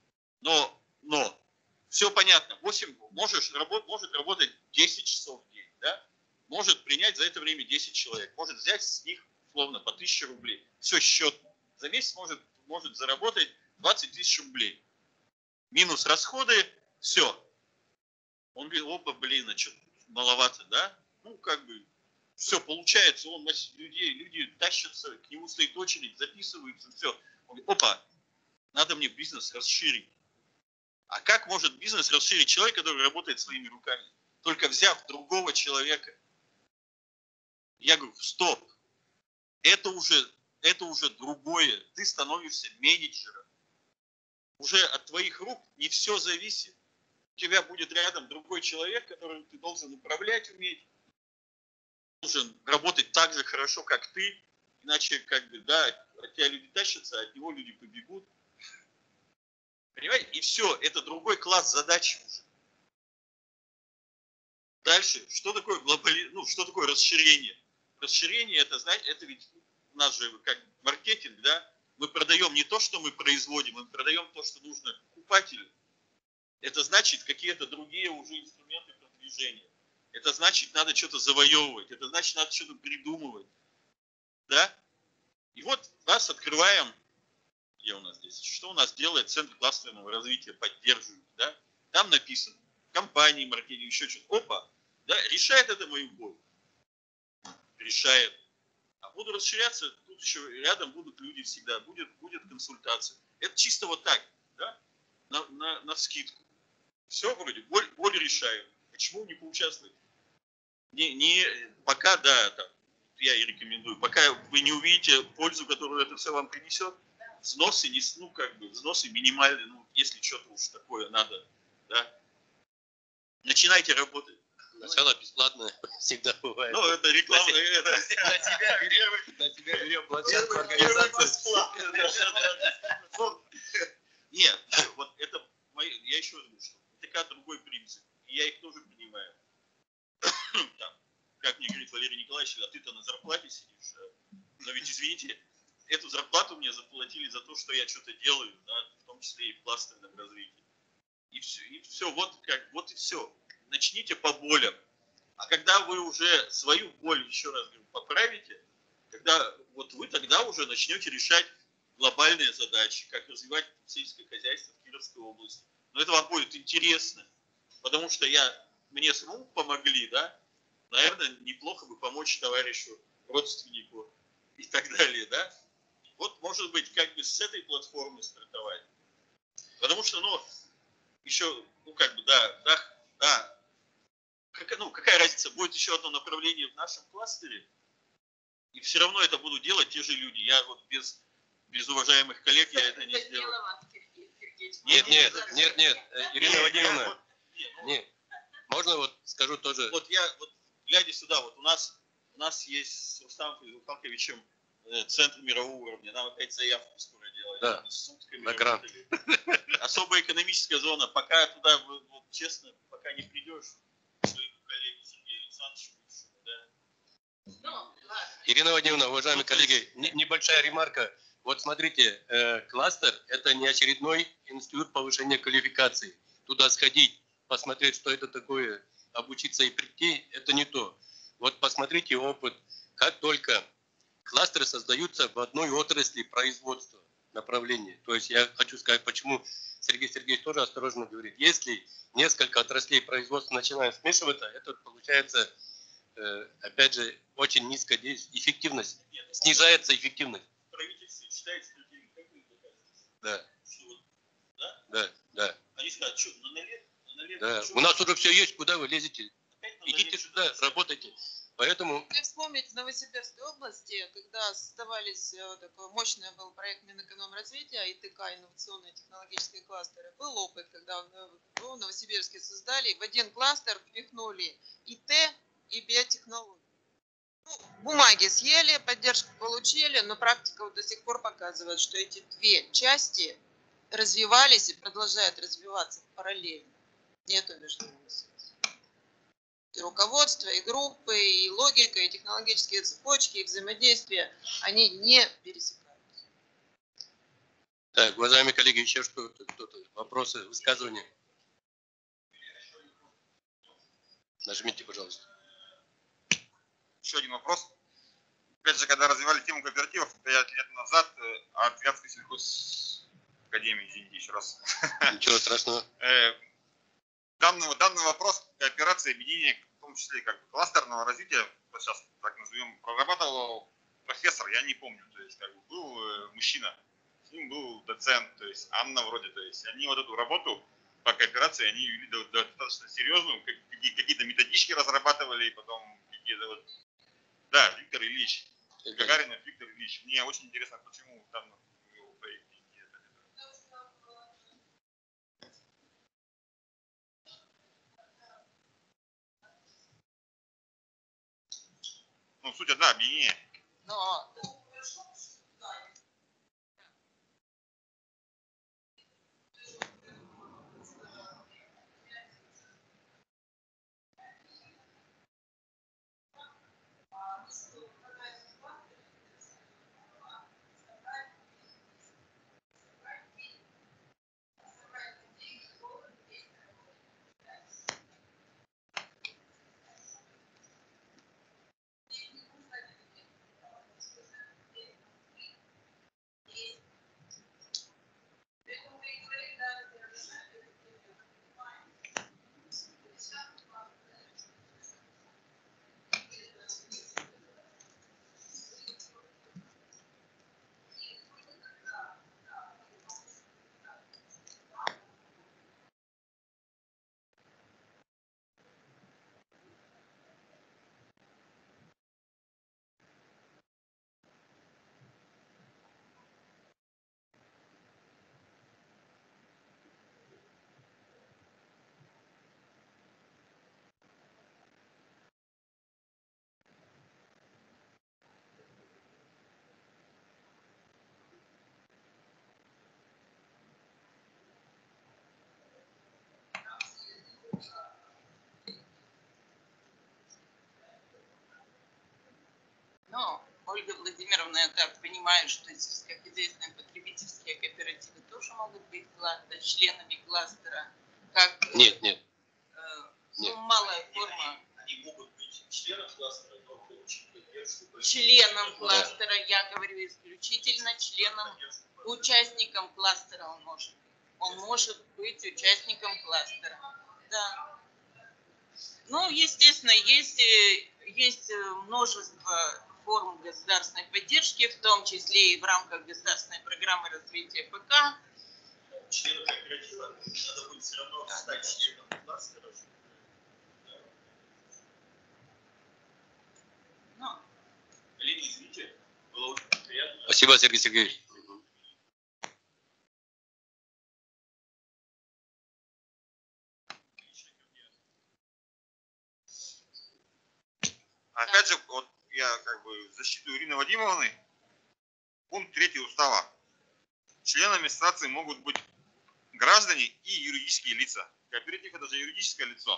S5: Но все понятно, может работать 10 часов в день, да, может принять за это время 10 человек, может взять с них условно по 1000 рублей, все счетно, за месяц может заработать 20 тысяч рублей, минус расходы, все. Он говорит, а что маловато, да, ну как бы, все, получается, люди тащатся, к нему стоит очередь, записываются, все. Он говорит, надо мне бизнес расширить. А как может бизнес расширить человек, который работает своими руками? Только взяв другого человека. Я говорю, стоп, это уже другое. Ты становишься менеджером. Уже от твоих рук не все зависит. У тебя будет рядом другой человек, которым ты должен управлять уметь. Должен работать так же хорошо, как ты, иначе как бы, да, от тебя люди тащатся, от него люди побегут. Понимаете? И все, это другой класс задач уже. Дальше, что такое что такое расширение? Расширение, это, знаете, это ведь у нас же как маркетинг, да, мы продаем не то, что мы производим, мы продаем то, что нужно покупателю. Это значит какие-то другие уже инструменты продвижения. Это значит, надо что-то завоевывать. Это значит, надо что-то придумывать. Да? И вот нас открываем, где у нас здесь, что у нас делает Центр кластерного развития, поддерживает. Да? Там написано, компании, маркетинг, еще что-то. Да? Решает это мою боль? Решает. А буду расширяться, тут еще рядом будут люди всегда, будет консультация. Это чисто вот так, да? Навскидку. Все вроде, боль решаю. Почему не поучаствовать? Пока, да, там, я и рекомендую, пока вы не увидите пользу, которую это все вам принесет, взносы минимальные, если что-то уж такое надо, да, начинайте работать.
S1: Сначала бесплатно всегда бывает.
S5: Ну, это реклама.
S1: На тебя берем площадку организации.
S5: Нет, вот это, я еще раз говорю, что это другой принцип. И я их тоже понимаю. Как мне говорит Валерий Николаевич, а ты-то на зарплате сидишь. Но ведь, извините, эту зарплату мне заплатили за то, что я что-то делаю, да, в том числе и в кластерном развитии. И все, вот и все. Начните по болям. А когда вы уже свою боль, еще раз говорю, поправите, вы тогда уже начнете решать глобальные задачи, как развивать сельское хозяйство в Кировской области. но это вам будет интересно, потому что мне самому помогли, да, наверное, неплохо бы помочь товарищу, родственнику и так далее, да. Вот, может быть, как бы с этой платформы стартовать. Потому что, еще, какая разница, будет еще одно направление в нашем кластере, и все равно это будут делать те же люди. Я вот без уважаемых коллег я это не сделаю.
S1: Нет, Ирина Вадимовна, нет. Можно вот скажу тоже?
S5: Вот глядя сюда, вот у нас есть с Рустамом Халковичем центр мирового уровня. Нам опять заявку скоро делать.
S1: Да,
S5: с сутками
S1: на грант.
S5: Особая экономическая зона. Пока туда, вот, честно, пока не придешь, своему коллеге Сергею Александровичу, да.
S1: Ирина Вадимовна, уважаемые коллеги, небольшая ремарка. Вот смотрите, кластер – это не очередной институт повышения квалификации. Туда сходить, посмотреть, что это такое, обучиться и прийти – это не то. Вот посмотрите опыт, как только кластеры создаются в одной отрасли производства, направления. То есть я хочу сказать, почему Сергей Сергеевич тоже осторожно говорит. Если несколько отраслей производства начинают смешиваться, это получается, опять же, очень низкая эффективность. Снижается эффективность.
S5: Правительство читает стратегию, как вы доказываете?
S1: Да.
S5: Что вот, да?
S1: Да, да.
S5: Они скажут, что, на налет?
S1: Да. У нас уже все есть, куда вы лезете? Идите сюда, работайте. Поэтому...
S10: Если вспомнить в Новосибирской области, когда создавались, такой мощный был проект Минэкономразвития, ИТК, инновационные технологические кластеры, был опыт, когда в Новосибирске создали, в один кластер впихнули ИТ и биотехнологии. Бумаги съели, поддержку получили, но практика до сих пор показывает, что эти две части развивались и продолжают развиваться параллельно. Нету между ними связи. И руководство, и группы, и логика, и технологические цепочки, и взаимодействия, они не пересекаются.
S1: Так, уважаемые коллеги, еще что-то, вопросы, высказывания? Нажмите, пожалуйста.
S6: Еще один вопрос. Опять же, когда развивали тему кооперативов 5 лет назад, от Вятской сельхозакадемии, извините еще раз.
S1: Ничего страшного.
S6: Данный вопрос кооперации, объединения, в том числе как бы кластерного развития, сейчас так назовем, прорабатывал профессор, я не помню, то есть как бы был мужчина, с ним был доцент, то есть Анна вроде, то есть они вот эту работу по кооперации, они вели достаточно серьезную, какие-то методички разрабатывали, и потом какие-то вот, да, Виктор Ильич, Гагаринов Виктор Ильич, мне очень интересно, почему в данном проекте. Суть одна, объединение.
S2: Но Ольга Владимировна, я так понимаю, что сельскохозяйственные потребительские кооперативы тоже могут быть членами кластера. Как,
S1: нет.
S2: Малая форма.
S5: Они могут быть членом кластера, но получить поддержку.
S2: Членом кластера, я говорю исключительно членом, участником кластера он может быть. он может быть участником кластера. Да. Ну, естественно, есть множество форм государственной поддержки, в том числе и в рамках государственной программы развития ПК.
S5: Члены кооператива надо будет все равно стать членом кластера. Коллеги, извините, было очень приятно.
S1: Спасибо, Сергей Сергеевич.
S6: Опять же, вот я как бы в защиту Ирины Вадимовны, пункт 3 устава. Членами ассоциации могут быть граждане и юридические лица. Кооператив это же юридическое лицо.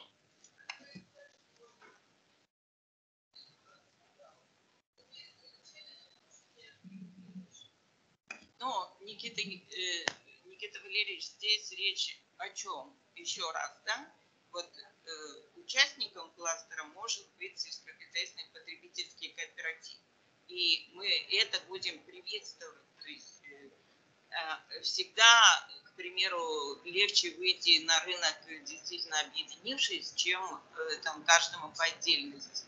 S2: Но, Никита Валерьевич, здесь речь о чем? Еще раз, да? Вот участником кластера может быть сельскохозяйственный потребительский кооператив. И мы это будем приветствовать. То есть всегда, к примеру, легче выйти на рынок, действительно объединившись, чем там каждому по отдельности.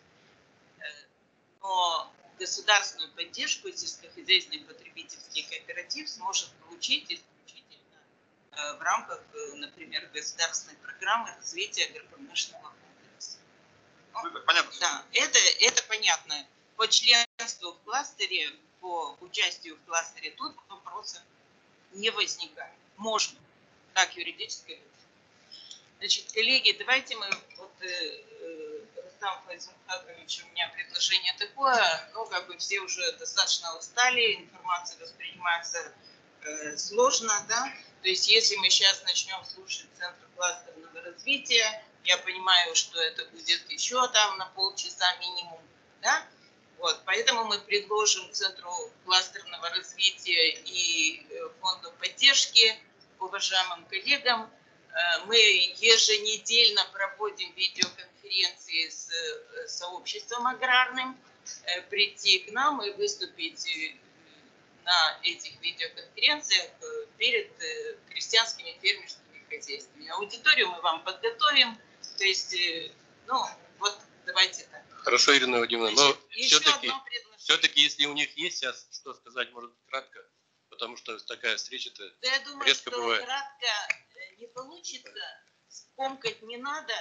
S2: Но государственную поддержку сельскохозяйственный потребительский кооператив сможет получить исключительно в рамках, например, государственной программы развития агропромышленного комплекса.
S6: Это понятно?
S2: Да, это понятно. По членству в кластере, по участию в кластере тут вопросов не возникает. Можно, как юридическое лицо. Значит, коллеги, давайте мы вот Рустам Файзулхакович, у меня предложение такое, ну, как бы все уже достаточно устали, информация воспринимается сложно, да, то есть если мы сейчас начнем слушать Центр кластерного развития, я понимаю, что это будет еще там на полчаса минимум, да, вот, поэтому мы предложим Центру кластерного развития и Фонду поддержки, уважаемым коллегам. Мы еженедельно проводим видеоконференции с сообществом аграрным, прийти к нам и выступить на этих видеоконференциях перед крестьянскими фермерскими хозяйствами. Аудиторию мы вам подготовим, то есть, ну, вот давайте так.
S1: Хорошо, Ирина Вадимовна, но все-таки, если у них есть сейчас что сказать, может быть, кратко, потому что такая встреча-то редко бывает.
S2: Да, я думаю, что кратко не получится, скомкать не надо.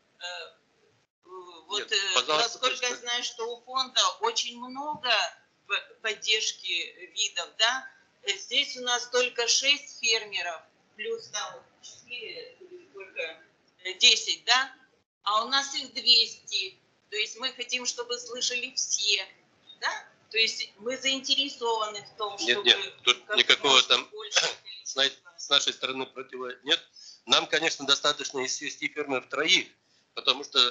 S2: Вот нет, насколько я знаю, что у фонда очень много поддержки видов, да, здесь у нас только 6 фермеров, плюс там 4, только 10, да, а у нас их 200, то есть мы хотим, чтобы слышали все, да, то есть мы заинтересованы в том, чтобы...
S1: Нет, тут никакого там с нашей стороны протива нет. Нам, конечно, достаточно из 6 фермеров 3, потому что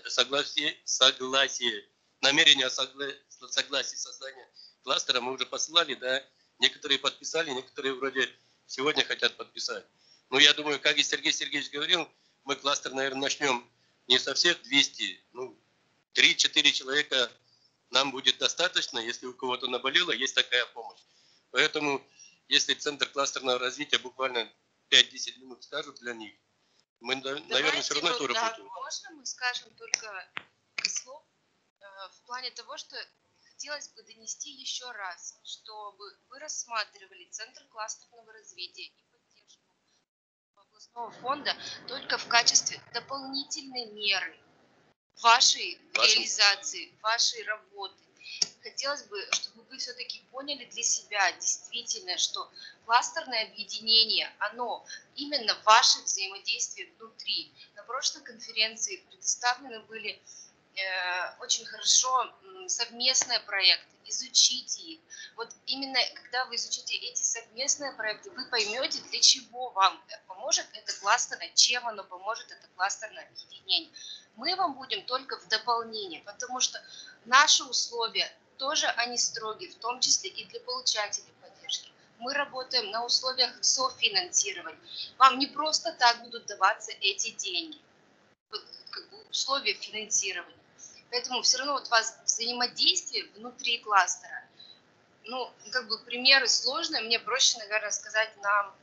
S1: намерение о согласии создания кластера мы уже посылали, да, некоторые подписали, некоторые вроде сегодня хотят подписать. Но я думаю, как и Сергей Сергеевич говорил, мы кластер, наверное, начнем не со всех 200, ну, 3-4 человека нам будет достаточно, если у кого-то наболело, есть такая помощь. Поэтому, если Центр кластерного развития буквально 5-10 минут скажут для них, мы, наверное, все равно эту работу.
S4: Можно мы скажем только слов в плане того, что хотелось бы донести еще раз, чтобы вы рассматривали Центр кластерного развития и поддержку областного фонда только в качестве дополнительной меры вашей реализации, вашей работы. Хотелось бы, чтобы вы все-таки поняли для себя действительно, что кластерное объединение, оно именно ваше взаимодействие внутри. На прошлой конференции предоставлены были очень хорошо совместные проекты, изучите их. Вот именно когда вы изучите эти совместные проекты, вы поймете, для чего вам поможет это кластерное, чем оно поможет это кластерное объединение. Мы вам будем только в дополнение, потому что наши условия тоже они строгие, в том числе и для получателей поддержки. Мы работаем на условиях софинансирования. Вам не просто так будут даваться эти деньги, условия финансирования. Поэтому все равно вот у вас взаимодействие внутри кластера, ну, как бы примеры сложные, мне проще, наверное, сказать на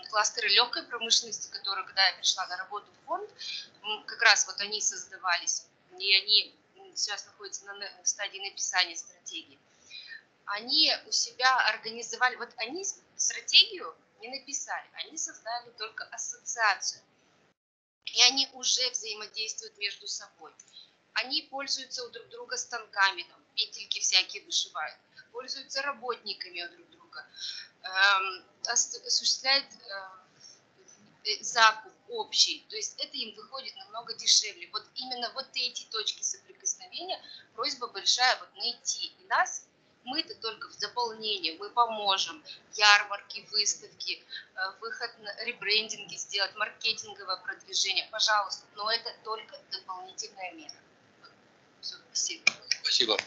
S4: кластеры легкой промышленности, которые, когда я пришла на работу в фонд, как раз вот они создавались, и они сейчас находятся в стадии написания стратегии. Они у себя организовали, вот они стратегию не написали, они создали только ассоциацию. И они уже взаимодействуют между собой. Они пользуются у друг друга станками, там, петельки всякие вышивают, пользуются работниками у друг друга, осуществляют закуп общий. То есть это им выходит намного дешевле. Вот именно вот эти точки соприкосновения просьба большая вот найти. И нас, мы-то только в дополнение, мы поможем ярмарки, выставки, выход на ребрендинги сделать, маркетинговое продвижение, пожалуйста, но это только дополнительная мера. Все, спасибо.
S1: Спасибо.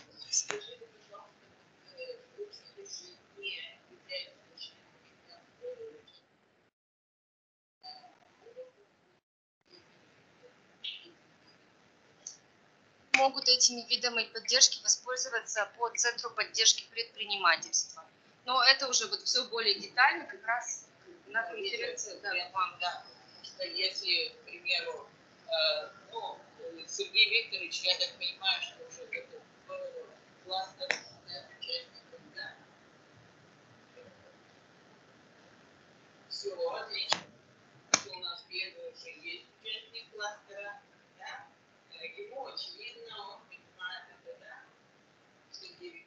S4: Могут этими видами поддержки воспользоваться по Центру поддержки предпринимательства. Но это уже вот все более детально, как раз на конференции. Да, вам, да.
S2: Что если, к примеру, Сергей Викторович, я так понимаю, что уже готов кластер участников, да? Все, отлично. У нас первый уже есть участник кластера, да? Ему очевидно, он понимает это, да? Сергей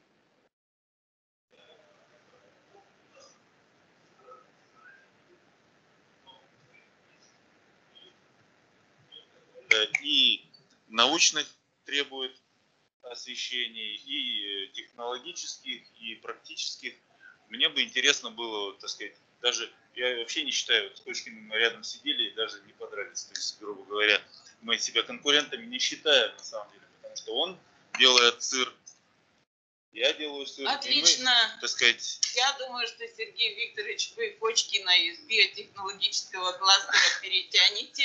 S8: и научных требует освещений, и технологических, и практических. Мне бы интересно было, так сказать, даже, я вообще не считаю, вот с Кочкиным мы рядом сидели и даже не подрались. То есть, грубо говоря, мы себя конкурентами не считаем, на самом деле, потому что он делает сыр, я делаю сыр.
S2: Отлично.
S8: Мы, так сказать...
S2: Я думаю, что, Сергей Викторович, вы Кочкина из биотехнологического кластера перетянете.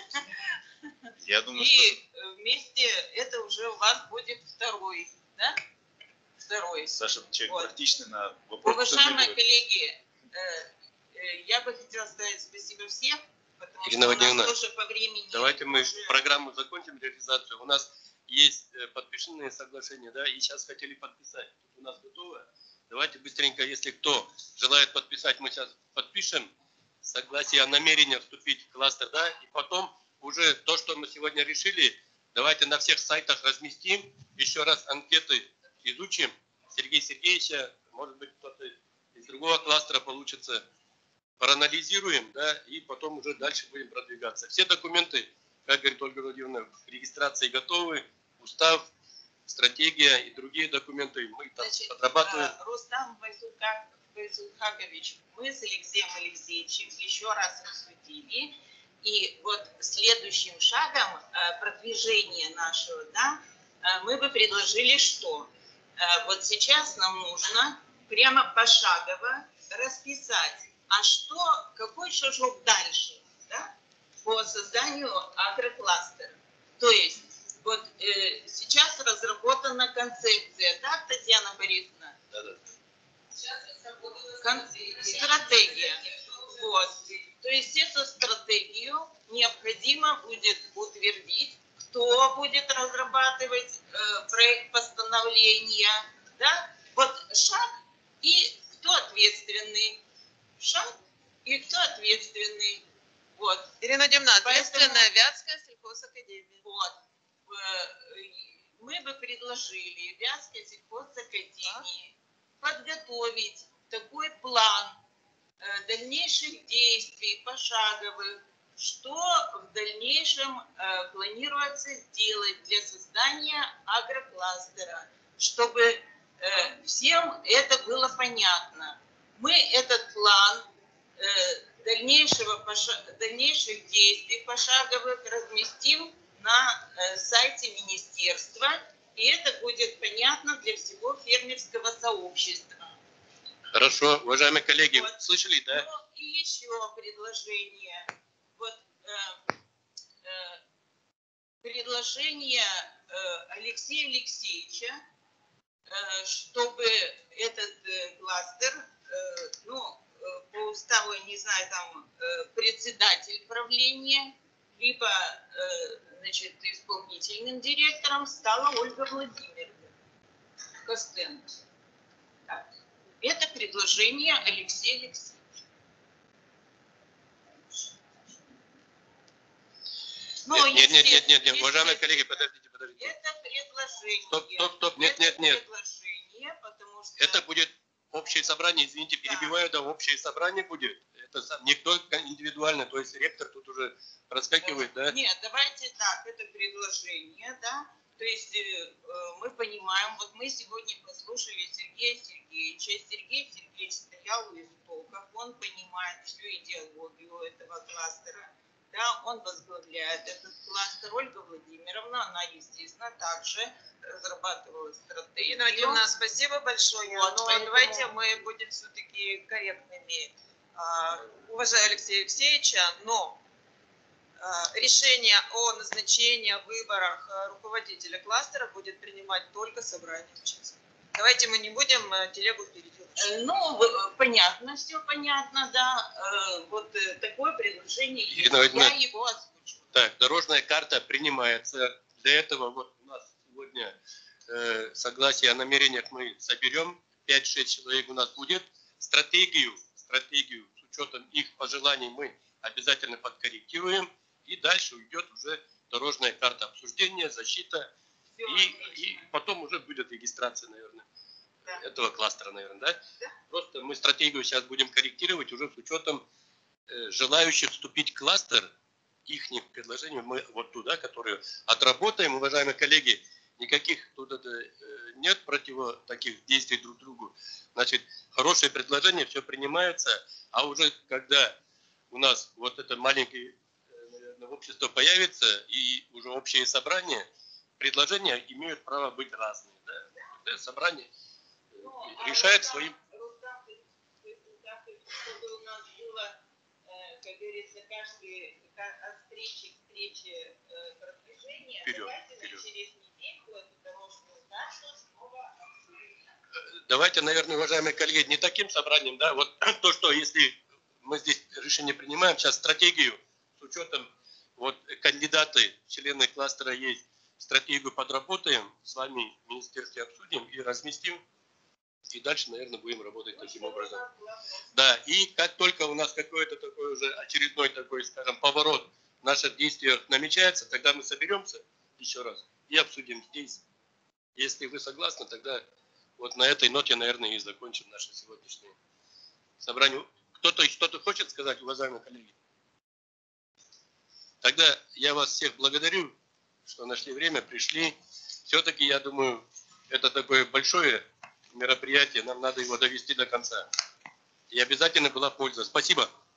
S8: Я думаю,
S2: и вместе это уже у вас будет второй, да? Второй.
S8: Саша, человек вот. Практичный на вопрос.
S2: Уважаемые коллеги, я бы хотела сказать спасибо всем, потому
S1: Ирина
S2: что
S1: Владимировна,
S2: у нас тоже по времени...
S1: Давайте мы программу закончим, реализацию. У нас есть подписанные соглашения, да, и сейчас хотели подписать. Тут у нас готово. Давайте быстренько, если кто желает подписать, мы сейчас подпишем согласие о намерении вступить в кластер, да, и потом уже то, что мы сегодня решили, давайте на всех сайтах разместим, еще раз анкеты изучим. Сергея Сергеевича, может быть, кто-то из другого кластера получится, проанализируем, да, и потом уже дальше будем продвигаться. Все документы, как говорит Ольга Владимировна, к регистрации готовы, устав, стратегия и другие документы мы там отрабатываем.
S2: Рустам Байсулхакович, мы с Алексеем Алексеевичем еще раз обсудили. И вот следующим шагом продвижения нашего, да, мы бы предложили что? Вот сейчас нам нужно прямо пошагово расписать, а что, какой шажок дальше, да, по созданию агрокластера. То есть вот сейчас разработана концепция, так, Татьяна Борисовна?
S1: Да.
S2: Стратегия. Вот. То есть эту стратегию необходимо будет утвердить, кто будет разрабатывать проект постановления, да? Вот шаг и кто ответственный. Шаг и кто ответственный. Вот.
S10: Ирина Демна, ответственная Вятская сельхозакадемия.
S2: Вот. Мы бы предложили Вятской сельхозакадемии подготовить такой план дальнейших действий, пошаговых, что в дальнейшем планируется сделать для создания агрокластера, чтобы всем это было понятно. Мы этот план дальнейших действий пошаговых разместим на сайте министерства, и это будет понятно для всего фермерского сообщества.
S1: Хорошо, уважаемые коллеги,
S2: вот.
S1: Слышали, да?
S2: Ну, и еще предложение. Вот предложение Алексея Алексеевича, чтобы этот кластер по уставу, я не знаю, там председатель правления, либо значит, исполнительным директором стала Ольга Владимировна Костенко. Так. Это предложение Алексея Алексеевича.
S1: Нет, уважаемые коллеги, подождите.
S2: Это предложение.
S1: Стоп, нет.
S2: Предложение, потому что...
S1: Это будет общее собрание, извините, перебиваю, да, общее собрание будет. Это никто индивидуально, то есть ректор тут уже проскакивает, да?
S2: Нет, давайте так, это предложение, да, то есть мы понимаем, вот мы сегодня послушали Сергея Сергеевича, Сергей Сергеевич стоял у истоков, он понимает всю идеологию этого кластера, да, он возглавляет этот кластер. Ольга Владимировна, она, естественно, также разрабатывала стратегию.
S10: Ирина Вадимовна, спасибо большое.
S2: Вот,
S10: но
S2: поэтому...
S10: давайте мы будем все-таки корректными. Уважаю Алексея Алексеевича, но решение о назначении, о выборах руководителя кластера будет принимать только собрание участников. Давайте мы не будем телегу впереди.
S2: Ну, понятно, все понятно, да. Вот такое предложение есть. Я его озвучу.
S1: Так, дорожная карта принимается. Для этого вот у нас сегодня согласие о намерениях мы соберем. 5-6 человек у нас будет. Стратегию с учетом их пожеланий мы обязательно подкорректируем. И дальше уйдет уже дорожная карта обсуждения, защита. И потом уже будет регистрация, наверное, этого кластера, наверное, да? Просто мы стратегию сейчас будем корректировать уже с учетом желающих вступить в кластер, их предложений, мы вот туда, которые отработаем, уважаемые коллеги, никаких тут нет таких действий друг другу. Значит, хорошее предложение, все принимается, а уже когда у нас вот это маленькое, наверное, общество появится и уже общее собрание, предложения имеют право быть разные. Да? Собрание решает своим...
S2: Чтобы у нас было, как говорится, каждый от встречи к встрече продвижения, давайте через недельку эту дорожную карту снова обсудим.
S1: Давайте, наверное, уважаемые коллеги, не таким собранием, да, вот то, что если мы здесь решение принимаем, сейчас стратегию с учетом, вот кандидаты, члены кластера есть, стратегию подработаем, с вами в министерстве обсудим и разместим. И дальше, наверное, будем работать таким образом. Да, и как только у нас какой-то такой уже очередной такой, скажем, поворот в наших действиях намечается, тогда мы соберемся еще раз и обсудим здесь. Если вы согласны, тогда вот на этой ноте, наверное, и закончим наше сегодняшнее собрание. Кто-то что-то хочет сказать, уважаемые коллеги? Тогда я вас всех благодарю, что нашли время, пришли. Все-таки, я думаю, это такое большое мероприятие, нам надо его довести до конца. И обязательно была польза. Спасибо.